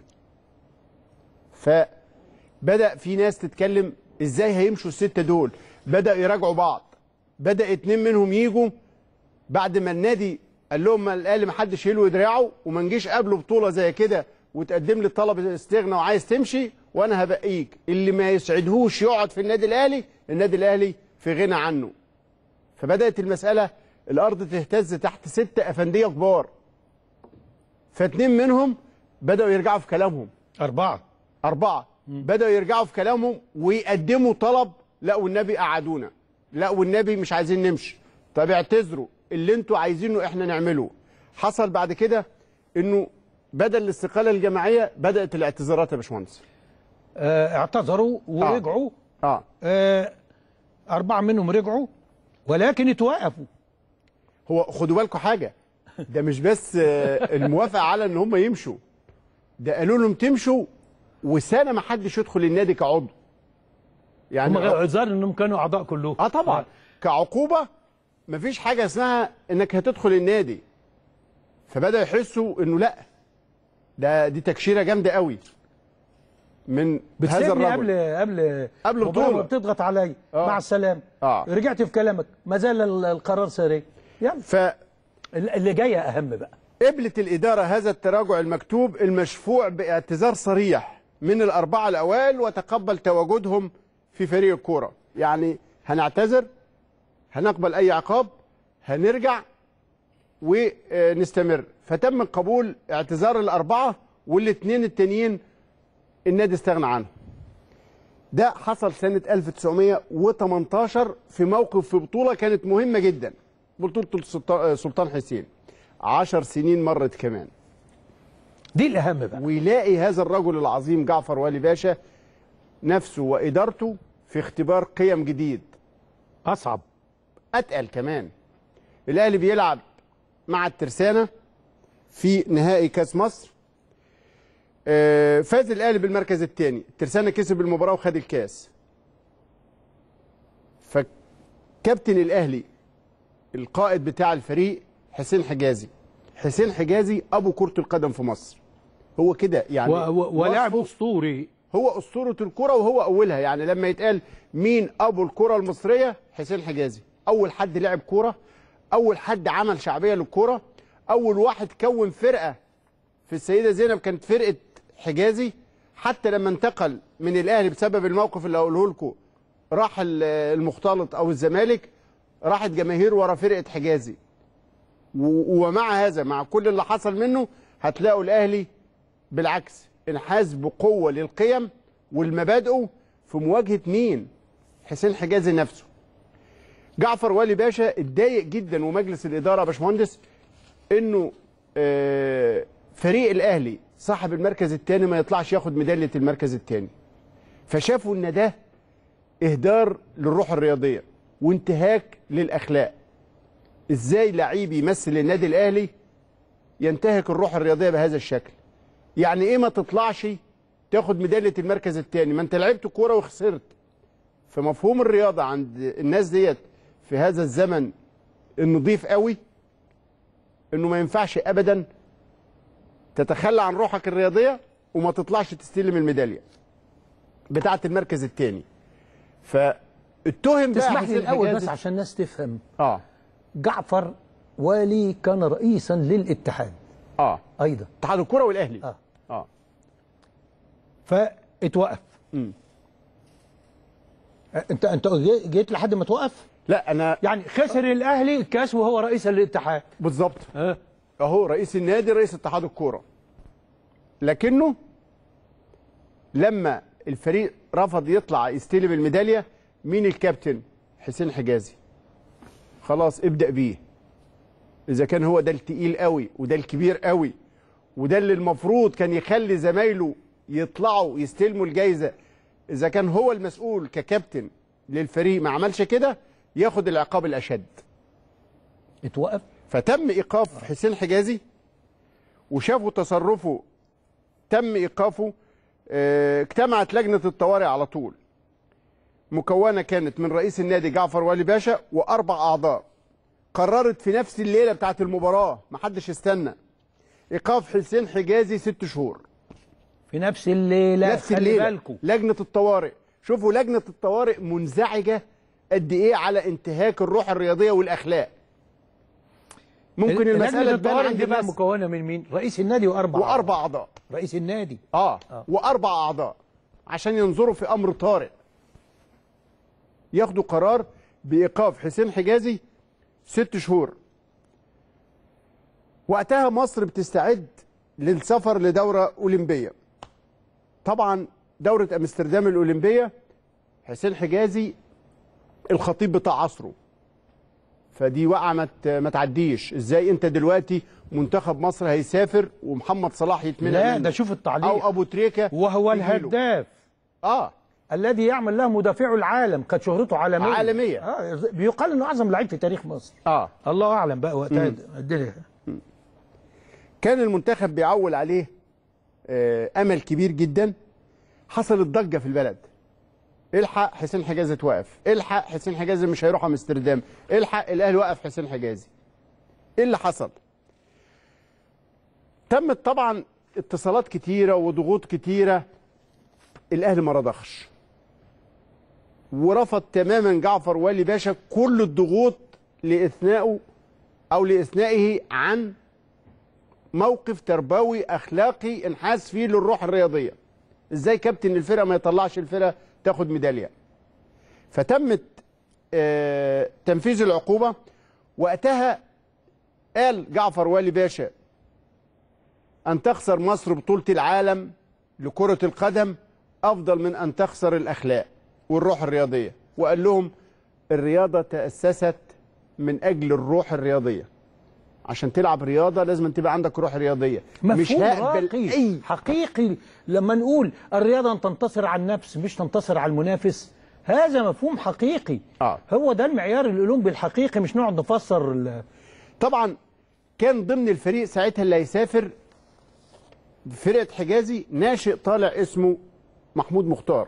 فبدا في ناس تتكلم ازاي هيمشوا السته دول؟ بدا يراجعوا بعض، بدا اتنين منهم يجوا بعد ما النادي قال لهم الاهلي ما حدش يلوي دراعه وما نجيش قبله بطوله زي كده وتقدم لي طلب استغنى وعايز تمشي وانا هبقيك. اللي ما يسعدهوش يقعد في النادي الاهلي، النادي الاهلي في غنى عنه. فبدات المساله الارض تهتز تحت ستة افنديه كبار. فاتنين منهم بداوا يرجعوا في كلامهم. اربعه اربعه بداوا يرجعوا في كلامهم ويقدموا طلب، لا والنبي قعدونا، لا والنبي مش عايزين نمشي، طب اعتذروا، اللي انتوا عايزينه احنا نعمله. حصل بعد كده انه بدل الاستقاله الجماعيه بدات الاعتذارات يا باشمهندس. آه، اعتذروا ورجعوا. اه, آه، اربعه منهم رجعوا ولكن اتوقفوا. هو خدوا بالكم حاجه، ده مش بس آه، الموافقه على ان هم يمشوا، ده قالوا لهم تمشوا وسنه ما حدش يدخل النادي كعضو. هم اعذار انهم كانوا اعضاء كلهم. اه طبعا آه. كعقوبه مفيش حاجه اسمها انك هتدخل النادي. فبدأ يحسوا انه لا، ده دي تكشيره جامده قوي من هذا الرجل. قبل قبل قبل البطوله بتضغط عليا آه. مع السلامه. آه. رجعت في كلامك، ما زال القرار ساري. يلا ف اللي جايه اهم بقى. قبلت الاداره هذا التراجع المكتوب المشفوع باعتذار صريح من الاربعه الاوائل وتقبل تواجدهم في فريق الكوره. يعني هنعتذر، هنقبل اي عقاب، هنرجع ونستمر. فتم قبول اعتذار الاربعه، والاثنين التانيين النادي استغنى عنهم. ده حصل سنه ألف وتسعمائة وثمانية عشر في موقف في بطوله كانت مهمه جدا، بطوله سلطان حسين. عشر سنين مرت كمان. دي الاهم بقى. ويلاقي هذا الرجل العظيم جعفر والي باشا نفسه وادارته في اختبار قيم جديد، اصعب، اتقل كمان. الاهلي بيلعب مع الترسانه في نهائي كاس مصر. آه فاز الاهلي بالمركز الثاني، الترسانه كسب المباراه وخد الكاس. فكابتن الاهلي القائد بتاع الفريق حسين حجازي، حسين حجازي ابو كره القدم في مصر. هو كده يعني، ولاعب اسطوري، هو اسطوره الكره وهو اولها. يعني لما يتقال مين ابو الكره المصريه، حسين حجازي. اول حد لعب كوره، اول حد عمل شعبيه للكوره، اول واحد كون فرقه في السيده زينب كانت فرقه حجازي. حتى لما انتقل من الاهلي بسبب الموقف اللي هقوله لكم، راح المختلط او الزمالك، راحت جماهير ورا فرقه حجازي. ومع هذا، مع كل اللي حصل منه، هتلاقوا الاهلي بالعكس انحاز بقوه للقيم والمبادئ في مواجهه مين؟ حسين حجازي نفسه. جعفر والي باشا اتضايق جدا ومجلس الاداره يا باشمهندس انه فريق الاهلي صاحب المركز الثاني ما يطلعش ياخد ميداليه المركز الثاني. فشافوا ان ده اهدار للروح الرياضيه وانتهاك للاخلاق. ازاي لعيب يمثل النادي الاهلي ينتهك الروح الرياضيه بهذا الشكل؟ يعني ايه ما تطلعش تاخد ميداليه المركز الثاني؟ ما انت لعبت كوره وخسرت. فمفهوم الرياضه عند الناس ديت في هذا الزمن النظيف قوي انه ما ينفعش ابدا تتخلى عن روحك الرياضيه وما تطلعش تستلم الميداليه بتاعه المركز الثاني. فاتهم بقى. تسمح لي الاول بس عشان الناس تفهم. اه جعفر والي كان رئيسا للاتحاد. اه ايضا اتحاد الكره والاهلي. اه اه فاتوقف. امم انت انت جيت لحد ما توقف؟ لا انا يعني خسر الاهلي الكاس وهو رئيس الاتحاد. بالظبط. اه اهو رئيس النادي، رئيس اتحاد الكوره. لكنه لما الفريق رفض يطلع يستلم الميداليه، مين الكابتن؟ حسين حجازي. خلاص ابدأ بيه. إذا كان هو ده التقيل قوي وده الكبير قوي وده اللي المفروض كان يخلي زمايله يطلعوا يستلموا الجايزة، إذا كان هو المسؤول ككابتن للفريق ما عملش كده، ياخد العقاب الأشد. اتوقف. فتم إيقاف حسين حجازي، وشافوا تصرفه تم إيقافه. اه اجتمعت لجنة الطوارئ على طول، مكونة كانت من رئيس النادي جعفر والي باشا وأربع أعضاء. قررت في نفس الليلة بتاعت المباراة، محدش استنى، إيقاف حسين حجازي ست شهور. في نفس الليلة. نفس الليلة. بالكم. لجنة الطوارئ، شوفوا لجنة الطوارئ منزعجة قد إيه على انتهاك الروح الرياضية والأخلاق. ممكن المسألة تبان عند دي بقى مكونة من مين؟ رئيس النادي وأربع وأربع أعضاء. رئيس النادي. آه. آه وأربع أعضاء عشان ينظروا في أمر طارئ. ياخدوا قرار بإيقاف حسين حجازي ست شهور. وقتها مصر بتستعد للسفر لدورة أولمبية. طبعا دورة أمستردام الأولمبية حسين حجازي الخطيب بتاع عصره. فدي وقعة ما تعديش. ازاي انت دلوقتي منتخب مصر هيسافر ومحمد صلاح يتمنى لا ده شوف التعليق. او ابو تريكة وهو الهداف اه الذي يعمل له مدافعو العالم، كانت شهرته عالميه عالميه. اه بيقال انه اعظم لعيب في تاريخ مصر. اه الله اعلم بقى وقتها الدنيا. كان المنتخب بيعول عليه آه امل كبير جدا. حصلت ضجه في البلد، الحق حسين حجازي اتوقف، الحق حسين حجازي مش هيروح امستردام، الحق الاهلي وقف حسين حجازي. ايه اللي حصل؟ تمت طبعا اتصالات كتيره وضغوط كتيره. الاهلي ما رضخش ورفض تماما جعفر والي باشا كل الضغوط لاثنائه او لاثنائه عن موقف تربوي اخلاقي انحاز فيه للروح الرياضيه. ازاي كابتن الفرقه ما يطلعش الفرقه تاخد ميداليه؟ فتمت آه تنفيذ العقوبه. وقتها قال جعفر والي باشا ان تخسر مصر بطوله العالم لكره القدم افضل من ان تخسر الاخلاق والروح الرياضيه. وقال لهم الرياضه تاسست من اجل الروح الرياضيه، عشان تلعب رياضه لازم تبقى عندك روح رياضيه. مش هقبل اي حقيقي لما نقول الرياضه ان تنتصر على النفس مش تنتصر على المنافس، هذا مفهوم حقيقي. آه. هو ده المعيار الاولمبي الحقيقي، مش نقعد نفسر. طبعا كان ضمن الفريق ساعتها اللي هيسافر فرقه حجازي ناشئ طالع اسمه محمود مختار.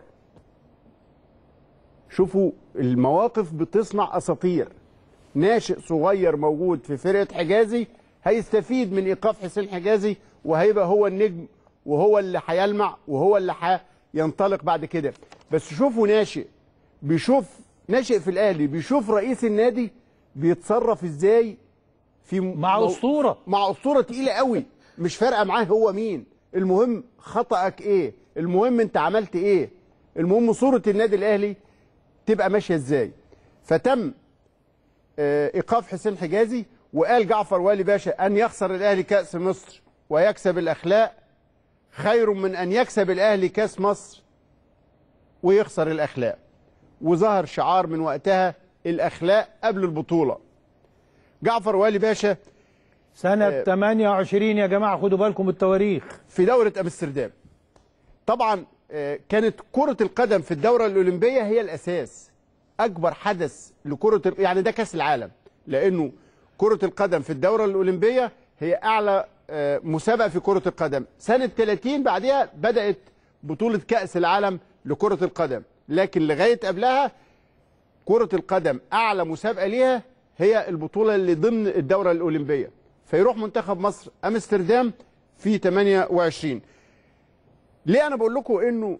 شوفوا المواقف بتصنع اساطير. ناشئ صغير موجود في فرقه حجازي هيستفيد من ايقاف حسين حجازي، وهيبقى هو النجم وهو اللي هيلمع وهو اللي هينطلق بعد كده. بس شوفوا ناشئ بيشوف ناشئ في الاهلي بيشوف رئيس النادي بيتصرف ازاي في مع مو... اسطوره مع اسطوره تقيله قوي. مش فارقه معاه هو مين، المهم خطأك ايه، المهم انت عملت ايه، المهم صوره النادي الاهلي تبقى ماشيه ازاي. فتم ايقاف حسين حجازي. وقال جعفر والي باشا ان يخسر الاهلي كأس مصر ويكسب الاخلاق خير من ان يكسب الاهلي كأس مصر ويخسر الاخلاق. وظهر شعار من وقتها الاخلاق قبل البطوله. جعفر والي باشا سنه آه ثمانية وعشرين يا جماعه، خدوا بالكم التواريخ، في دوره امستردام. طبعا آه كانت كره القدم في الدوره الاولمبيه هي الاساس، اكبر حدث لكره، يعني ده كاس العالم، لانه كره القدم في الدوره الاولمبيه هي اعلى آه مسابقه في كره القدم. سنه ثلاثين بعدها بدات بطوله كاس العالم لكره القدم، لكن لغايه قبلها كره القدم اعلى مسابقه ليها هي البطوله اللي ضمن الدوره الاولمبيه. فيروح منتخب مصر امستردام في ثمانية وعشرين. ليه انا بقول لكم انه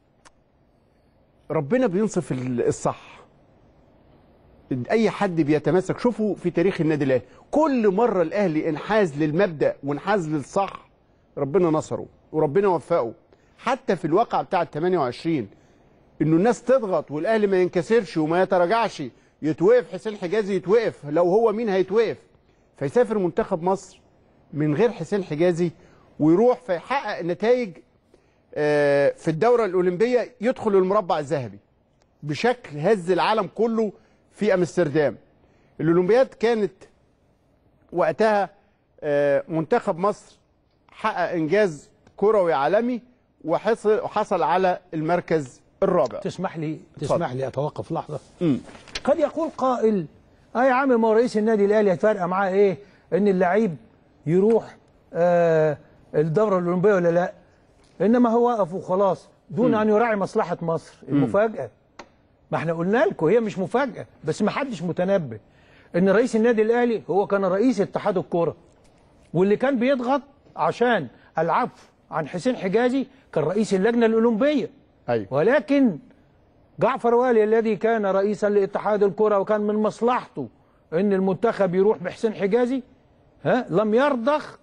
ربنا بينصف الصح، اي حد بيتمسك. شوفوا في تاريخ النادي الاهلي كل مره الاهلي انحاز للمبدا وانحاز للصح ربنا نصره وربنا وفقه. حتى في الواقعه بتاعه ثمانية وعشرين انه الناس تضغط والاهلي ما ينكسرش وما يتراجعش، يتوقف حسين حجازي، يتوقف لو هو مين هيتوقف، فيسافر منتخب مصر من غير حسين حجازي ويروح فيحقق نتائج في الدوره الاولمبيه، يدخل المربع الذهبي بشكل هز العالم كله في امستردام. الاولمبياد كانت وقتها منتخب مصر حقق انجاز كروي عالمي وحصل وحصل على المركز الرابع. تسمح لي تسمح لي اتوقف لحظه. امم قد يقول قائل اه يا عم ما هو رئيس النادي الاهلي هتفرق معاه ايه ان اللعيب يروح آه الدوره الاولمبيه ولا لا، انما هو وقف وخلاص دون م. ان يراعي مصلحه مصر. المفاجاه ما احنا قلنا لكم هي مش مفاجاه، بس ما حدش متنبه ان رئيس النادي الاهلي هو كان رئيس اتحاد الكوره، واللي كان بيضغط عشان العفو عن حسين حجازي كان رئيس اللجنه الاولمبيه. أيوة. ولكن جعفر والي الذي كان رئيسا لاتحاد الكره وكان من مصلحته ان المنتخب يروح بحسين حجازي ها لم يرضخ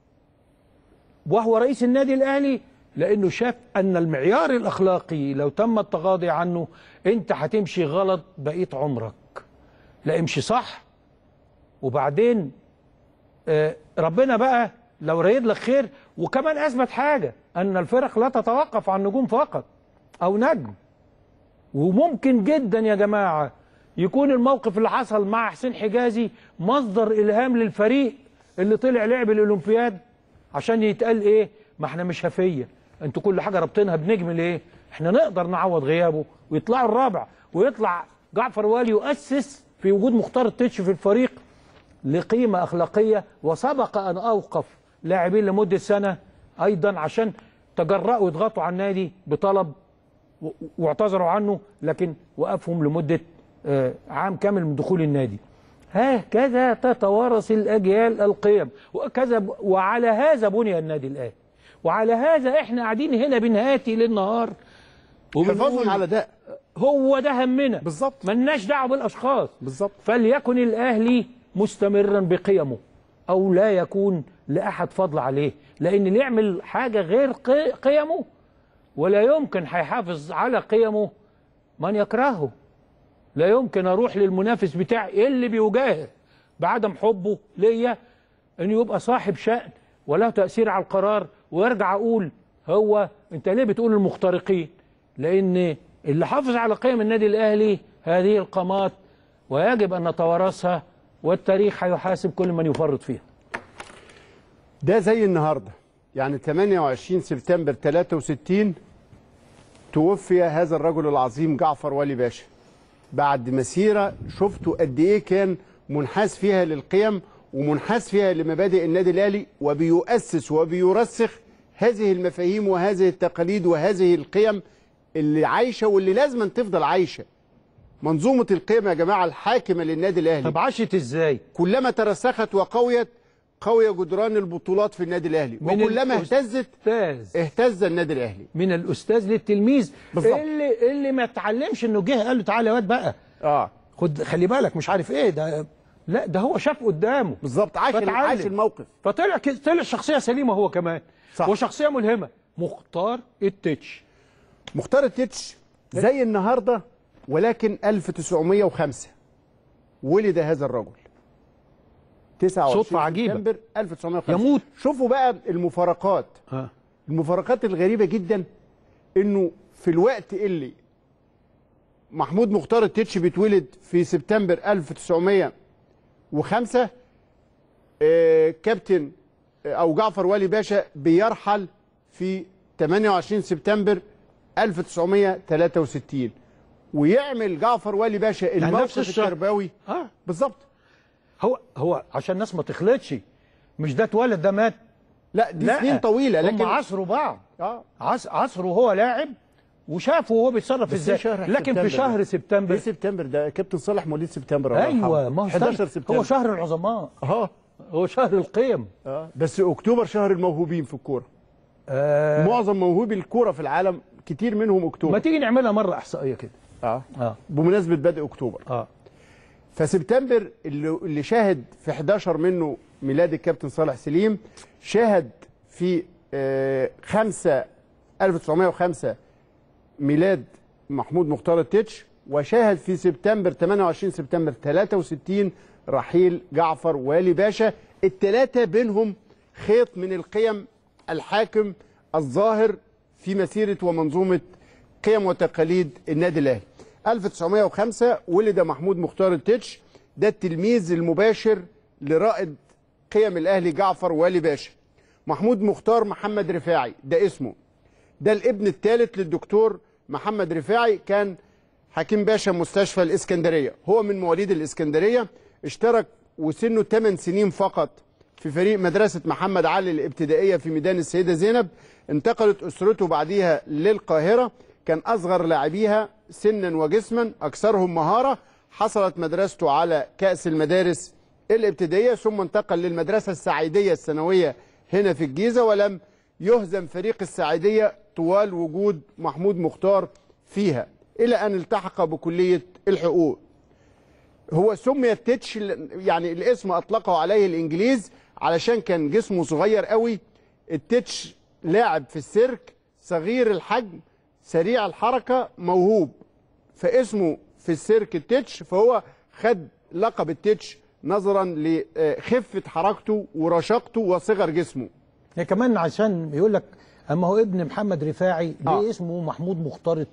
وهو رئيس النادي الاهلي، لانه شاف ان المعيار الاخلاقي لو تم التغاضي عنه انت هتمشي غلط بقيه عمرك. لا امشي صح. وبعدين آه ربنا بقى لو رايد لك خير. وكمان اثبت حاجه ان الفرق لا تتوقف عن نجوم فقط او نجم. وممكن جدا يا جماعه يكون الموقف اللي حصل مع حسين حجازي مصدر الهام للفريق اللي طلع لعب الاولمبياد، عشان يتقال ايه ما احنا مش هفيه، انتوا كل حاجه رابطينها بنجم ليه؟ احنا نقدر نعوض غيابه ويطلعوا الرابع، ويطلع جعفر والي يؤسس في وجود مختار التتش في الفريق لقيمه اخلاقيه. وسبق ان اوقف لاعبين لمده سنه ايضا عشان تجرأوا يضغطوا على النادي بطلب واعتذروا عنه، لكن وقفهم لمده عام كامل من دخول النادي. هكذا تتوارث الاجيال القيم، وكذا وعلى هذا بني النادي الاهلي، وعلى هذا احنا قاعدين هنا بنهاتي للنهار حفاظا على ده. هو ده همنا بالظبط، ملناش دعوه بالاشخاص بالظبط. فليكن الاهلي مستمرا بقيمه او لا يكون لاحد فضل عليه، لان اللي يعمل حاجه غير قيمه ولا يمكن هيحافظ على قيمه من يكرهه. لا يمكن اروح للمنافس بتاعي اللي بيجاهر بعدم حبه ليا انه يبقى صاحب شأن وله تأثير على القرار، ويرجع اقول هو انت ليه بتقول المخترقين؟ لان اللي حافظ على قيم النادي الاهلي هذه القامات، ويجب ان نتوارثها، والتاريخ هيحاسب كل من يفرط فيها. ده زي النهارده، يعني ثمانية وعشرين سبتمبر ثلاثة وستين توفي هذا الرجل العظيم جعفر والي باشا، بعد مسيره شفتوا قد ايه كان منحاز فيها للقيم ومنحاز فيها لمبادئ النادي الاهلي، وبيؤسس وبيرسخ هذه المفاهيم وهذه التقاليد وهذه القيم اللي عايشه واللي لازم تفضل عايشه. منظومه القيم يا جماعه الحاكمه للنادي الاهلي. طب عاشت ازاي؟ كلما ترسخت وقويت قويه جدران البطولات في النادي الاهلي، وكلما اهتزت اهتز النادي الاهلي. من الاستاذ للتلميذ بالظبط. اللي اللي ما اتعلمش انه جه قال له تعالى يا واد بقى اه خد خلي بالك مش عارف ايه ده، لا ده هو شاف قدامه بالظبط، عاش عاش الموقف، فطلع طلع شخصيه سليمه هو كمان صح. وشخصيه ملهمه. مختار التتش مختار التتش زي النهارده، ولكن ألف وتسعمية وخمسة ولد هذا الرجل تسعة وعشرين صدفة عجيبة سبتمبر ألف وتسعمية وخمسة. يموت. شوفوا بقى المفارقات ها. المفارقات الغريبة جدا، انه في الوقت اللي محمود مختار التتش بيتولد في سبتمبر ألف وتسعمية وخمسة، آه كابتن آه او جعفر والي باشا بيرحل في ثمانية وعشرين سبتمبر ألف وتسعمية وثلاثة وستين، ويعمل جعفر والي باشا الموقف التربوي اه بالظبط. هو هو عشان الناس ما تخلطش، مش ده اتولد ده مات، لا دي لا. سنين طويله، لكن هم عصروا بعض اه عص... عصره وهو لاعب وشافه وهو بيتصرف ازاي، لكن في شهر سبتمبر. في سبتمبر ده كابتن صالح مواليد سبتمبر. ايوه ما هو حداشر سبتمبر هو شهر العظماء، اه هو شهر القيم. اه بس اكتوبر شهر الموهوبين في الكوره. آه. معظم موهوبي الكوره في العالم كتير منهم اكتوبر. ما تيجي نعملها مره احصائيه كده. اه اه بمناسبه بدء اكتوبر. اه فسبتمبر اللي, اللي شاهد في حداشر منه ميلاد الكابتن صالح سليم، شاهد في آه خمسة ألف وتسعمية وخمسة ميلاد محمود مختار التتش، وشاهد في سبتمبر ثمانية وعشرين سبتمبر ثلاثة وستين رحيل جعفر والي باشا. الثلاثه بينهم خيط من القيم الحاكم الظاهر في مسيره ومنظومه قيم وتقاليد النادي الاهلي. ألف وتسعمية وخمسة ولد محمود مختار التتش، ده التلميذ المباشر لرائد قيم الاهلي جعفر والي باشا. محمود مختار محمد رفاعي ده اسمه، ده الابن الثالث للدكتور محمد رفاعي، كان حكيم باشا مستشفى الاسكندريه، هو من مواليد الاسكندريه، اشترك وسنه ثمان سنين فقط في فريق مدرسه محمد علي الابتدائيه في ميدان السيده زينب. انتقلت اسرته بعديها للقاهره، كان اصغر لاعبيها سنا وجسما اكثرهم مهاره. حصلت مدرسته على كاس المدارس الابتدائيه، ثم انتقل للمدرسه السعيديه الثانويه هنا في الجيزه، ولم يهزم فريق السعيديه طوال وجود محمود مختار فيها، الى ان التحق بكليه الحقوق. هو سمي التتش، يعني الاسم اطلقه عليه الانجليز علشان كان جسمه صغير قوي. التتش لاعب في السيرك، صغير الحجم، سريع الحركه، موهوب، فاسمه في السيرك التتش، فهو خد لقب التتش نظرا لخفه حركته ورشاقته وصغر جسمه. هي كمان عشان يقول لك اما هو ابن محمد رفاعي ليه آه. اسمه محمود مختار،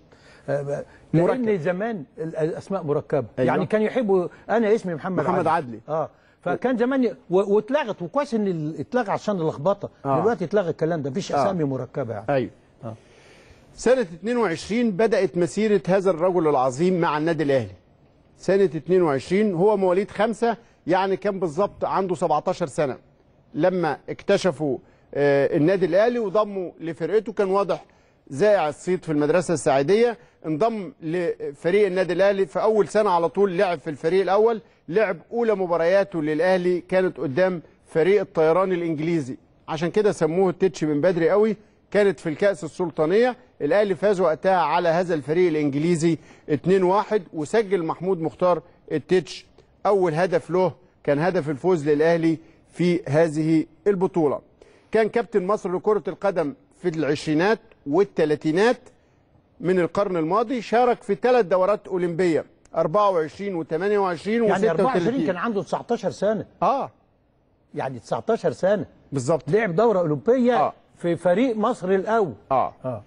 لان زمان الاسماء مركبه. أيوة. يعني كان يحبوا انا اسمي محمد محمد عدلي, عدلي. اه فكان زمان ي... و... واتلغت، وكويس ان اتلغى عشان اللخبطه. آه. دلوقتي اتلغى الكلام ده، مفيش اسامي آه. مركبه يعني. ايوه آه. سنه اتنين وعشرين بدات مسيره هذا الرجل العظيم مع النادي الاهلي. سنه اتنين وعشرين هو مواليد خمسة، يعني كان بالظبط عنده سبعتاشر سنه لما اكتشفوا آه النادي الاهلي وضموا لفرقته. كان واضح زائع الصيت في المدرسه السعيديه، انضم لفريق النادي الاهلي في اول سنه على طول، لعب في الفريق الاول، لعب اولى مبارياته للاهلي كانت قدام فريق الطيران الانجليزي، عشان كده سموه التتش من بدري قوي. كانت في الكأس السلطانيه، الاهلي فاز وقتها على هذا الفريق الانجليزي اتنين واحد، وسجل محمود مختار التتش اول هدف له، كان هدف الفوز للاهلي في هذه البطوله. كان كابتن مصر لكره القدم في العشرينات والثلاثينات من القرن الماضي، شارك في ثلاث دورات أولمبية، أربعة وعشرين وثمانية وعشرين يعني وستة أربعة وعشرين وثلاثين. كان عنده تسعتاشر سنه. اه يعني تسعتاشر سنه بالظبط. لعب دوره اولمبيه آه. في فريق مصر الاول. اه اه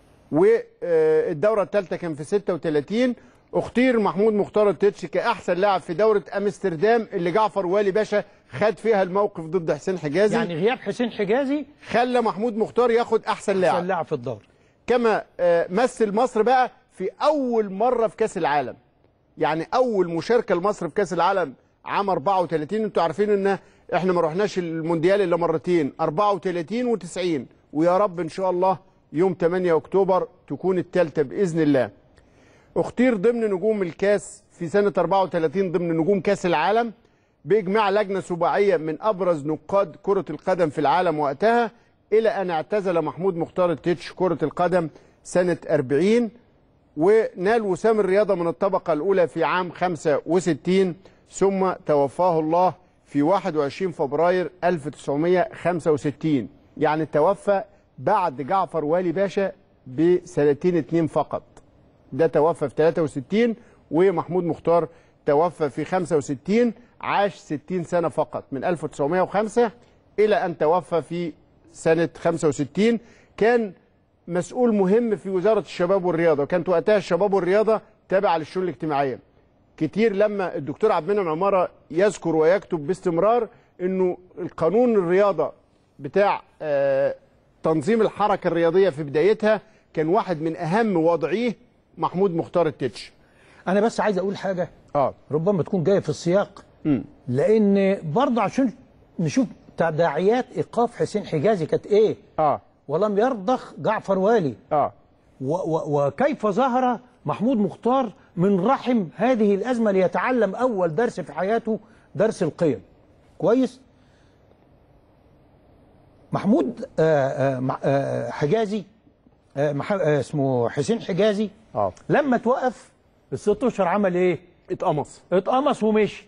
والدوره الثالثه كان في ستة وثلاثين. اختير محمود مختار التتش كاحسن لاعب في دوره امستردام اللي جعفر والي باشا خد فيها الموقف ضد حسين حجازي. يعني غياب حسين حجازي خلى محمود مختار ياخد احسن لاعب احسن لاعب في الدوري. كما آه، مثل مصر بقى في اول مره في كاس العالم. يعني اول مشاركه لمصر في كاس العالم عام أربعة وثلاثين. انتوا عارفين ان احنا ما رحناش المونديال الا مرتين، أربعة وثلاثين وتسعين، ويا رب ان شاء الله يوم ثمانية أكتوبر تكون الثالثه باذن الله. اختير ضمن نجوم الكاس في سنه أربعة وثلاثين ضمن نجوم كاس العالم باجماع لجنه سباعيه من ابرز نقاد كره القدم في العالم وقتها، الى ان اعتزل محمود مختار التتش كره القدم سنه أربعين، ونال وسام الرياضه من الطبقه الاولى في عام خمسة وستين، ثم توفاه الله في واحد وعشرين فبراير ألف وتسعمائة وخمسة وستين. يعني توفى بعد جعفر والي باشا بسنتين اتنين فقط. ده توفى في ثلاثة وستين ومحمود مختار توفى في خمسة وستين. عاش ستين سنة فقط من ألف وتسعمائة وخمسة إلى أن توفى في سنة خمسة وستين. كان مسؤول مهم في وزارة الشباب والرياضة، وكانت وقتها الشباب والرياضة تابعة للشؤون الاجتماعية. كتير لما الدكتور عبد المنعم عمارة يذكر ويكتب باستمرار انه القانون الرياضة بتاع آه تنظيم الحركة الرياضية في بدايتها كان واحد من اهم وضعيه محمود مختار التتش. انا بس عايز اقول حاجه اه ربما تكون جايه في السياق، م. لان برضه عشان نشوف تداعيات ايقاف حسين حجازي كانت ايه. اه ولم يرضخ جعفر والي. اه و و وكيف ظهر محمود مختار من رحم هذه الازمه ليتعلم اول درس في حياته، درس القيم. كويس؟ محمود آآ آآ حجازي آآ اسمه حسين حجازي اه لما توقف الست اشهر عمل ايه؟ اتقمص اتقمص ومشي.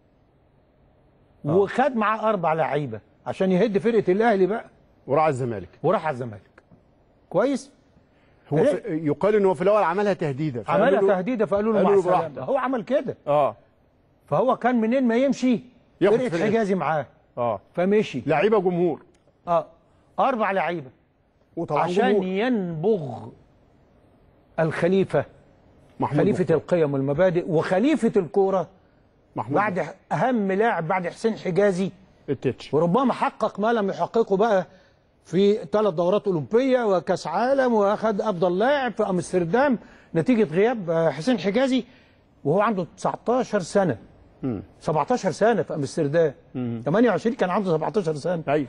وخد معاه اربع لعيبه عشان يهد فرقه الاهلي بقى، وراح الزمالك وراح على الزمالك. كويس؟ هو في يقال ان هو في الاول عملها تهديده، عملها تهديده فقالوا له مع السلامه. هو عمل كده. اه فهو كان منين ما يمشي فرقه حجازي معاه. اه فمشي. لعيبه جمهور. اه اربع لعيبه. وطبعا عشان جمهور. ينبغ الخليفه، محمود خليفه مختار. القيم والمبادئ وخليفه الكوره بعد مختار. اهم لاعب بعد حسين حجازي التتش. وربما حقق ما لم يحققه بقى في ثلاث دورات أولمبية وكأس عالم، وأخذ أفضل لاعب في أمستردام نتيجة غياب حسين حجازي وهو عنده تسعتاشر سنة. مم. سبعتاشر سنة في أمستردام. ثمانية وعشرين كان عنده سبعتاشر سنة. أيوه.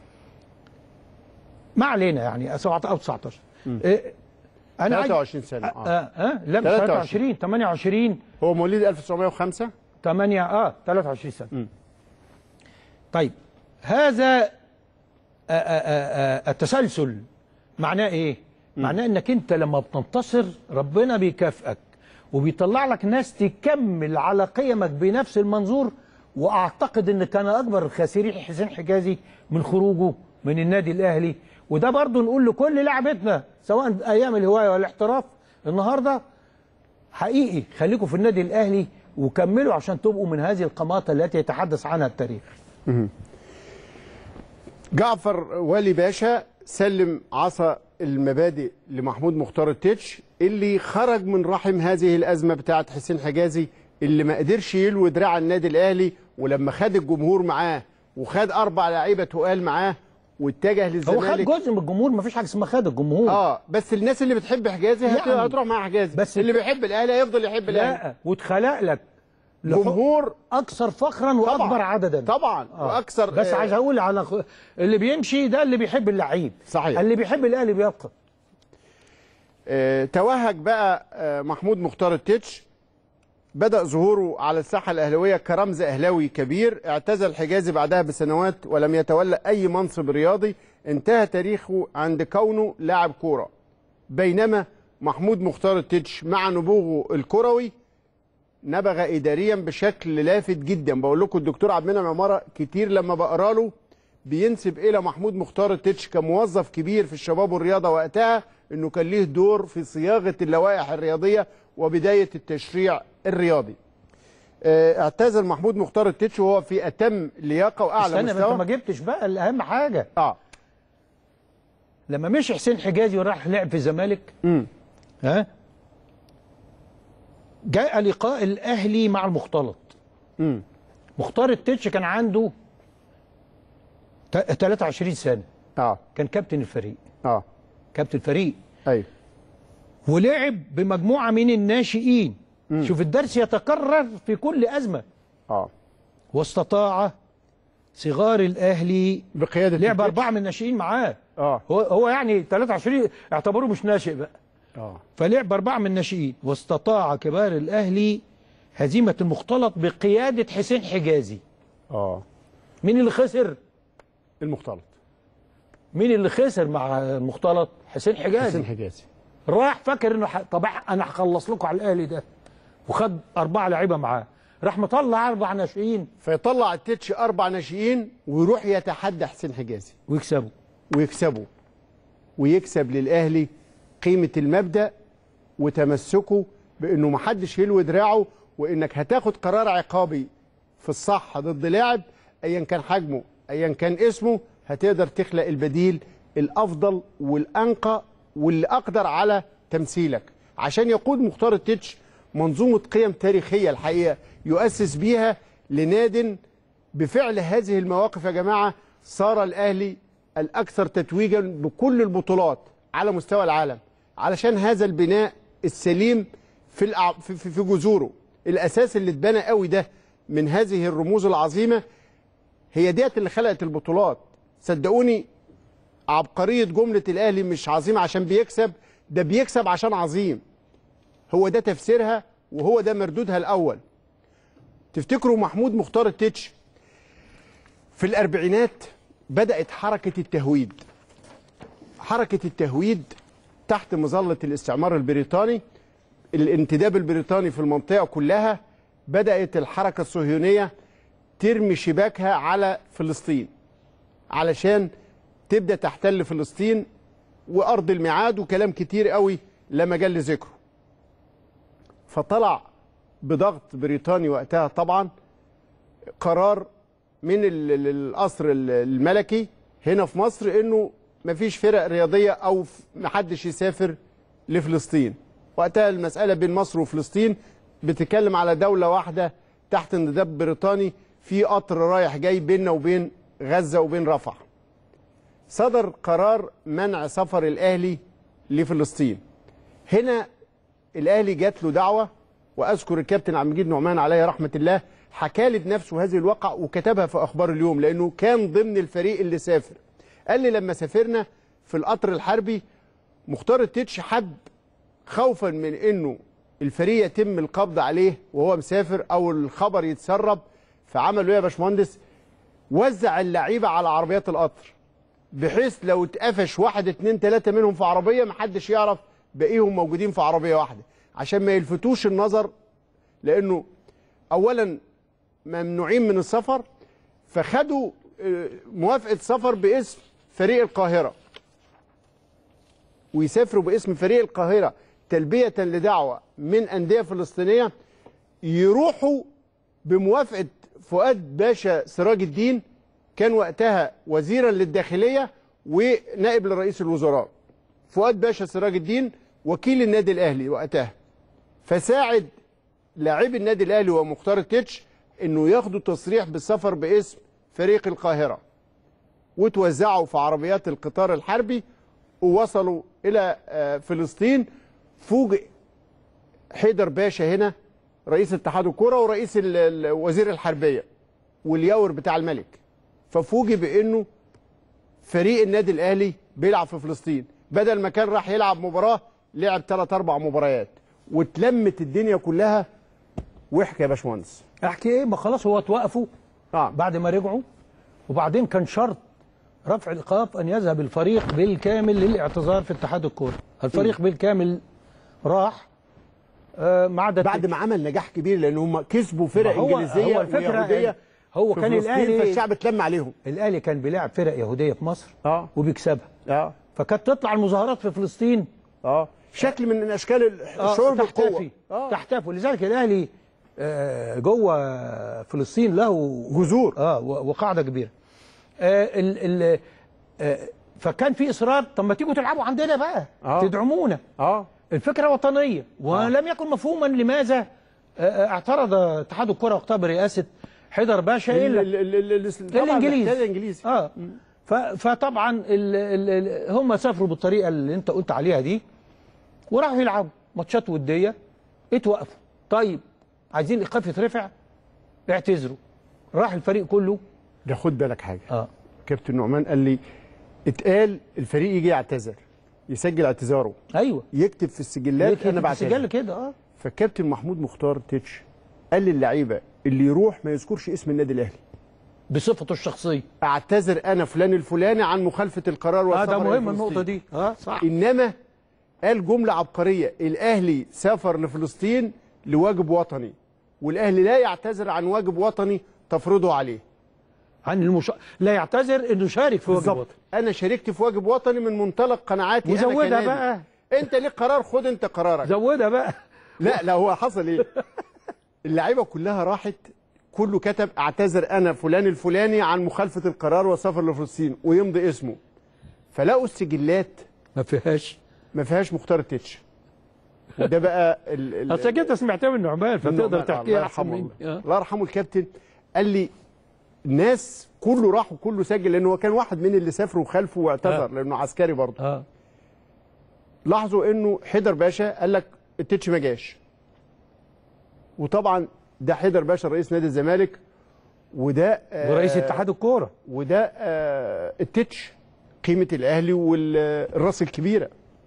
ما علينا يعني سبعتاشر أو تسعتاشر. إيه أنا ثلاثة وعشرين سنة. اه اه, آه لا مش ثلاثة وعشرين ثمانية وعشرين. هو مواليد ألف وتسعمائة وخمسة. ثمانية اه ثلاثة وعشرين سنة. مم. طيب هذا آآ آآ التسلسل معناه ايه؟ م. معناه انك انت لما بتنتصر ربنا بيكافئك وبيطلع لك ناس تكمل على قيمك بنفس المنظور. واعتقد ان كان اكبر الخاسرين حسين حجازي من خروجه من النادي الاهلي. وده برضو نقول لكل لاعبتنا سواء ايام الهوايه ولا الاحتراف النهارده حقيقي خليكم في النادي الاهلي وكملوا عشان تبقوا من هذه القامات التي يتحدث عنها التاريخ. م. جعفر والي باشا سلم عصا المبادئ لمحمود مختار التتش اللي خرج من رحم هذه الأزمة بتاعت حسين حجازي اللي ما قدرش يلوي دراع النادي الأهلي، ولما خد الجمهور معاه وخد أربع لعيبة تقال معاه واتجه للزمالك. هو خد جزء من الجمهور، ما فيش حاجة اسمها خد الجمهور. اه بس الناس اللي بتحب حجازي يعني هتروح مع حجازي، بس اللي بيحب الأهلي هيفضل يحب الأهلي. لا واتخلق لك جمهور اكثر فخرا واكبر طبعا عددا. طبعا آه. واكثر. بس آه عايز اقول على خ... اللي بيمشي ده اللي بيحب اللعيب. صحيح. اللي بيحب الاهلي بيبقى. آه توهج بقى آه محمود مختار التتش، بدأ ظهوره على الساحة الأهلاوية كرمز أهلاوي كبير. اعتزل حجازي بعدها بسنوات ولم يتولى أي منصب رياضي. انتهى تاريخه عند كونه لاعب كورة، بينما محمود مختار التتش مع نبوغه الكروي نبغ إداريا بشكل لافت جدا. بقول لكم الدكتور عبد المنعم عمارة كتير لما بقرا له بينسب إلى محمود مختار التتش كموظف كبير في الشباب والرياضة وقتها إنه كان ليه دور في صياغة اللوائح الرياضية وبداية التشريع الرياضي. اعتزل محمود مختار التتش وهو في اتم لياقه واعلى استنى مستوى. استنى، ما جبتش بقى الاهم حاجه. اه لما مشي حسين حجازي وراح لعب في الزمالك، امم ها، جاء لقاء الاهلي مع المختلط. امم مختار التتش كان عنده ثلاثة وعشرين سنه. اه كان كابتن الفريق. اه كابتن الفريق. ايوه. ولعب بمجموعه من الناشئين. مم. شوف الدرس يتكرر في كل ازمه. اه واستطاع صغار الاهلي بقياده لعب اربعه من الناشئين معاه. اه هو هو يعني ثلاثة وعشرين اعتبروه مش ناشئ بقى. اه فلعب اربعه من الناشئين، واستطاع كبار الاهلي هزيمه المختلط بقياده حسين حجازي. اه مين اللي خسر؟ المختلط. مين اللي خسر مع المختلط؟ حسين حجازي. حسين حجازي راح فاكر انه ح... طب انا هخلص لكم على الاهلي ده، وخد اربعه لعيبه معاه، راح مطلع اربع ناشئين، فيطلع التتش اربع ناشئين ويروح يتحدى حسين حجازي ويكسبوا ويكسبوا ويكسب للاهلي قيمه المبدا وتمسكه بانه ما حدش يلوي دراعه، وانك هتاخد قرار عقابي في الصح ضد لاعب ايا كان حجمه ايا كان اسمه، هتقدر تخلق البديل الافضل والانقى واللي اقدر على تمثيلك، عشان يقود مختار التتش منظومه قيم تاريخيه الحقيقه يؤسس بيها لناد بفعل هذه المواقف. يا جماعه صار الاهلي الاكثر تتويجا بكل البطولات على مستوى العالم، علشان هذا البناء السليم في الأع... في في جذوره. الاساس اللي اتبنى قوي ده من هذه الرموز العظيمه هي ديت اللي خلقت البطولات. صدقوني عبقريه جمله الاهلي مش عظيم عشان بيكسب، ده بيكسب عشان عظيم. هو ده تفسيرها وهو ده مردودها الاول. تفتكروا محمود مختار التتش في الاربعينات بدات حركه التهويد. حركه التهويد تحت مظله الاستعمار البريطاني، الانتداب البريطاني في المنطقه كلها، بدات الحركه الصهيونيه ترمي شباكها على فلسطين علشان تبدا تحتل فلسطين وارض الميعاد وكلام كتير قوي لا مجال لذكره. فطلع بضغط بريطاني وقتها طبعا قرار من القصر الملكي هنا في مصر انه مفيش فرق رياضيه او محدش يسافر لفلسطين. وقتها المساله بين مصر وفلسطين بتتكلم على دوله واحده تحت انتداب بريطاني، في قطر رايح جاي بيننا وبين غزه وبين رفح. صدر قرار منع سفر الاهلي لفلسطين. هنا الاهلي جات له دعوه، واذكر الكابتن عبد المجيد نعمان عليه رحمه الله حكى لي بنفسه هذه الواقعه وكتبها في اخبار اليوم لانه كان ضمن الفريق اللي سافر. قال لي لما سافرنا في القطر الحربي مختار التتش حب خوفا من انه الفريق يتم القبض عليه وهو مسافر او الخبر يتسرب، فعملوا ايه يا باشمهندس؟ وزع اللعيبه على عربيات القطر بحيث لو اتقفش واحد اتنين تلاته منهم في عربيه محدش يعرف بقيهم موجودين في عربيه واحده عشان ما يلفتوش النظر، لانه اولا ممنوعين من السفر، فخدوا موافقه سفر باسم فريق القاهره ويسافروا باسم فريق القاهره تلبيه لدعوه من انديه فلسطينيه، يروحوا بموافقه فؤاد باشا سراج الدين كان وقتها وزيرا للداخليه ونائب لرئيس الوزراء. فؤاد باشا سراج الدين وكيل النادي الاهلي وقتها، فساعد لاعبي النادي الاهلي ومختار التتش انه ياخدوا تصريح بالسفر باسم فريق القاهره، وتوزعوا في عربيات القطار الحربي ووصلوا الى فلسطين. فوجئ حيدر باشا هنا رئيس اتحاد الكوره ورئيس وزير الحربيه والياور بتاع الملك، ففوجئ بانه فريق النادي الاهلي بيلعب في فلسطين، بدل ما كان راح يلعب مباراه لعب ثلاث اربع مباريات، واتلمت الدنيا كلها. واحكي يا باشمهندس. احكي ايه؟ ما خلاص هو اتوقفوا آه. بعد ما رجعوا، وبعدين كان شرط رفع الايقاف ان يذهب الفريق بالكامل للاعتذار في اتحاد الكوره. الفريق م. بالكامل راح آه ما عدا بعد ما عمل نجاح كبير لان هم كسبوا فرق هو انجليزيه هو الفكره هو كان الاهلي فالشعب اتلم عليهم. الاهلي كان بيلاعب فرق يهوديه في مصر اه وبيكسبها. اه فكانت تطلع المظاهرات في فلسطين اه شكل من اشكال الشعور بالقوه آه. تحتفي. لذلك الاهلي آه جوه فلسطين له جذور اه وقاعده كبيره. آه ال ال آه فكان في اصرار، طب ما تيجوا تلعبوا عندنا بقى آه. تدعمونا. اه الفكره وطنيه، ولم يكن مفهوما لماذا آه اعترض اتحاد الكره وقتها برئاسه حيدر باشا الا الانجليزي الانجليزي اه فطبعا ال ال هم سافروا بالطريقه اللي انت قلت عليها دي، وراحوا يلعبوا ماتشات وديه، اتوقفوا. طيب عايزين الايقاف يترفع، اعتذروا، راح الفريق كله. ده خد بالك حاجه اه كابتن نعمان قال لي اتقال الفريق يجي يعتذر، يسجل اعتذاره، ايوه يكتب في السجلات انا بعتذر، سجل كده. اه فالكابتن محمود مختار تتش قال للعيبه اللي يروح ما يذكرش اسم النادي الاهلي بصفته الشخصيه، اعتذر انا فلان الفلاني عن مخالفه القرار والسفر. اه ده مهم النقطه دي. اه صح. انما قال جمله عبقريه، الاهلي سافر لفلسطين لواجب وطني، والاهلي لا يعتذر عن واجب وطني تفرضه عليه. عن المش... لا يعتذر انه شارك في واجب وطني. انا شاركت في واجب وطني من منطلق قناعاتي. وزودها بقى، انت ليك قرار، خد انت قرارك. زودها بقى. لا لا هو حصل ايه؟ اللعيبه كلها راحت، كله كتب اعتذر انا فلان الفلاني عن مخالفه القرار والسفر لفلسطين ويمضي اسمه. فلقوا السجلات ما فيهاش ما فيهاش مختار التتش. وده بقى ال اصل كده سمعتها من نعمان فتقدر تحكيها احسن مني. الله يرحمه الكابتن قال لي الناس كله راح وكله سجل، لانه كان واحد من اللي سافروا وخلفه واعتذر. آه. لانه عسكري برضه. اه لاحظوا انه حيدر باشا قال لك التتش ما جاش، وطبعا ده حيدر باشا رئيس نادي الزمالك، وده آه ورئيس اتحاد الكوره، وده آه التتش قيمه الاهلي والراس الكبيره.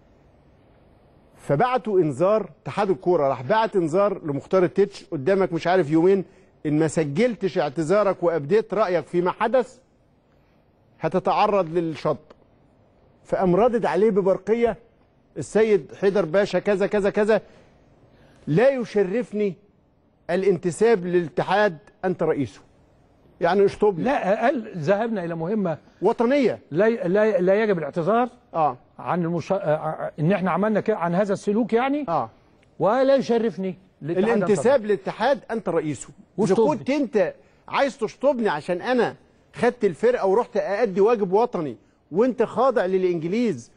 فبعتوا انذار، اتحاد الكوره راح بعت انذار لمختار التتش، قدامك مش عارف يومين ان ما سجلتش اعتذارك وابديت رايك فيما حدث هتتعرض للشط. فقام رادد عليه ببرقيه السيد حيدر باشا كذا كذا كذا، لا يشرفني الانتساب للاتحاد، انت رئيسه. يعني اشطب. لا قال ذهبنا الى مهمه وطنيه، لا لا لا يجب الاعتذار اه عن المش... آه ان احنا عملنا كده عن هذا السلوك يعني. اه ولا يشرفني الانتساب للاتحاد، انت رئيسه. اذا كنت انت عايز تشطبني عشان انا خدت الفرقه ورحت اادي واجب وطني وانت خاضع للانجليز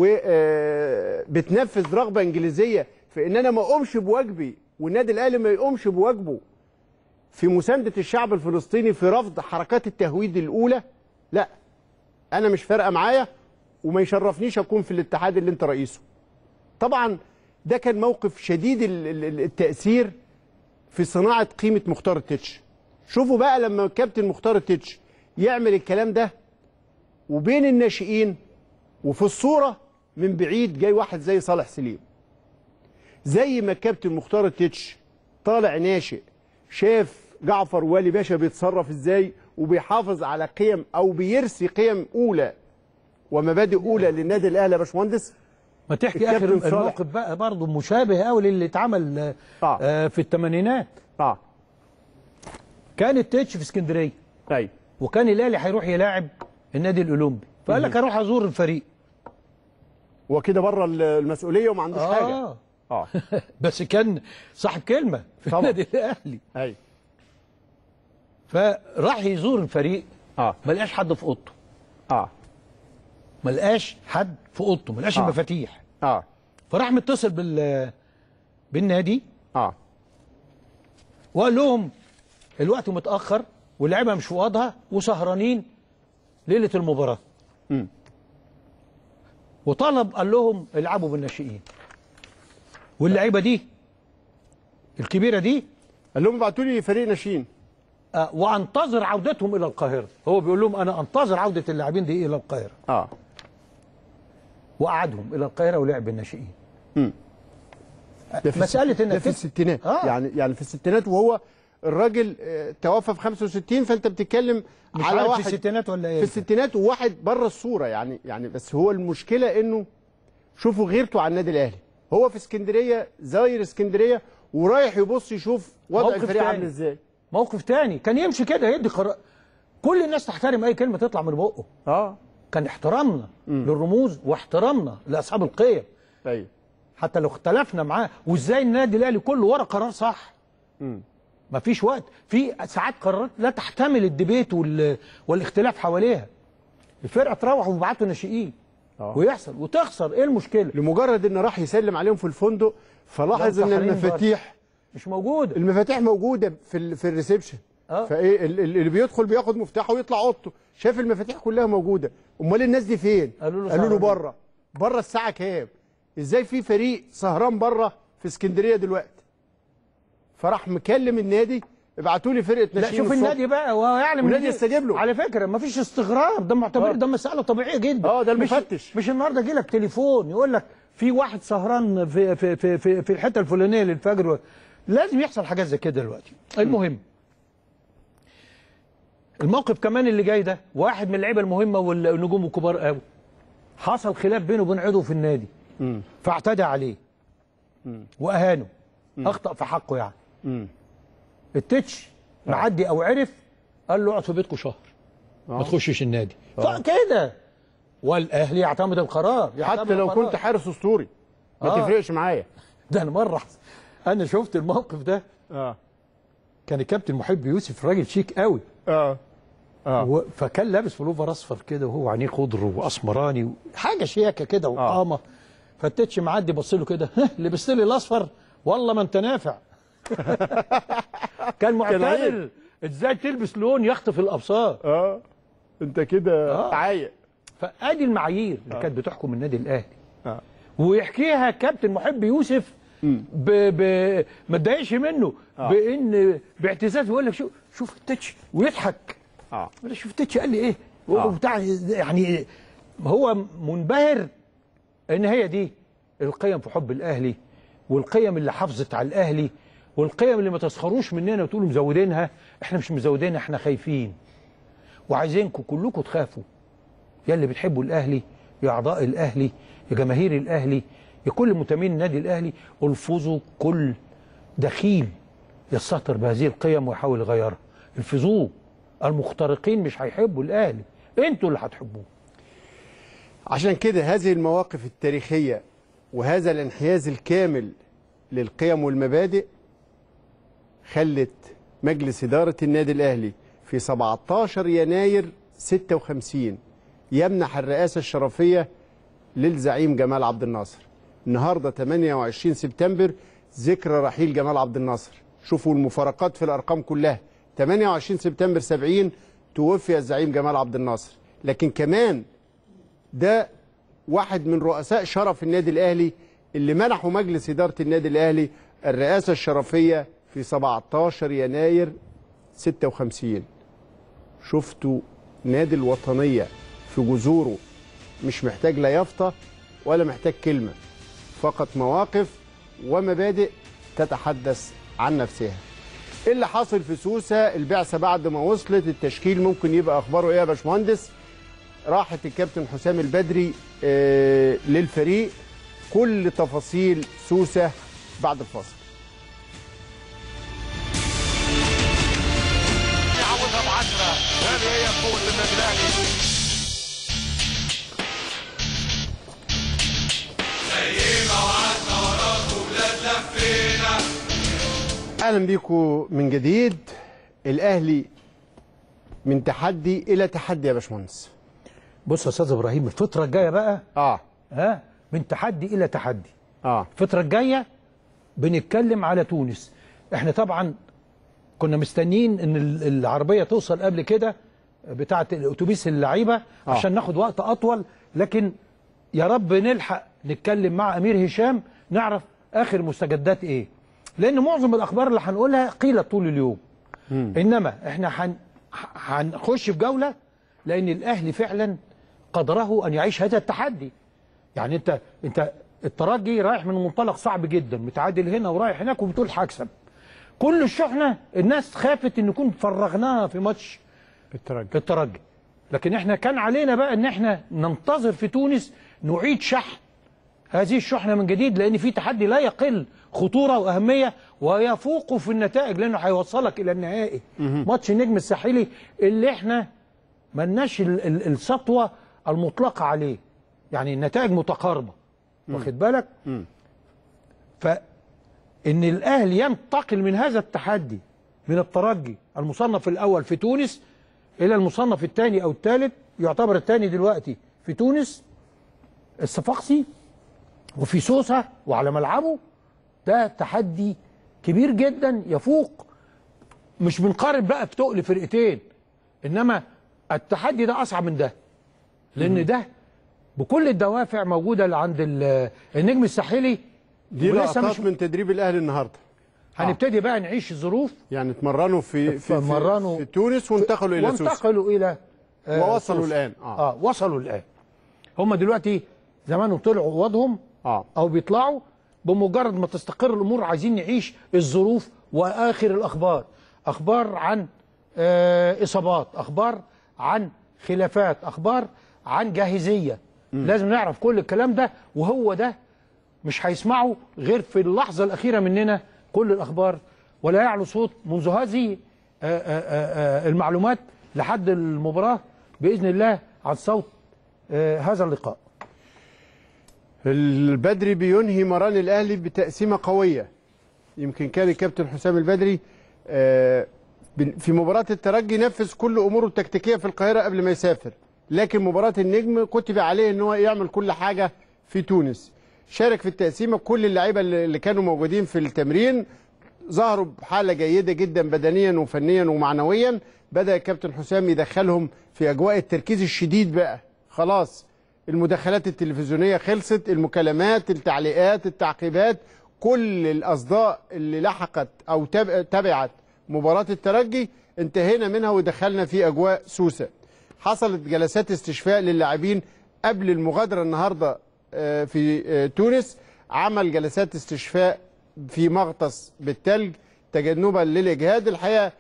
وبتنفذ رغبه انجليزيه في ان انا ما اقومش بواجبي والنادي الاهلي ما يقومش بواجبه في مسانده الشعب الفلسطيني في رفض حركات التهويد الاولى، لا انا مش فارقه معايا وما يشرفنيش اكون في الاتحاد اللي انت رئيسه. طبعا ده كان موقف شديد التاثير في صناعه قيمه مختار التتش. شوفوا بقى لما الكابتن مختار التتش يعمل الكلام ده وبين الناشئين، وفي الصوره من بعيد جاي واحد زي صالح سليم، زي ما الكابتن مختار التتش طالع ناشئ شاف جعفر والي باشا بيتصرف ازاي وبيحافظ على قيم او بيرسي قيم اولى ومبادئ اولى للنادي الاهلي يا باشمهندس. ما تحكي اخر الموقف بقى برضه مشابه قوي للي اتعمل آه. آه في الثمانينات. اه كان التتش في اسكندريه، ايوه، وكان الاهلي هيروح يلاعب النادي الاولمبي، فقال لك اروح ازور الفريق. هو كده بره المسؤوليه وما عندوش آه. حاجه. اه بس كان صاحب كلمه في طبعا. النادي الاهلي. ايوه. فراح يزور الفريق، اه ما لقاش حد في اوضته. اه ما لقاش حد في اوضته، ما لقاش آه. المفاتيح. اه فراح متصل بال بالنادي اه وقال لهم الوقت متاخر واللعيبه مش في وضعها وسهرانين ليله المباراه. امم وطلب قال لهم العبوا بالناشئين. واللعيبه دي الكبيره دي قال لهم ابعتوا لي فريق ناشئين. آه وانتظر عودتهم الى القاهره. هو بيقول لهم انا انتظر عوده اللاعبين دي الى القاهره. اه وقعدهم الى القاهره ولعب بالناشئين. امم مساله ان ده في الستينات. آه. يعني يعني في الستينات، وهو الراجل اه توفى في خمسة وستين، فانت بتتكلم على واحد في الستينات ولا ايه؟ في الستينات، وواحد بره الصوره يعني يعني بس هو المشكله انه شوفوا غيرته على النادي الاهلي. هو في اسكندريه زاير اسكندريه ورايح يبص يشوف وضع الفريق عامل ازاي. موقف تاني كان يمشي كده يدي قرار. كل الناس تحترم اي كلمه تطلع من بقه. اه كان احترامنا مم. للرموز واحترامنا لاصحاب القيم. ايوه. حتى لو اختلفنا معاه. وازاي النادي الاهلي كله ورا قرار صح. امم مفيش وقت، في ساعات قرارات لا تحتمل الديبيت وال... والاختلاف حواليها. الفرقه تروح ويبعتوا ناشئين ويحصل وتخسر، ايه المشكله؟ لمجرد ان راح يسلم عليهم في الفندق فلاحظ ان المفاتيح مش موجوده. المفاتيح موجوده في ال... في الريسبشن. اه فايه اللي بيدخل بياخد مفتاحه ويطلع اوضته، شاف المفاتيح كلها موجوده. امال الناس دي فين؟ قالوا له قالوا له بره. بره الساعه كام؟ ازاي في فريق سهران بره في اسكندريه دلوقتي؟ فراح مكلم النادي ابعتوا لي فرقه ناشئين. لا شوف النادي بقى هو يعلم النادي يستجيب له. على فكره مفيش استغراب، ده معتبر ده مساله طبيعيه جدا. اه ده المفتش. مش, مش النهارده يجي لك تليفون يقول لك في واحد سهران في في في في, في الحته الفلانيه للفجر. لازم يحصل حاجات زي كده دلوقتي. المهم الموقف كمان اللي جاي ده واحد من اللعيبه المهمه والنجوم الكبار قوي، حصل خلاف بينه وبين عضو في النادي م. فاعتدى عليه م. واهانه، م. اخطا في حقه يعني. م. التتش معدي او عرف قال له اقعد في بيتكم شهر ما تخشش النادي. فكده والاهلي يعتمد القرار حتى لو القرار. كنت حارس اسطوري ما آه. تفرقش معايا. ده انا مره انا شفت الموقف ده. اه كان الكابتن محب يوسف راجل شيك قوي. اه اه فكان لابس بلوفر اصفر كده وهو عينيه خضر واسمراني حاجه شياكه كده وقامه. آه. فالتتش معدي بص له كده لبست لي الاصفر والله ما انت نافع. كان معتدل ازاي تلبس لون يخطف الابصار. اه انت كده آه. عايق. فادي المعايير اللي آه. كانت بتحكم النادي الاهلي. اه ويحكيها كابتن محب يوسف ب ب ما اتضايقش منه. آه. بان باعتزاز بيقول لك شوف شوف التتش ويضحك. اه شوف التتش قال لي ايه وبتاع. يعني هو منبهر ان هي دي القيم في حب الاهلي والقيم اللي حافظت على الاهلي والقيم اللي ما تسخروش مننا وتقولوا مزودينها. احنا مش مزودينها، احنا خايفين وعايزينكم كلكم تخافوا، يا اللي بتحبوا الاهلي، يا اعضاء الاهلي، يا جماهير الاهلي، يا كل منتمين النادي الاهلي. الفظوا كل دخيل يستهتر بهذه القيم ويحاول يغيرها. الفظوه. المخترقين مش هيحبوا الاهلي، انتوا اللي هتحبوه. عشان كده هذه المواقف التاريخيه وهذا الانحياز الكامل للقيم والمبادئ خلت مجلس إدارة النادي الأهلي في سبعتاشر يناير ستة وخمسين يمنح الرئاسة الشرفية للزعيم جمال عبد الناصر. النهاردة ثمانية وعشرين سبتمبر ذكرى رحيل جمال عبد الناصر. شوفوا المفارقات في الأرقام كلها. ثمانية وعشرين سبتمبر سبعين توفي الزعيم جمال عبد الناصر، لكن كمان ده واحد من رؤساء شرف النادي الأهلي اللي منحوا مجلس إدارة النادي الأهلي الرئاسة الشرفية في سبعتاشر يناير ستة وخمسين. شفتوا نادي الوطنية في جذوره مش محتاج لا يافطة ولا محتاج كلمة، فقط مواقف ومبادئ تتحدث عن نفسها. ايه اللي حاصل في سوسة؟ البعثة بعد ما وصلت التشكيل ممكن يبقى اخباره ايه يا باشمهندس؟ راحت الكابتن حسام البدري آه للفريق. كل تفاصيل سوسة بعد الفاصل. يعوضها بعشرة. هذه هي قوة النادي الأهلي. زي ما وعدنا وراكم ولاد لفينا. اهلا بيكم من جديد. الاهلي من تحدي الى تحدي يا باشمهندس. بص يا استاذ ابراهيم، الفتره الجايه بقى اه ها من تحدي الى تحدي. اه الفتره الجايه بنتكلم على تونس. احنا طبعا كنا مستنيين ان العربيه توصل قبل كده بتاعه الاتوبيس اللعيبه آه. عشان ناخد وقت اطول، لكن يا رب نلحق نتكلم مع امير هشام نعرف اخر مستجدات ايه، لان معظم الاخبار اللي هنقولها قيلت طول اليوم. م. انما احنا هن هنخش في جوله لان الاهلي فعلا قدره ان يعيش هذا التحدي. يعني انت انت الترجي رايح من منطلق صعب جدا، متعادل هنا ورايح هناك وبتقول هكسب. كل الشحنه الناس خافت ان نكون فرغناها في ماتش الترجي الترجي لكن احنا كان علينا بقى ان احنا ننتظر في تونس نعيد شحن هذه الشحنه من جديد، لان في تحدي لا يقل خطوره واهميه ويفوق في النتائج، لانه هيوصلك الى النهائي. ماتش النجم الساحلي اللي احنا ملناش السطوه المطلقه عليه، يعني النتائج متقاربه. واخد بالك؟ فان الاهلي ينتقل من هذا التحدي من الترجي المصنف الاول في تونس الى المصنف الثاني او الثالث، يعتبر الثاني دلوقتي في تونس الصفاقسي وفي سوسه وعلى ملعبه، ده تحدي كبير جدا يفوق. مش بنقارن بقى بتقل فرقتين، انما التحدي ده اصعب من ده، لان ده بكل الدوافع موجوده عند النجم الساحلي. دي لقطات من تدريب الاهلي النهارده. هنبتدي بقى نعيش الظروف. يعني اتمرنوا في في, في, في تونس وانتقلوا الى سوسه وانتقلوا الى آه ووصلوا الان اه, آه وصلوا الان. هم دلوقتي زمانهم طلعوا اوضهم اه او بيطلعوا، بمجرد ما تستقر الامور عايزين نعيش الظروف واخر الاخبار، اخبار عن آه اصابات، اخبار عن خلافات، اخبار عن جاهزيه. م. لازم نعرف كل الكلام ده، وهو ده مش هيسمعوا غير في اللحظه الاخيره مننا كل الاخبار، ولا يعلو صوت منذ هذه آآ آآ المعلومات لحد المباراه باذن الله عن صوت هذا اللقاء. البدري بينهي مران الاهلي بتقسيمه قويه. يمكن كان الكابتن حسام البدري في مباراه الترجي نفذ كل اموره التكتيكيه في القاهره قبل ما يسافر، لكن مباراه النجم كتب عليه ان هو يعمل كل حاجه في تونس. شارك في التقسيمه، كل اللعيبه اللي كانوا موجودين في التمرين ظهروا بحاله جيده جدا بدنيا وفنيا ومعنويا. بدا الكابتن حسام يدخلهم في اجواء التركيز الشديد بقى. خلاص المداخلات التلفزيونيه خلصت، المكالمات، التعليقات، التعقيبات، كل الاصداء اللي لحقت او تبعت مباراه الترجي انتهينا منها ودخلنا في اجواء سوسه. حصلت جلسات استشفاء للاعبين قبل المغادره النهارده في تونس، عمل جلسات استشفاء في مغطس بالثلج تجنبا للاجهاد. الحقيقه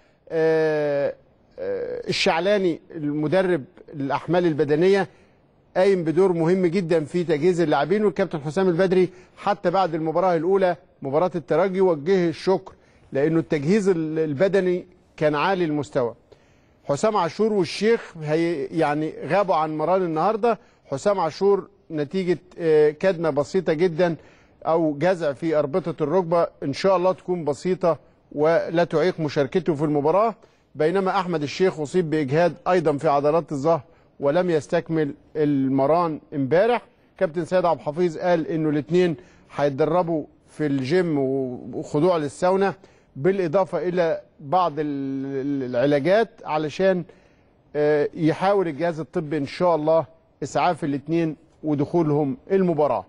الشعلاني المدرب الاحمال البدنيه قايم بدور مهم جدا في تجهيز اللاعبين، والكابتن حسام البدري حتى بعد المباراه الاولى مباراه الترجي وجه الشكر لانه التجهيز البدني كان عالي المستوى. حسام عاشور والشيخ هي يعني غابوا عن مران النهارده. حسام عاشور نتيجه كدمه بسيطه جدا او جزع في اربطه الركبه، ان شاء الله تكون بسيطه ولا تعيق مشاركته في المباراه، بينما احمد الشيخ اصيب باجهاد ايضا في عضلات الظهر ولم يستكمل المران امبارح. كابتن سيد عبد الحفيظ قال انه الاثنين هيتدربوا في الجيم وخضوع للساونا بالاضافه الى بعض العلاجات علشان يحاول الجهاز الطبي ان شاء الله اسعاف الاثنين ودخولهم المباراه.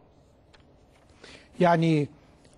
يعني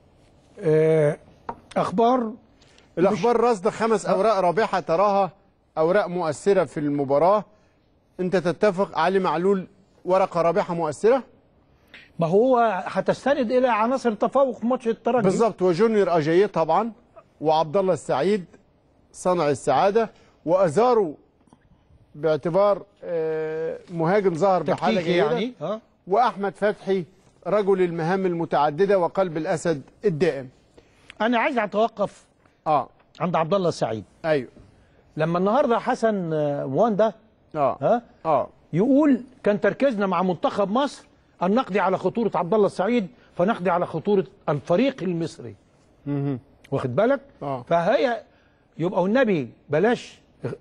اخبار الاخبار راصده خمس اوراق رابحه تراها اوراق مؤثره في المباراه. انت تتفق علي معلول ورقه رابحه مؤثره؟ ما هو هتستند الى عناصر تفوق في ماتش الترجي بالظبط، وجونيور اجاييه طبعا، وعبد الله السعيد صنع السعاده، وازارو باعتبار مهاجم ظهر بحاله جيده يعني. ها؟ واحمد فتحي رجل المهام المتعدده وقلب الاسد الدائم. انا عايز اتوقف اه عند عبد الله السعيد. ايوه لما النهارده حسن مواندا اه ها اه يقول كان تركيزنا مع منتخب مصر ان نقضي على خطوره عبد الله السعيد فنقضي على خطوره الفريق المصري. اها واخد بالك؟ اه فهي يبقى والنبي بلاش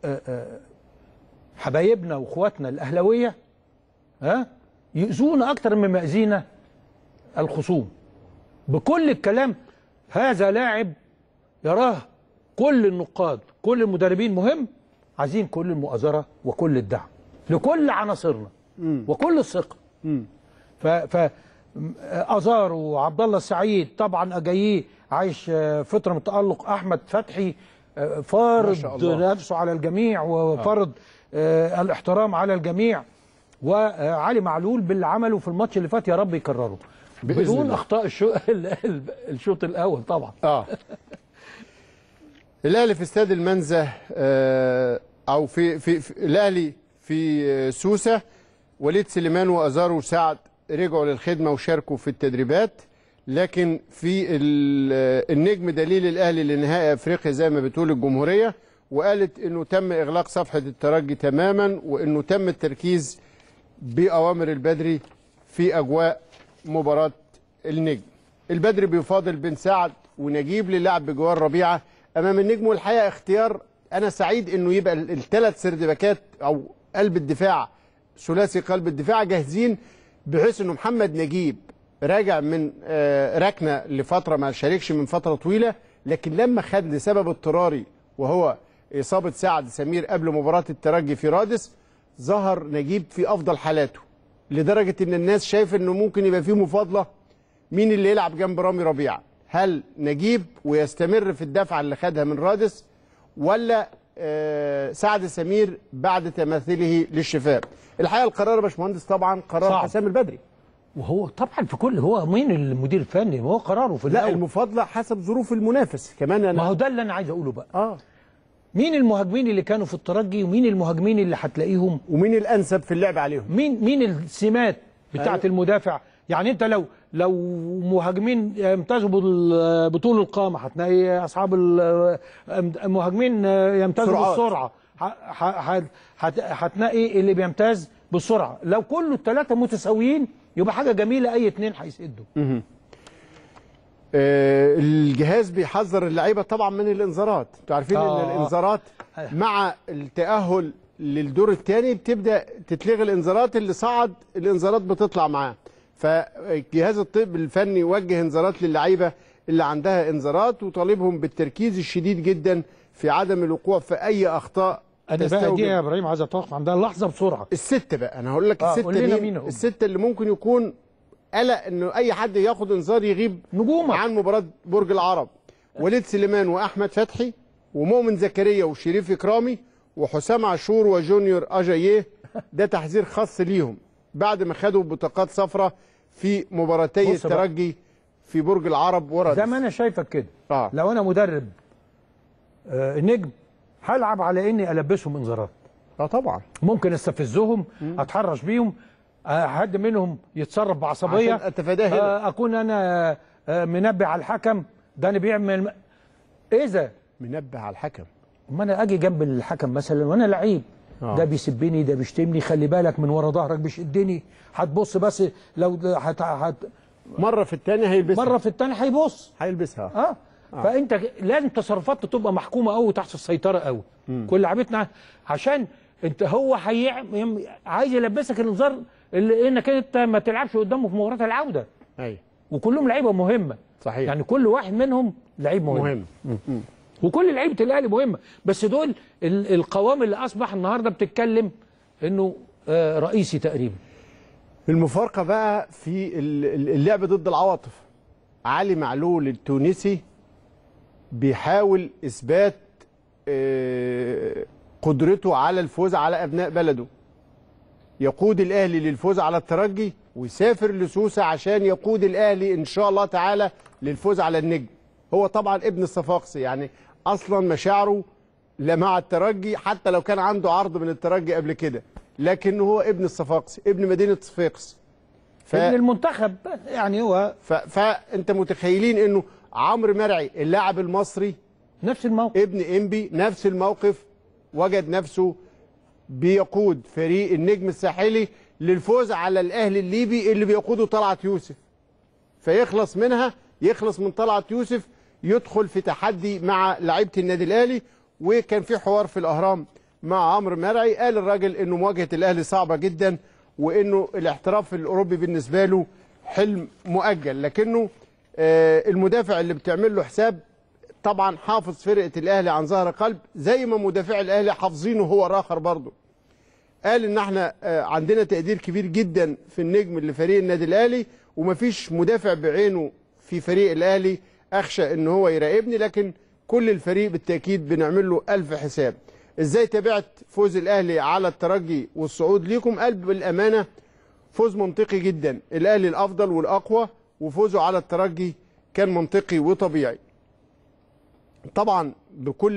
حبايبنا واخواتنا الاهلاويه ها يؤذونا اكتر مما يأذينا الخصوم بكل الكلام. هذا لاعب يراه كل النقاد كل المدربين مهم، عايزين كل المؤازره وكل الدعم لكل عناصرنا وكل الثقه. ف ف ازار وعبد الله السعيد طبعا اجاييه عايش فتره من تالق، احمد فتحي فارض نفسه على الجميع وفرض آه. الاحترام على الجميع، وعلي معلول باللي عمله في الماتش اللي فات يا رب يكرره بدون الله. اخطاء الشو... الشوط الاول طبعا. اه الاهلي في استاد المنزه آه او في في, في الاهلي في سوسه، وليد سليمان وازارو وسعد رجعوا للخدمه وشاركوا في التدريبات، لكن في النجم دليل الاهلي لنهائي افريقيا زي ما بتقول الجمهوريه، وقالت انه تم اغلاق صفحه الترجي تماما وانه تم التركيز باوامر البدري في اجواء مباراه النجم. البدري بيفاضل بن سعد ونجيب للعب بجوار ربيعه امام النجم. والحقيقه اختيار انا سعيد انه يبقى الثلاث سردباكات او قلب الدفاع ثلاثي قلب الدفاع جاهزين، بحيث انه محمد نجيب راجع من ركنه لفتره ما شاركش من فتره طويله، لكن لما خد لسبب اضطراري وهو اصابه سعد سمير قبل مباراه الترجي في رادس، ظهر نجيب في افضل حالاته، لدرجه ان الناس شايف انه ممكن يبقى فيه مفاضله مين اللي يلعب جنب رامي ربيعه، هل نجيب ويستمر في الدفعه اللي خدها من رادس، ولا آه سعد سمير بعد تماثله للشفاء. الحقيقه القرار يا باشمهندس طبعا قرار صعب. حسام البدري، وهو طبعا في كل هو مين المدير الفني، هو قراره في لا الأول. المفاضله حسب ظروف المنافس كمان. أنا ما هو ده اللي انا عايز اقوله بقى. اه مين المهاجمين اللي كانوا في الترجي ومين المهاجمين اللي هتلاقيهم ومين الانسب في اللعب عليهم، مين مين السمات بتاعه أيوة. المدافع. يعني انت لو لو مهاجمين يمتازوا بطول القامه هتلاقي اصحاب المهاجمين يمتازوا بالسرعه، هتلاقي اللي بيمتاز بالسرعه. لو كله الثلاثه متساويين يبقى حاجه جميله، اي اثنين هيسدوا. آه الجهاز بيحذر اللعيبه طبعا من الانذارات، انتوا عارفين آه. ان الانذارات مع التاهل للدور الثاني بتبدا تتلغي الانذارات، اللي صعد الانذارات بتطلع معاه. فجهاز الطب الفني وجه انذارات للعيبه اللي عندها انذارات، وطالبهم بالتركيز الشديد جدا في عدم الوقوع في اي اخطاء. انا بقى دي يا ابراهيم عايز اتوقف عندها لحظه بسرعه. الست بقى انا هقول لك آه الست مين؟ الست اللي ممكن يكون قلق انه اي حد ياخد انذار يغيب نجومه عن مباراه برج العرب. وليد سليمان واحمد فتحي ومؤمن زكريا وشريف اكرامي وحسام عاشور وجونيور اجاييه، ده تحذير خاص ليهم بعد ما خدوا بطاقات صفراء في مباراتي الترجي في برج العرب ورا. زي ما انا شايفك كده آه. لو انا مدرب آه نجم هلعب على اني البسهم انذارات. اه طبعا ممكن استفزهم، اتحرش بيهم، حد منهم يتصرف بعصبيه عشان اتفاداه هنا. اكون انا منبه على الحكم، ده انا بيعمل اذا منبه على الحكم. اما انا اجي جنب الحكم مثلا وانا لعيب آه. ده بيسبني، ده بيشتمني، خلي بالك من ورا ظهرك بيشدني، هتبص بس لو هت... هت... مره في الثانيه هيلبسها، مره في الثانيه هيبص هيلبسها اه, آه. فانت لازم تصرفاتك تبقى محكومه قوي تحت السيطره قوي. كل لعيبتنا عشان انت هو حي... عايز يلبسك الانذار اللي انك انت ما تلعبش قدامه في مباراه العوده. ايوه وكلهم لعيبه مهمه. صحيح. يعني كل واحد منهم لعيب مهم, مهم. مم. وكل لعيبه الاهلي مهمه، بس دول القوام اللي اصبح النهارده بتتكلم انه آه رئيسي تقريبا. المفارقه بقى في اللعب ضد العواطف. علي معلول التونسي بيحاول اثبات آه قدرته على الفوز على ابناء بلده. يقود الاهلي للفوز على الترجي ويسافر لسوسه عشان يقود الاهلي ان شاء الله تعالى للفوز على النجم. هو طبعا ابن الصفاقسي، يعني اصلا مشاعره لا مع الترجي حتى لو كان عنده عرض من الترجي قبل كده، لكن هو ابن الصفاقسي، ابن مدينه صفاقس. ف... ابن المنتخب يعني هو ف... فانت متخيلين انه عمرو مرعي اللاعب المصري نفس الموقف، ابن انبي نفس الموقف، وجد نفسه بيقود فريق النجم الساحلي للفوز على الاهلي الليبي اللي بيقوده طلعت يوسف، فيخلص منها، يخلص من طلعت يوسف، يدخل في تحدي مع لعيبه النادي الاهلي. وكان في حوار في الاهرام مع عمرو مرعي، قال الراجل انه مواجهه الاهلي صعبه جدا وانه الاحتراف الاوروبي بالنسبه له حلم مؤجل، لكنه آه المدافع اللي بتعمل له حساب طبعا حافظ فرقه الاهلي عن ظهر قلب زي ما مدافع الاهلي حافظينه هو الاخر برضه. قال ان احنا آه عندنا تقدير كبير جدا في النجم لفريق النادي الاهلي، ومفيش مدافع بعينه في فريق الاهلي اخشى ان هو يراقبني، لكن كل الفريق بالتاكيد بنعمل له الف حساب. ازاي تابعت فوز الاهلي على الترجي والصعود ليكم؟ قال بالامانه فوز منطقي جدا، الاهلي الافضل والاقوى وفوزه على الترجي كان منطقي وطبيعي. طبعا بكل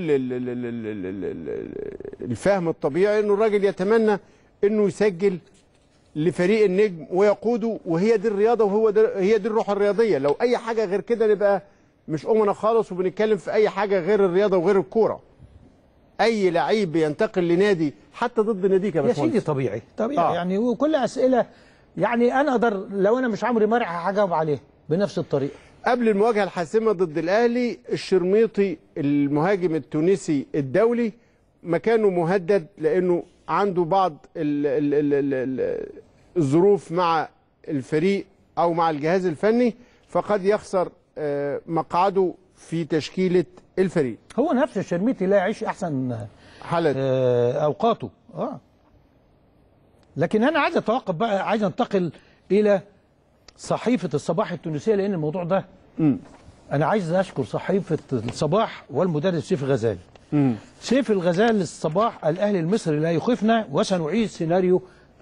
الفهم الطبيعي انه الراجل يتمنى انه يسجل لفريق النجم ويقوده، وهي دي الرياضه وهو دي هي دي الروح الرياضيه. لو اي حاجه غير كده نبقى مش امنا خالص وبنتكلم في اي حاجه غير الرياضه وغير الكوره. اي لعيب بينتقل لنادي حتى ضد ناديك يا باشمهندس يا سيدي طبيعي طبيعي آه. يعني وكل اسئله يعني انا اقدر لو انا مش عمرو مرعي هجاوب عليها بنفس الطريقه. قبل المواجهه الحاسمه ضد الاهلي الشرميطي المهاجم التونسي الدولي مكانه مهدد لانه عنده بعض ال ال ال ال ال الظروف مع الفريق او مع الجهاز الفني، فقد يخسر مقعده في تشكيله الفريق. هو نفس الشرميطي لا يعيش احسن حالة اوقاته. اه لكن انا عايز اتوقف بقى، عايز انتقل الى صحيفه الصباح التونسيه، لان الموضوع ده م. انا عايز اشكر صحيفه الصباح والمدرس سيف الغزالي. م. سيف الغزالي الصباح: الاهلي المصري لا يخيفنا وسنعيد سيناريو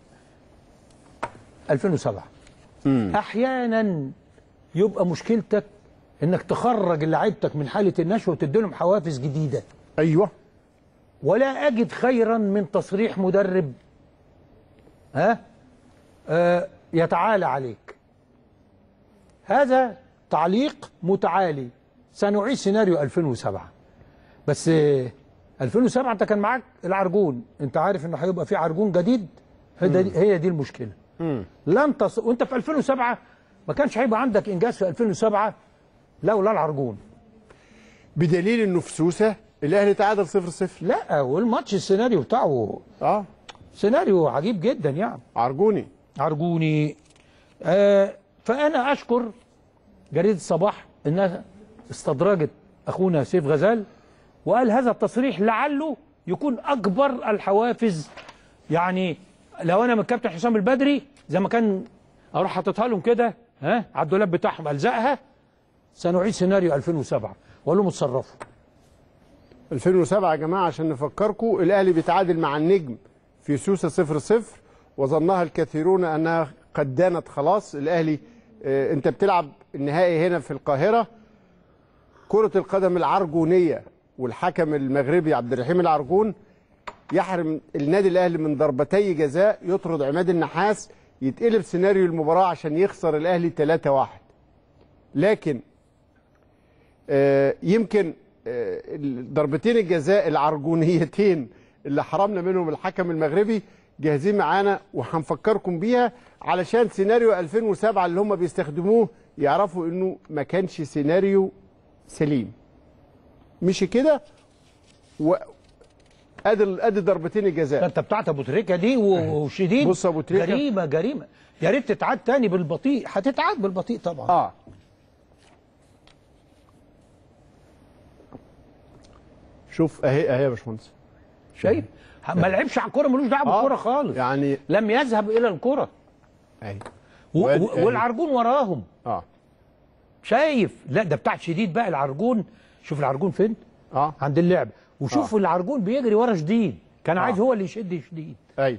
ألفين وسبعة. م. احيانا يبقى مشكلتك انك تخرج لعيبتك من حاله النشوه وتدي لهم حوافز جديده. ايوه. ولا اجد خيرا من تصريح مدرب ها آه يتعالى عليك. هذا تعليق متعالي. سنعيد سيناريو ألفين وسبعة. بس آه ألفين وسبعة انت كان معاك العرجون، انت عارف انه هيبقى في عرجون جديد. هي دي المشكله. مم. لن تص... وانت في ألفين وسبعة ما كانش هيبقى عندك انجاز في ألفين وسبعة لولا العرجون. بدليل انه في سوسه الاهلي تعادل صفر صفر. لا والماتش السيناريو بتاعه اه سيناريو عجيب جدا يعني. عرجوني عرجوني. آه فانا اشكر جريده الصباح انها استدرجت اخونا سيف غزال وقال هذا التصريح لعله يكون اكبر الحوافز. يعني لو انا من الكابتن حسام البدري زي ما كان اروح حاططها لهم كده ها على الدولاب بتاعهم الزقها: سنعيد سيناريو ألفين وسبعة، واقول لهم اتصرفوا. ألفين وسبعة يا جماعه عشان نفكركم، الاهلي بيتعادل مع النجم في سوسه صفر صفر، وظنها الكثيرون انها قد دانت خلاص. الاهلي اه انت بتلعب النهائي هنا في القاهره. كره القدم العرجونيه والحكم المغربي عبد الرحيم العرجون يحرم النادي الاهلي من ضربتي جزاء، يطرد عماد النحاس، يتقلب سيناريو المباراه عشان يخسر الاهلي ثلاثة واحد. لكن آه يمكن آه ضربتين الجزاء العرجونيتين اللي حرمنا منهم الحكم المغربي جاهزين معانا وهنفكركم بيها علشان سيناريو ألفين وسبعة اللي هم بيستخدموه يعرفوا انه ما كانش سيناريو سليم. مش كده؟ و ادي ادي ضربتين الجزاء. انت بتاعت ابو تريكه دي وشديد. بص ابو تريكه جريمه جريمه. يا ريت تتعاد تاني بالبطيء. هتتعاد بالبطيء طبعا. اه شوف اهي اهي يا باشمهندس. شايف؟ ما لعبش على الكوره، ملوش دعوه بالكوره خالص. يعني لم يذهب الى الكوره. اهي والعرجون وراهم. اه شايف؟ لا ده بتاع شديد بقى العرجون. شوف العرجون فين؟ اه عند اللعب. وشوف آه. العرجون بيجري ورا شديد، كان آه. عايز هو اللي يشد شديد. ايوه.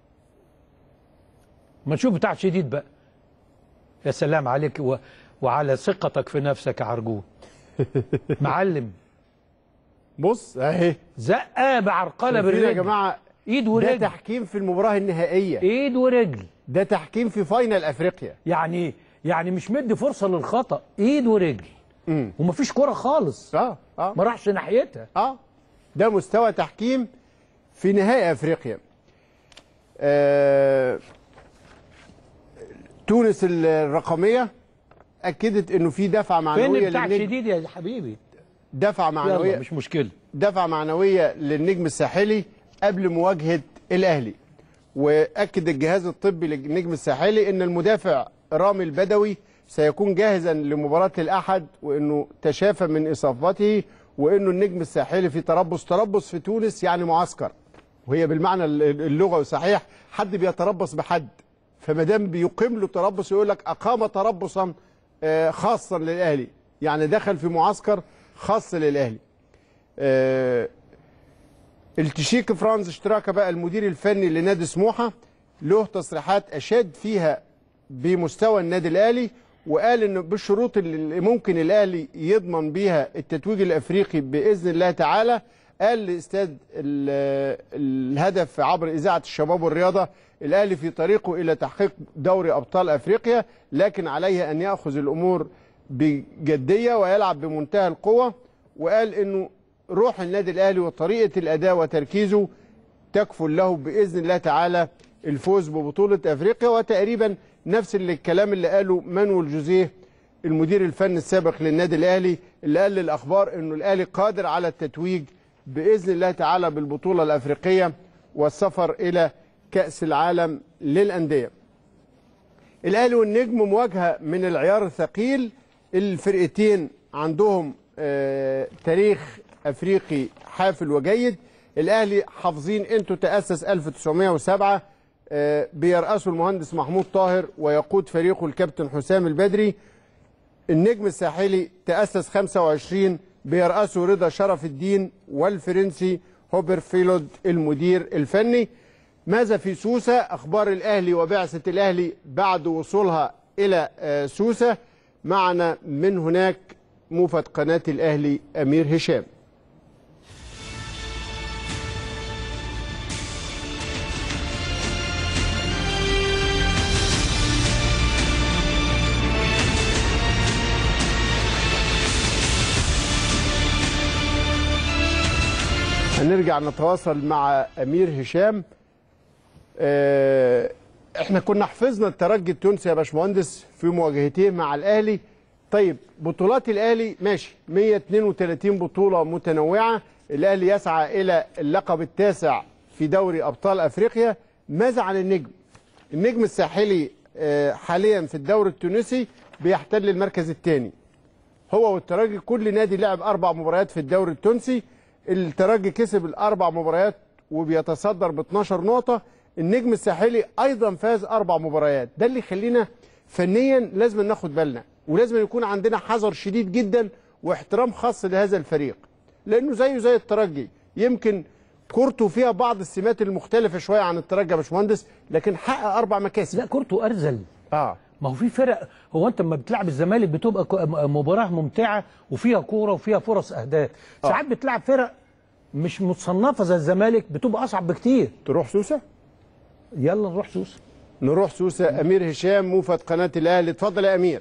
ما نشوف بتاع شديد بقى. يا سلام عليك و... وعلى ثقتك في نفسك يا عرجون. معلم. بص اهي زقه بعرقله بالرجل يا جماعه. ايد ورجل. ده تحكيم في المباراه النهائيه. ايد ورجل. ده تحكيم في فاينل افريقيا. يعني يعني مش مدي فرصه للخطا. ايد ورجل. امم ومفيش كوره خالص. اه اه ما راحش ناحيتها. اه ده مستوى تحكيم في نهائي افريقيا. آه تونس الرقميه اكدت انه في دفعه معنويه فين بتاع شديد يا حبيبي؟ دفعه معنويه مش مشكله. دفعه معنويه للنجم الساحلي قبل مواجهه الاهلي. واكد الجهاز الطبي للنجم الساحلي ان المدافع رامي البدوي سيكون جاهزا لمباراه الاحد، وانه تشافى من اصابته، وانه النجم الساحلي في تربص. تربص في تونس يعني معسكر، وهي بالمعنى اللغوي صحيح. حد بيتربص بحد، فما دام بيقيم له تربص يقول لك اقام تربصا خاصا للاهلي، يعني دخل في معسكر خاص للاهلي. التشيك فرانز اشتراك بقى المدير الفني لنادي سموحه له تصريحات اشاد فيها بمستوى النادي الاهلي، وقال انه بالشروط اللي ممكن الاهلي يضمن بيها التتويج الافريقي باذن الله تعالى. قال لاستاد الهدف عبر اذاعه الشباب والرياضه: الاهلي في طريقه الى تحقيق دوري ابطال افريقيا، لكن عليه ان ياخذ الامور بجديه ويلعب بمنتهى القوه. وقال انه روح النادي الاهلي وطريقه الاداء وتركيزه تكفل له باذن الله تعالى الفوز ببطوله افريقيا. وتقريبا نفس اللي الكلام اللي قاله مانويل جوزيه المدير الفني السابق للنادي الاهلي، اللي قال للاخبار انه الاهلي قادر على التتويج باذن الله تعالى بالبطوله الافريقيه والسفر الى كاس العالم للانديه. الاهلي والنجم مواجهه من العيار الثقيل، الفرقتين عندهم آه تاريخ افريقي حافل وجيد. الاهلي حافظين انتوا تاسس ألف وتسعمائة وسبعة، آه بيرأسه المهندس محمود طاهر ويقود فريقه الكابتن حسام البدري. النجم الساحلي تأسس خمسة وعشرين، بيرأسه رضا شرف الدين والفرنسي هوبر فيلود المدير الفني. ماذا في سوسة؟ أخبار الأهلي وبعثة الأهلي بعد وصولها إلى سوسة. معنا من هناك موفد قناة الأهلي أمير هشام. هنرجع نتواصل مع أمير هشام. اه احنا كنا حفظنا الترجي التونسي يا باشمهندس في مواجهتين مع الأهلي. طيب بطولات الأهلي ماشي، مئة واثنين وثلاثين بطولة متنوعة، الأهلي يسعى إلى اللقب التاسع في دوري أبطال أفريقيا. ماذا عن النجم؟ النجم الساحلي اه حاليا في الدوري التونسي بيحتل المركز الثاني، هو والترجي كل نادي لعب أربع مباريات في الدوري التونسي. الترجي كسب الاربع مباريات وبيتصدر ب اثناشر نقطه. النجم الساحلي ايضا فاز اربع مباريات. ده اللي يخلينا فنيا لازم ناخد بالنا، ولازم يكون عندنا حذر شديد جدا واحترام خاص لهذا الفريق، لانه زيه زي الترجي، يمكن كورته فيها بعض السمات المختلفه شويه عن الترجي يا باشمهندس، لكن حقق اربع مكاسب. لا كورته ارزل. اه ما هو في فرق، هو انت لما بتلعب الزمالك بتبقى مباراه ممتعه وفيها كوره وفيها فرص اهداف. آه. ساعات بتلعب فرق مش متصنفه زي الزمالك بتبقى اصعب بكتير. تروح سوسه؟ يلا نروح سوسه. نروح سوسه. امير هشام موفد قناه الاهلي، اتفضل يا امير.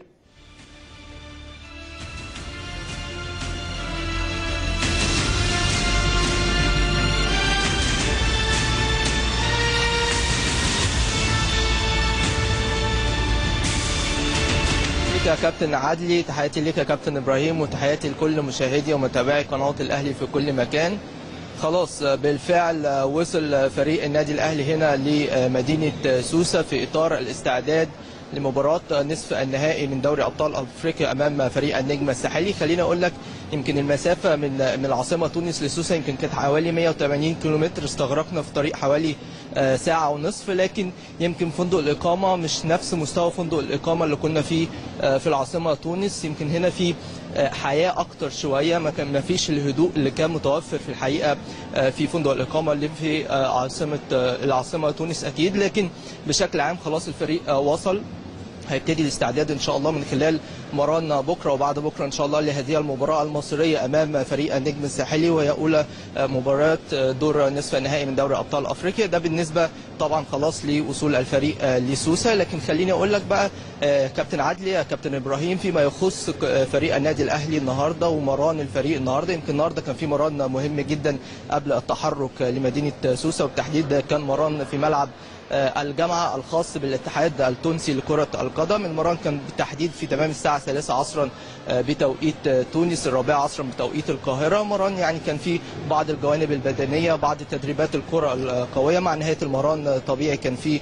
يا كابتن عدلي، تحياتي ليك يا كابتن ابراهيم، وتحياتي لكل مشاهدي ومتابعي قناه الاهلي في كل مكان. خلاص بالفعل وصل فريق النادي الاهلي هنا لمدينه سوسه في اطار الاستعداد لمباراه نصف النهائي من دوري ابطال افريقيا امام فريق النجم الساحلي. خليني اقول لك يمكن المسافه من من العاصمه تونس لسوسه يمكن كانت حوالي مئة وثمانين كيلومتر، استغرقنا في طريق حوالي ساعه ونصف، لكن يمكن فندق الاقامه مش نفس مستوى فندق الاقامه اللي كنا فيه في العاصمه تونس. يمكن هنا في حياه اكتر شويه، ما كان ما فيش الهدوء اللي كان متوفر في الحقيقه في فندق الاقامه اللي في عاصمه العاصمه تونس اكيد. لكن بشكل عام خلاص الفريق وصل، هيبتدي الاستعداد ان شاء الله من خلال مران بكره وبعد بكره ان شاء الله لهذه المباراه المصريه امام فريق النجم الساحلي، وهي اولى مباريات دور نصف النهائي من دوري ابطال افريقيا. ده بالنسبه طبعا خلاص لوصول الفريق لسوسه. لكن خليني اقول لك بقى كابتن عدلي يا كابتن ابراهيم فيما يخص فريق النادي الاهلي النهارده ومران الفريق النهارده. يمكن النهارده كان في مران مهم جدا قبل التحرك لمدينه سوسه، وبالتحديد كان مران في ملعب الجامعة الخاص بالاتحاد التونسي لكرة القدم. المران كان بالتحديد في تمام الساعة الثالثة عصرا بتوقيت تونس، الرابعة عصرا بتوقيت القاهرة. مران يعني كان في بعض الجوانب البدنية، بعض تدريبات الكرة القوية. مع نهاية المران طبيعي كان في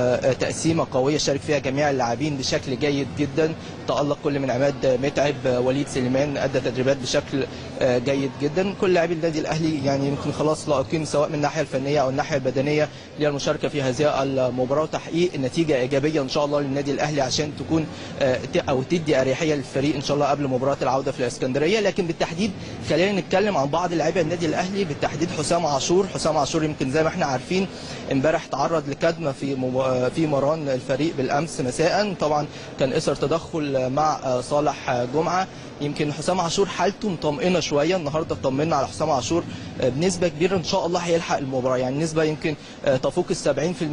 تقسيمة قوية شارك فيها جميع اللاعبين بشكل جيد جدا. تألق كل من عماد متعب، وليد سليمان أدى تدريبات بشكل جيد جدا. كل لاعبي النادي الأهلي يعني يمكن خلاص لائقين سواء من الناحية الفنية أو الناحية البدنية للمشاركة في هذه المباراه وتحقيق نتيجه ايجابيه ان شاء الله للنادي الاهلي عشان تكون او تدي اريحيه للفريق ان شاء الله قبل مباراه العوده في الاسكندريه. لكن بالتحديد خلينا نتكلم عن بعض لاعبي النادي الاهلي، بالتحديد حسام عاشور. حسام عاشور يمكن زي ما احنا عارفين امبارح تعرض لكدمه في في مران الفريق بالامس مساء، طبعا كان اثر تدخل مع صالح جمعه. يمكن حسام عاشور حالته مطمئنه شويه، النهارده اطمنا على حسام عاشور بنسبه كبيره ان شاء الله هيلحق المباراه، يعني نسبه يمكن تفوق ال سبعين بالمئة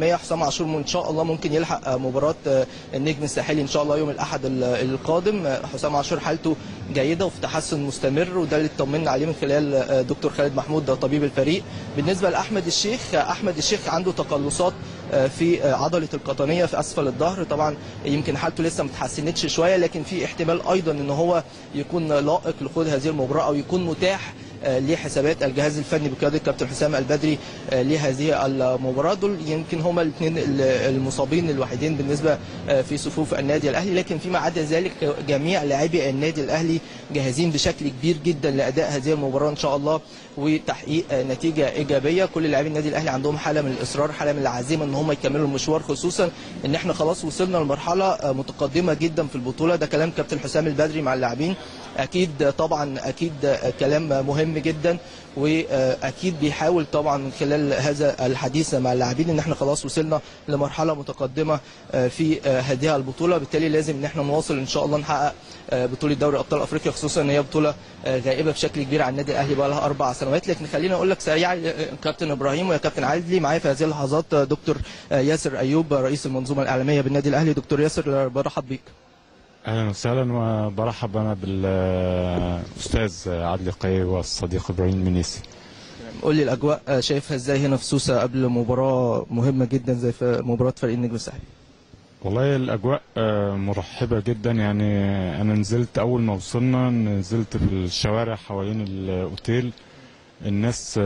القطنيه. حسام عاشور ان شاء الله ممكن يلحق مباراه النجم الساحلي ان شاء الله يوم الاحد القادم. حسام عاشور حالته جيده وفي تحسن مستمر، وده اللي اطمنا عليه من خلال دكتور خالد محمود طبيب الفريق. بالنسبه لاحمد الشيخ، احمد الشيخ عنده تقلصات في عضله القطنيه في اسفل الظهر، طبعا يمكن حالته لسه ما اتحسنتش شويه، لكن في احتمال ايضا ان هو يكون لائق لخوض هذه المباراه او يكون متاح لحسابات الجهاز الفني بقياده الكابتن حسام البدري لهذه المباراه. دول يمكن هما الاثنين المصابين الوحيدين بالنسبه في صفوف النادي الاهلي، لكن فيما عدا ذلك جميع لاعبي النادي الاهلي جاهزين بشكل كبير جدا لاداء هذه المباراه ان شاء الله وتحقيق نتيجه ايجابيه. كل لاعبي النادي الاهلي عندهم حاله من الاصرار، حاله من العزيمه ان هم يكملوا المشوار، خصوصا ان احنا خلاص وصلنا لمرحله متقدمه جدا في البطوله. ده كلام كابتن حسام البدري مع اللاعبين، اكيد طبعا اكيد كلام مهم جدا، واكيد بيحاول طبعا من خلال هذا الحديث مع اللاعبين ان احنا خلاص وصلنا لمرحله متقدمه في هذه البطوله، بالتالي لازم ان احنا نواصل ان شاء الله نحقق بطوله دوري ابطال افريقيا، خصوصا ان هي بطوله غائبه بشكل كبير عن النادي الاهلي بقى لها اربع سنوات. لكن خلينا اقول لك سريعا كابتن ابراهيم ويا كابتن عادلي، معايا في هذه اللحظات دكتور ياسر ايوب رئيس المنظومه الاعلاميه بالنادي الاهلي. دكتور ياسر برحب بيك. اهلا وسهلا، وبرحب انا بالاستاذ عادل قيعي والصديق ابراهيم منيسي. قول لي الاجواء شايفها ازاي هنا في سوسه قبل مباراه مهمه جدا زي في مباراه فريق النجم الساحلي؟ والله الاجواء مرحبه جدا، يعني انا نزلت اول ما وصلنا نزلت في الشوارع حوالين الاوتيل، الناس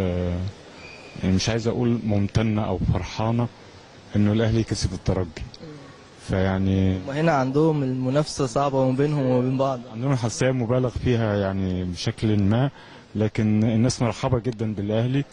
يعني مش عايز اقول ممتنه او فرحانه انه الاهلي كسب الترجي. فيعني هنا عندهم المنافسه صعبه ما بينهم وما بين بعض، عندهم حساسيه مبالغ فيها يعني بشكل ما، لكن الناس مرحبه جدا بالاهلي.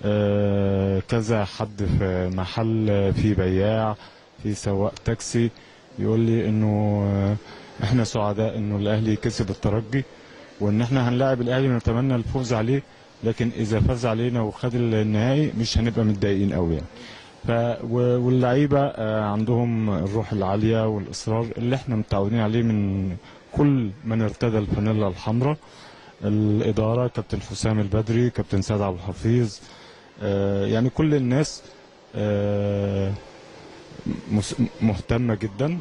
آه كذا حد في محل، في بياع، في سواق تاكسي يقول لي انه آه احنا سعداء انه الاهلي كسب الترجي، وان احنا هنلاعب الاهلي ونتمنى الفوز عليه، لكن اذا فاز علينا وخد النهائي مش هنبقى متضايقين قوي يعني. ف واللعيبه عندهم الروح العاليه والاصرار اللي احنا متعودين عليه من كل من ارتدى الفانيلا الحمراء. الاداره كابتن حسام البدري، كابتن سيد عبد الحفيظ، يعني كل الناس مهتمه جدا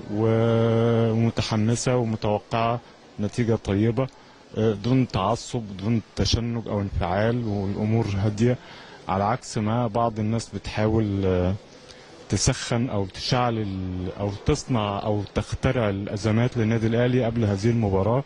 ومتحمسه ومتوقعه نتيجه طيبه دون تعصب دون تشنج او انفعال، والامور هاديه، على عكس ما بعض الناس بتحاول تسخن او تشعل او تصنع او تخترع الازمات للنادي الاهلي قبل هذه المباراه.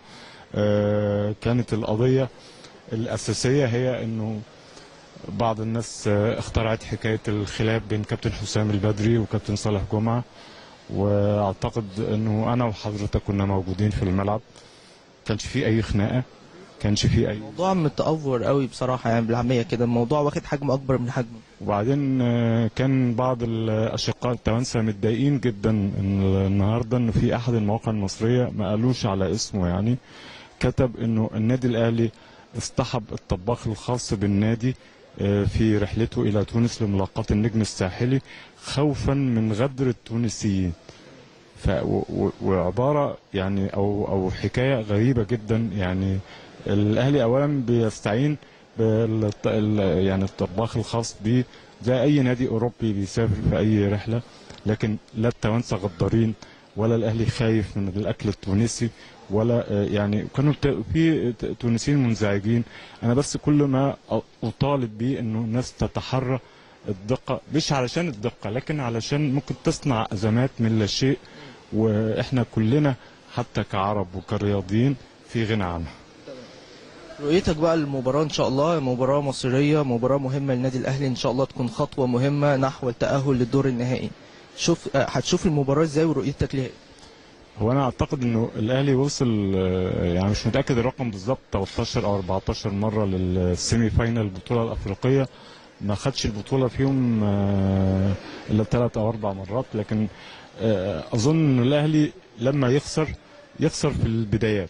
كانت القضيه الاساسيه هي انه بعض الناس اخترعت حكايه الخلاف بين كابتن حسام البدري وكابتن صالح جمعه، واعتقد انه انا وحضرتك كنا موجودين في الملعب، كانش في اي خناقه، كانش في اي الموضوع متأفور قوي بصراحه، يعني بالعاميه كده الموضوع واخد حجم اكبر من حجمه. وبعدين كان بعض الاشقاء التوانسه متضايقين جدا ان النهارده انه في احد المواقع المصريه ما قالوش على اسمه، يعني كتب انه النادي الاهلي اصطحب الطباخ الخاص بالنادي في رحلته الى تونس لملاقاة النجم الساحلي خوفا من غدر التونسيين. ف وعباره يعني او او حكايه غريبه جدا، يعني الاهلي اولا بيستعين بال يعني الطباخ الخاص بيه زي اي نادي اوروبي بيسافر في اي رحله، لكن لا التوانسه غدارين ولا الاهلي خايف من الاكل التونسي، ولا يعني كانوا في تونسيين منزعجين. انا بس كل ما اطالب بيه انه الناس تتحرى الدقه، مش علشان الدقه لكن علشان ممكن تصنع ازمات من لا شيء، واحنا كلنا حتى كعرب وكرياضيين في غنى عنها. رؤيتك بقى المباراة إن شاء الله مباراة مصيرية، مباراة مهمة للنادي الأهلي، إن شاء الله تكون خطوة مهمة نحو التأهل للدور النهائي. شوف هتشوف المباراة إزاي ورؤيتك ليها؟ هو أنا أعتقد إنه الأهلي وصل، يعني مش متأكد الرقم بالظبط، تلتاشر أو أربعتاشر مرة للسيمي فاينال البطولة الأفريقية، ما خدش البطولة فيهم إلا ثلاث أو أربع مرات، لكن أظن إنه الأهلي لما يخسر يخسر في البدايات.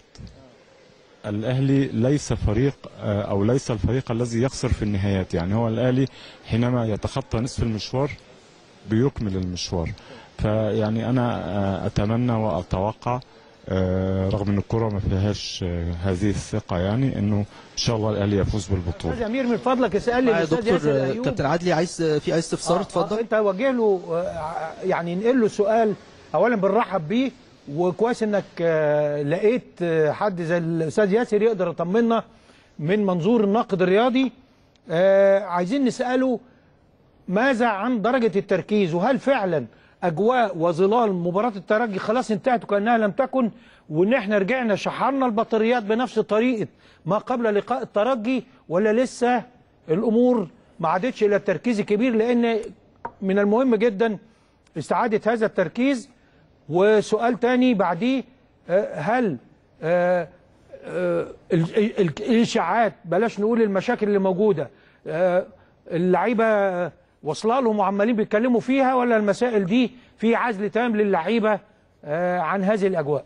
الأهلي ليس فريق أو ليس الفريق الذي يخسر في النهايات، يعني هو الأهلي حينما يتخطى نصف المشوار بيكمل المشوار. فيعني أنا أتمنى وأتوقع آه رغم ان الكره ما فيهاش آه هذه الثقه، يعني انه ان شاء الله الاهلي يفوز بالبطوله. استاذ امير من فضلك اسال لي الاستاذ ياسر ايوب. كابتن عدلي عايز في اي استفسار؟ اتفضل. آه آه انت وجه له آه يعني نقل له سؤال. اولا بنرحب بيه، وكويس انك آه لقيت آه حد زي الاستاذ ياسر يقدر يطمنا من منظور الناقد الرياضي. آه عايزين نساله ماذا عن درجه التركيز، وهل فعلا اجواء وظلال مباراه الترجي خلاص انتهت وكانها لم تكن، وان احنا رجعنا شحرنا البطاريات بنفس طريقه ما قبل لقاء الترجي، ولا لسه الامور ما عادتش الى التركيز الكبير؟ لان من المهم جدا استعاده هذا التركيز. وسؤال تاني بعديه، هل الاشاعات، بلاش نقول المشاكل اللي موجوده، اللعيبه وصل لهم وعمالين بيتكلموا فيها، ولا المسائل دي في عزل تام للعيبه عن هذه الاجواء؟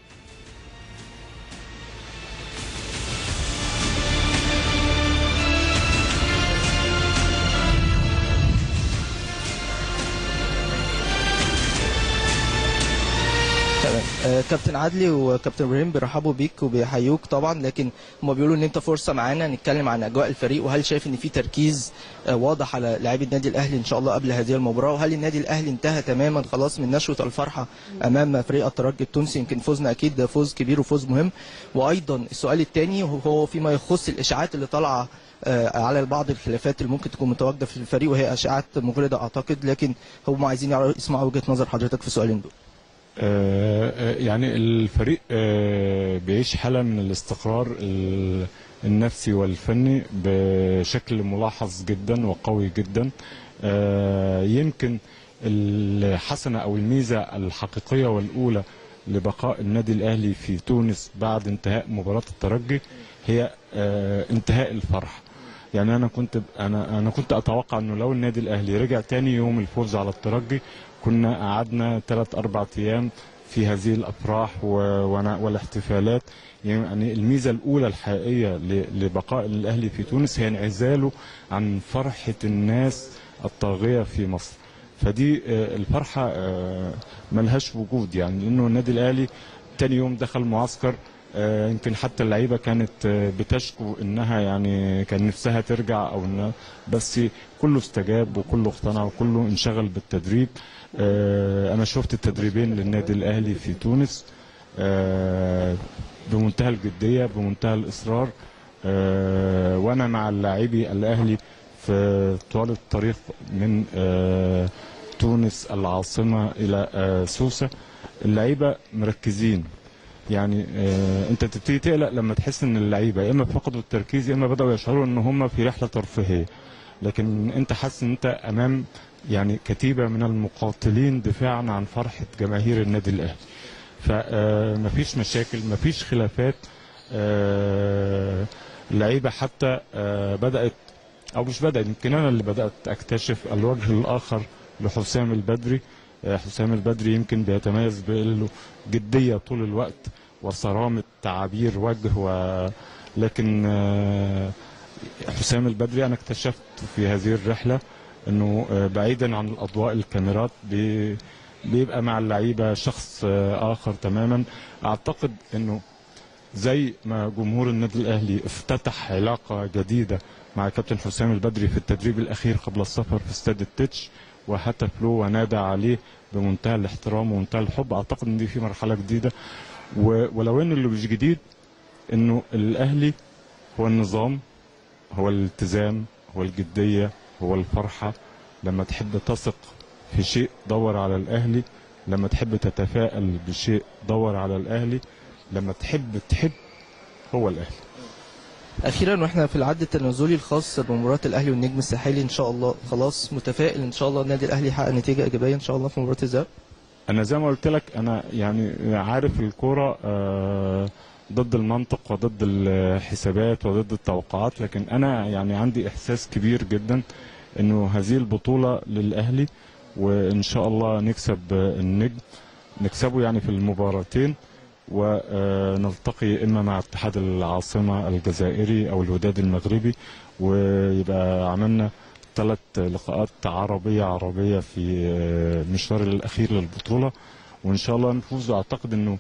تمام. كابتن عدلي وكابتن ابراهيم بيرحبوا بيك وبيحيوك طبعا، لكن هم بيقولوا ان انت فرصه معانا نتكلم عن اجواء الفريق، وهل شايف ان في تركيز واضح على لاعبي النادي الاهلي ان شاء الله قبل هذه المباراه، وهل النادي الاهلي انتهى تماما خلاص من نشوه الفرحه امام فريق الترجي التونسي؟ يمكن فوزنا اكيد فوز كبير وفوز مهم. وايضا السؤال الثاني هو فيما يخص الاشاعات اللي طالعه على بعض الخلافات اللي ممكن تكون متواجده في الفريق، وهي اشاعات مغرضه اعتقد، لكن هم عايزين يسمعوا وجهه نظر حضرتك في السؤالين دول. آه يعني الفريق آه بيعيش حالة من الاستقرار النفسي والفني بشكل ملاحظ جدا وقوي جدا. آه يمكن الحسنة أو الميزة الحقيقية والأولى لبقاء النادي الأهلي في تونس بعد انتهاء مباراة الترجي هي آه انتهاء الفرح. يعني أنا كنت أنا أنا كنت أتوقع إنه لو النادي الأهلي رجع تاني يوم الفوز على الترجي كنا قعدنا ثلاث أربع أيام في هذه الأفراح والاحتفالات. يعني الميزة الأولى الحقيقية لبقاء الأهلي في تونس هي انعزاله عن فرحة الناس الطاغية في مصر. فدي الفرحة ملهاش وجود، يعني إنه النادي الأهلي تاني يوم دخل معسكر، يمكن حتى اللعيبة كانت بتشكو إنها يعني كان نفسها ترجع أو إنها، بس كله استجاب وكله اقتنع وكله انشغل بالتدريب. أنا شفت التدريبين للنادي الأهلي في تونس بمنتهى الجدية بمنتهى الإصرار، وأنا مع اللاعبي الأهلي في طوال الطريق من تونس العاصمة إلى سوسة. اللعيبة مركزين، يعني أنت تبتدي تقلق لما تحس إن اللعيبة يا إما فقدوا التركيز يا إما بدأوا يشعروا إن هم في رحلة ترفيهية، لكن أنت حاسس إن أنت أمام يعني كتيبة من المقاتلين دفاعا عن فرحة جماهير النادي الأهلي. فمفيش مشاكل، مفيش خلافات. اللعيبة حتى بدأت أو مش بدأت، يمكن أنا اللي بدأت أكتشف الوجه الآخر لحسام البدري. حسام البدري يمكن بيتميز بأنه جدية طول الوقت وصرامة تعابير وجه، و... لكن حسام البدري أنا اكتشفت في هذه الرحلة انه بعيدا عن الاضواء الكاميرات بي بيبقى مع اللعيبه شخص اخر تماما. اعتقد انه زي ما جمهور النادي الاهلي افتتح علاقه جديده مع كابتن حسام البدري في التدريب الاخير قبل السفر في استاد التتش وهتف له ونادى عليه بمنتهى الاحترام ومنتهى الحب، اعتقد ان دي في مرحله جديده. ولو ان اللي مش جديد انه الاهلي هو النظام، هو الالتزام، هو الجديه، هو الفرحة. لما تحب تثق في شيء دور على الأهلي، لما تحب تتفائل بشيء دور على الأهلي، لما تحب تحب هو الأهلي. أخيرا واحنا في العد التنازلي الخاص بمباراة الأهلي والنجم الساحلي، إن شاء الله خلاص متفائل إن شاء الله النادي الأهلي يحقق نتيجة إيجابية إن شاء الله في مباراة الذهاب؟ أنا زي ما قلت لك أنا يعني عارف الكورة آه ضد المنطق وضد الحسابات وضد التوقعات، لكن أنا يعني عندي إحساس كبير جدا إنه هذه البطولة للأهلي، وإن شاء الله نكسب النجم، نكسبه يعني في المباراتين، ونلتقي إما مع اتحاد العاصمة الجزائري أو الوداد المغربي، ويبقى عملنا ثلاث لقاءات عربية عربية في المشوار الأخير للبطولة، وإن شاء الله نفوز. وأعتقد إنه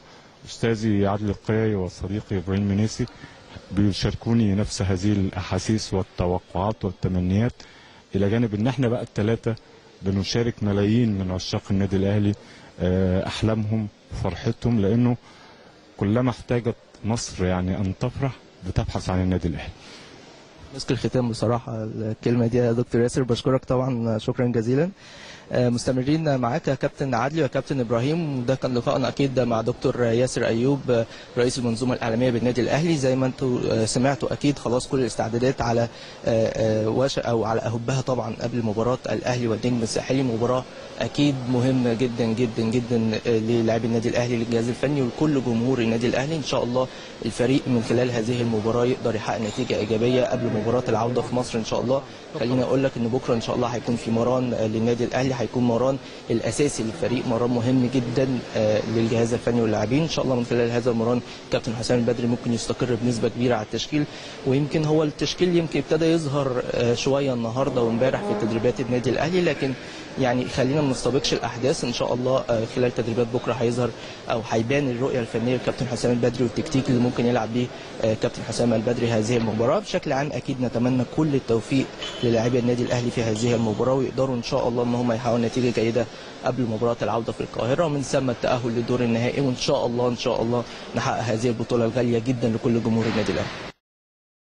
استاذي عادل القيعي وصديقي ابراهيم منيسي بيشاركوني نفس هذه الاحاسيس والتوقعات والتمنيات، الى جانب ان احنا بقى الثلاثه بنشارك ملايين من عشاق النادي الاهلي احلامهم وفرحتهم، لانه كلما احتاجت مصر يعني ان تفرح بتبحث عن النادي الاهلي. مسك الختام بصراحه الكلمه دي يا دكتور ياسر، بشكرك طبعا شكرا جزيلا. مستمرين معاك يا كابتن عدلي وكابتن ابراهيم، ده كان لقائنا اكيد مع دكتور ياسر ايوب رئيس المنظومه الاعلاميه بالنادي الاهلي. زي ما انتم سمعتوا اكيد خلاص كل الاستعدادات على وش او على اهبها طبعا قبل مباراه الاهلي والنجم الساحلي، مباراه اكيد مهمه جدا جدا جدا للاعبي النادي الاهلي للجهاز الفني ولكل جمهور النادي الاهلي. ان شاء الله الفريق من خلال هذه المباراه يقدر يحقق نتيجه ايجابيه قبل مباراه العوده في مصر ان شاء الله. خليني اقول لك ان بكره ان شاء الله هيكون في مران للنادي الاهلي، هيكون مران الاساسي للفريق، مران مهم جدا للجهاز الفني واللاعبين. ان شاء الله من خلال هذا المران كابتن حسام البدري ممكن يستقر بنسبه كبيره على التشكيل، ويمكن هو التشكيل يمكن ابتدى يظهر شويه النهارده وامبارح في تدريبات النادي الاهلي، لكن يعني خلينا ما نستبقش الاحداث. ان شاء الله خلال تدريبات بكره هيظهر او هيبان الرؤيه الفنيه لكابتن حسام البدري والتكتيك اللي ممكن يلعب بيه كابتن حسام البدري هذه المباراه. بشكل عام اكيد نتمنى كل التوفيق للاعبي النادي الاهلي في هذه المباراه، ويقدروا ان شاء الله ان هم يحققوا نتيجه جيده قبل مباراه العوده في القاهره، ومن ثم التاهل للدور النهائي، وان شاء الله ان شاء الله نحقق هذه البطوله الغاليه جدا لكل جمهور النادي الاهلي.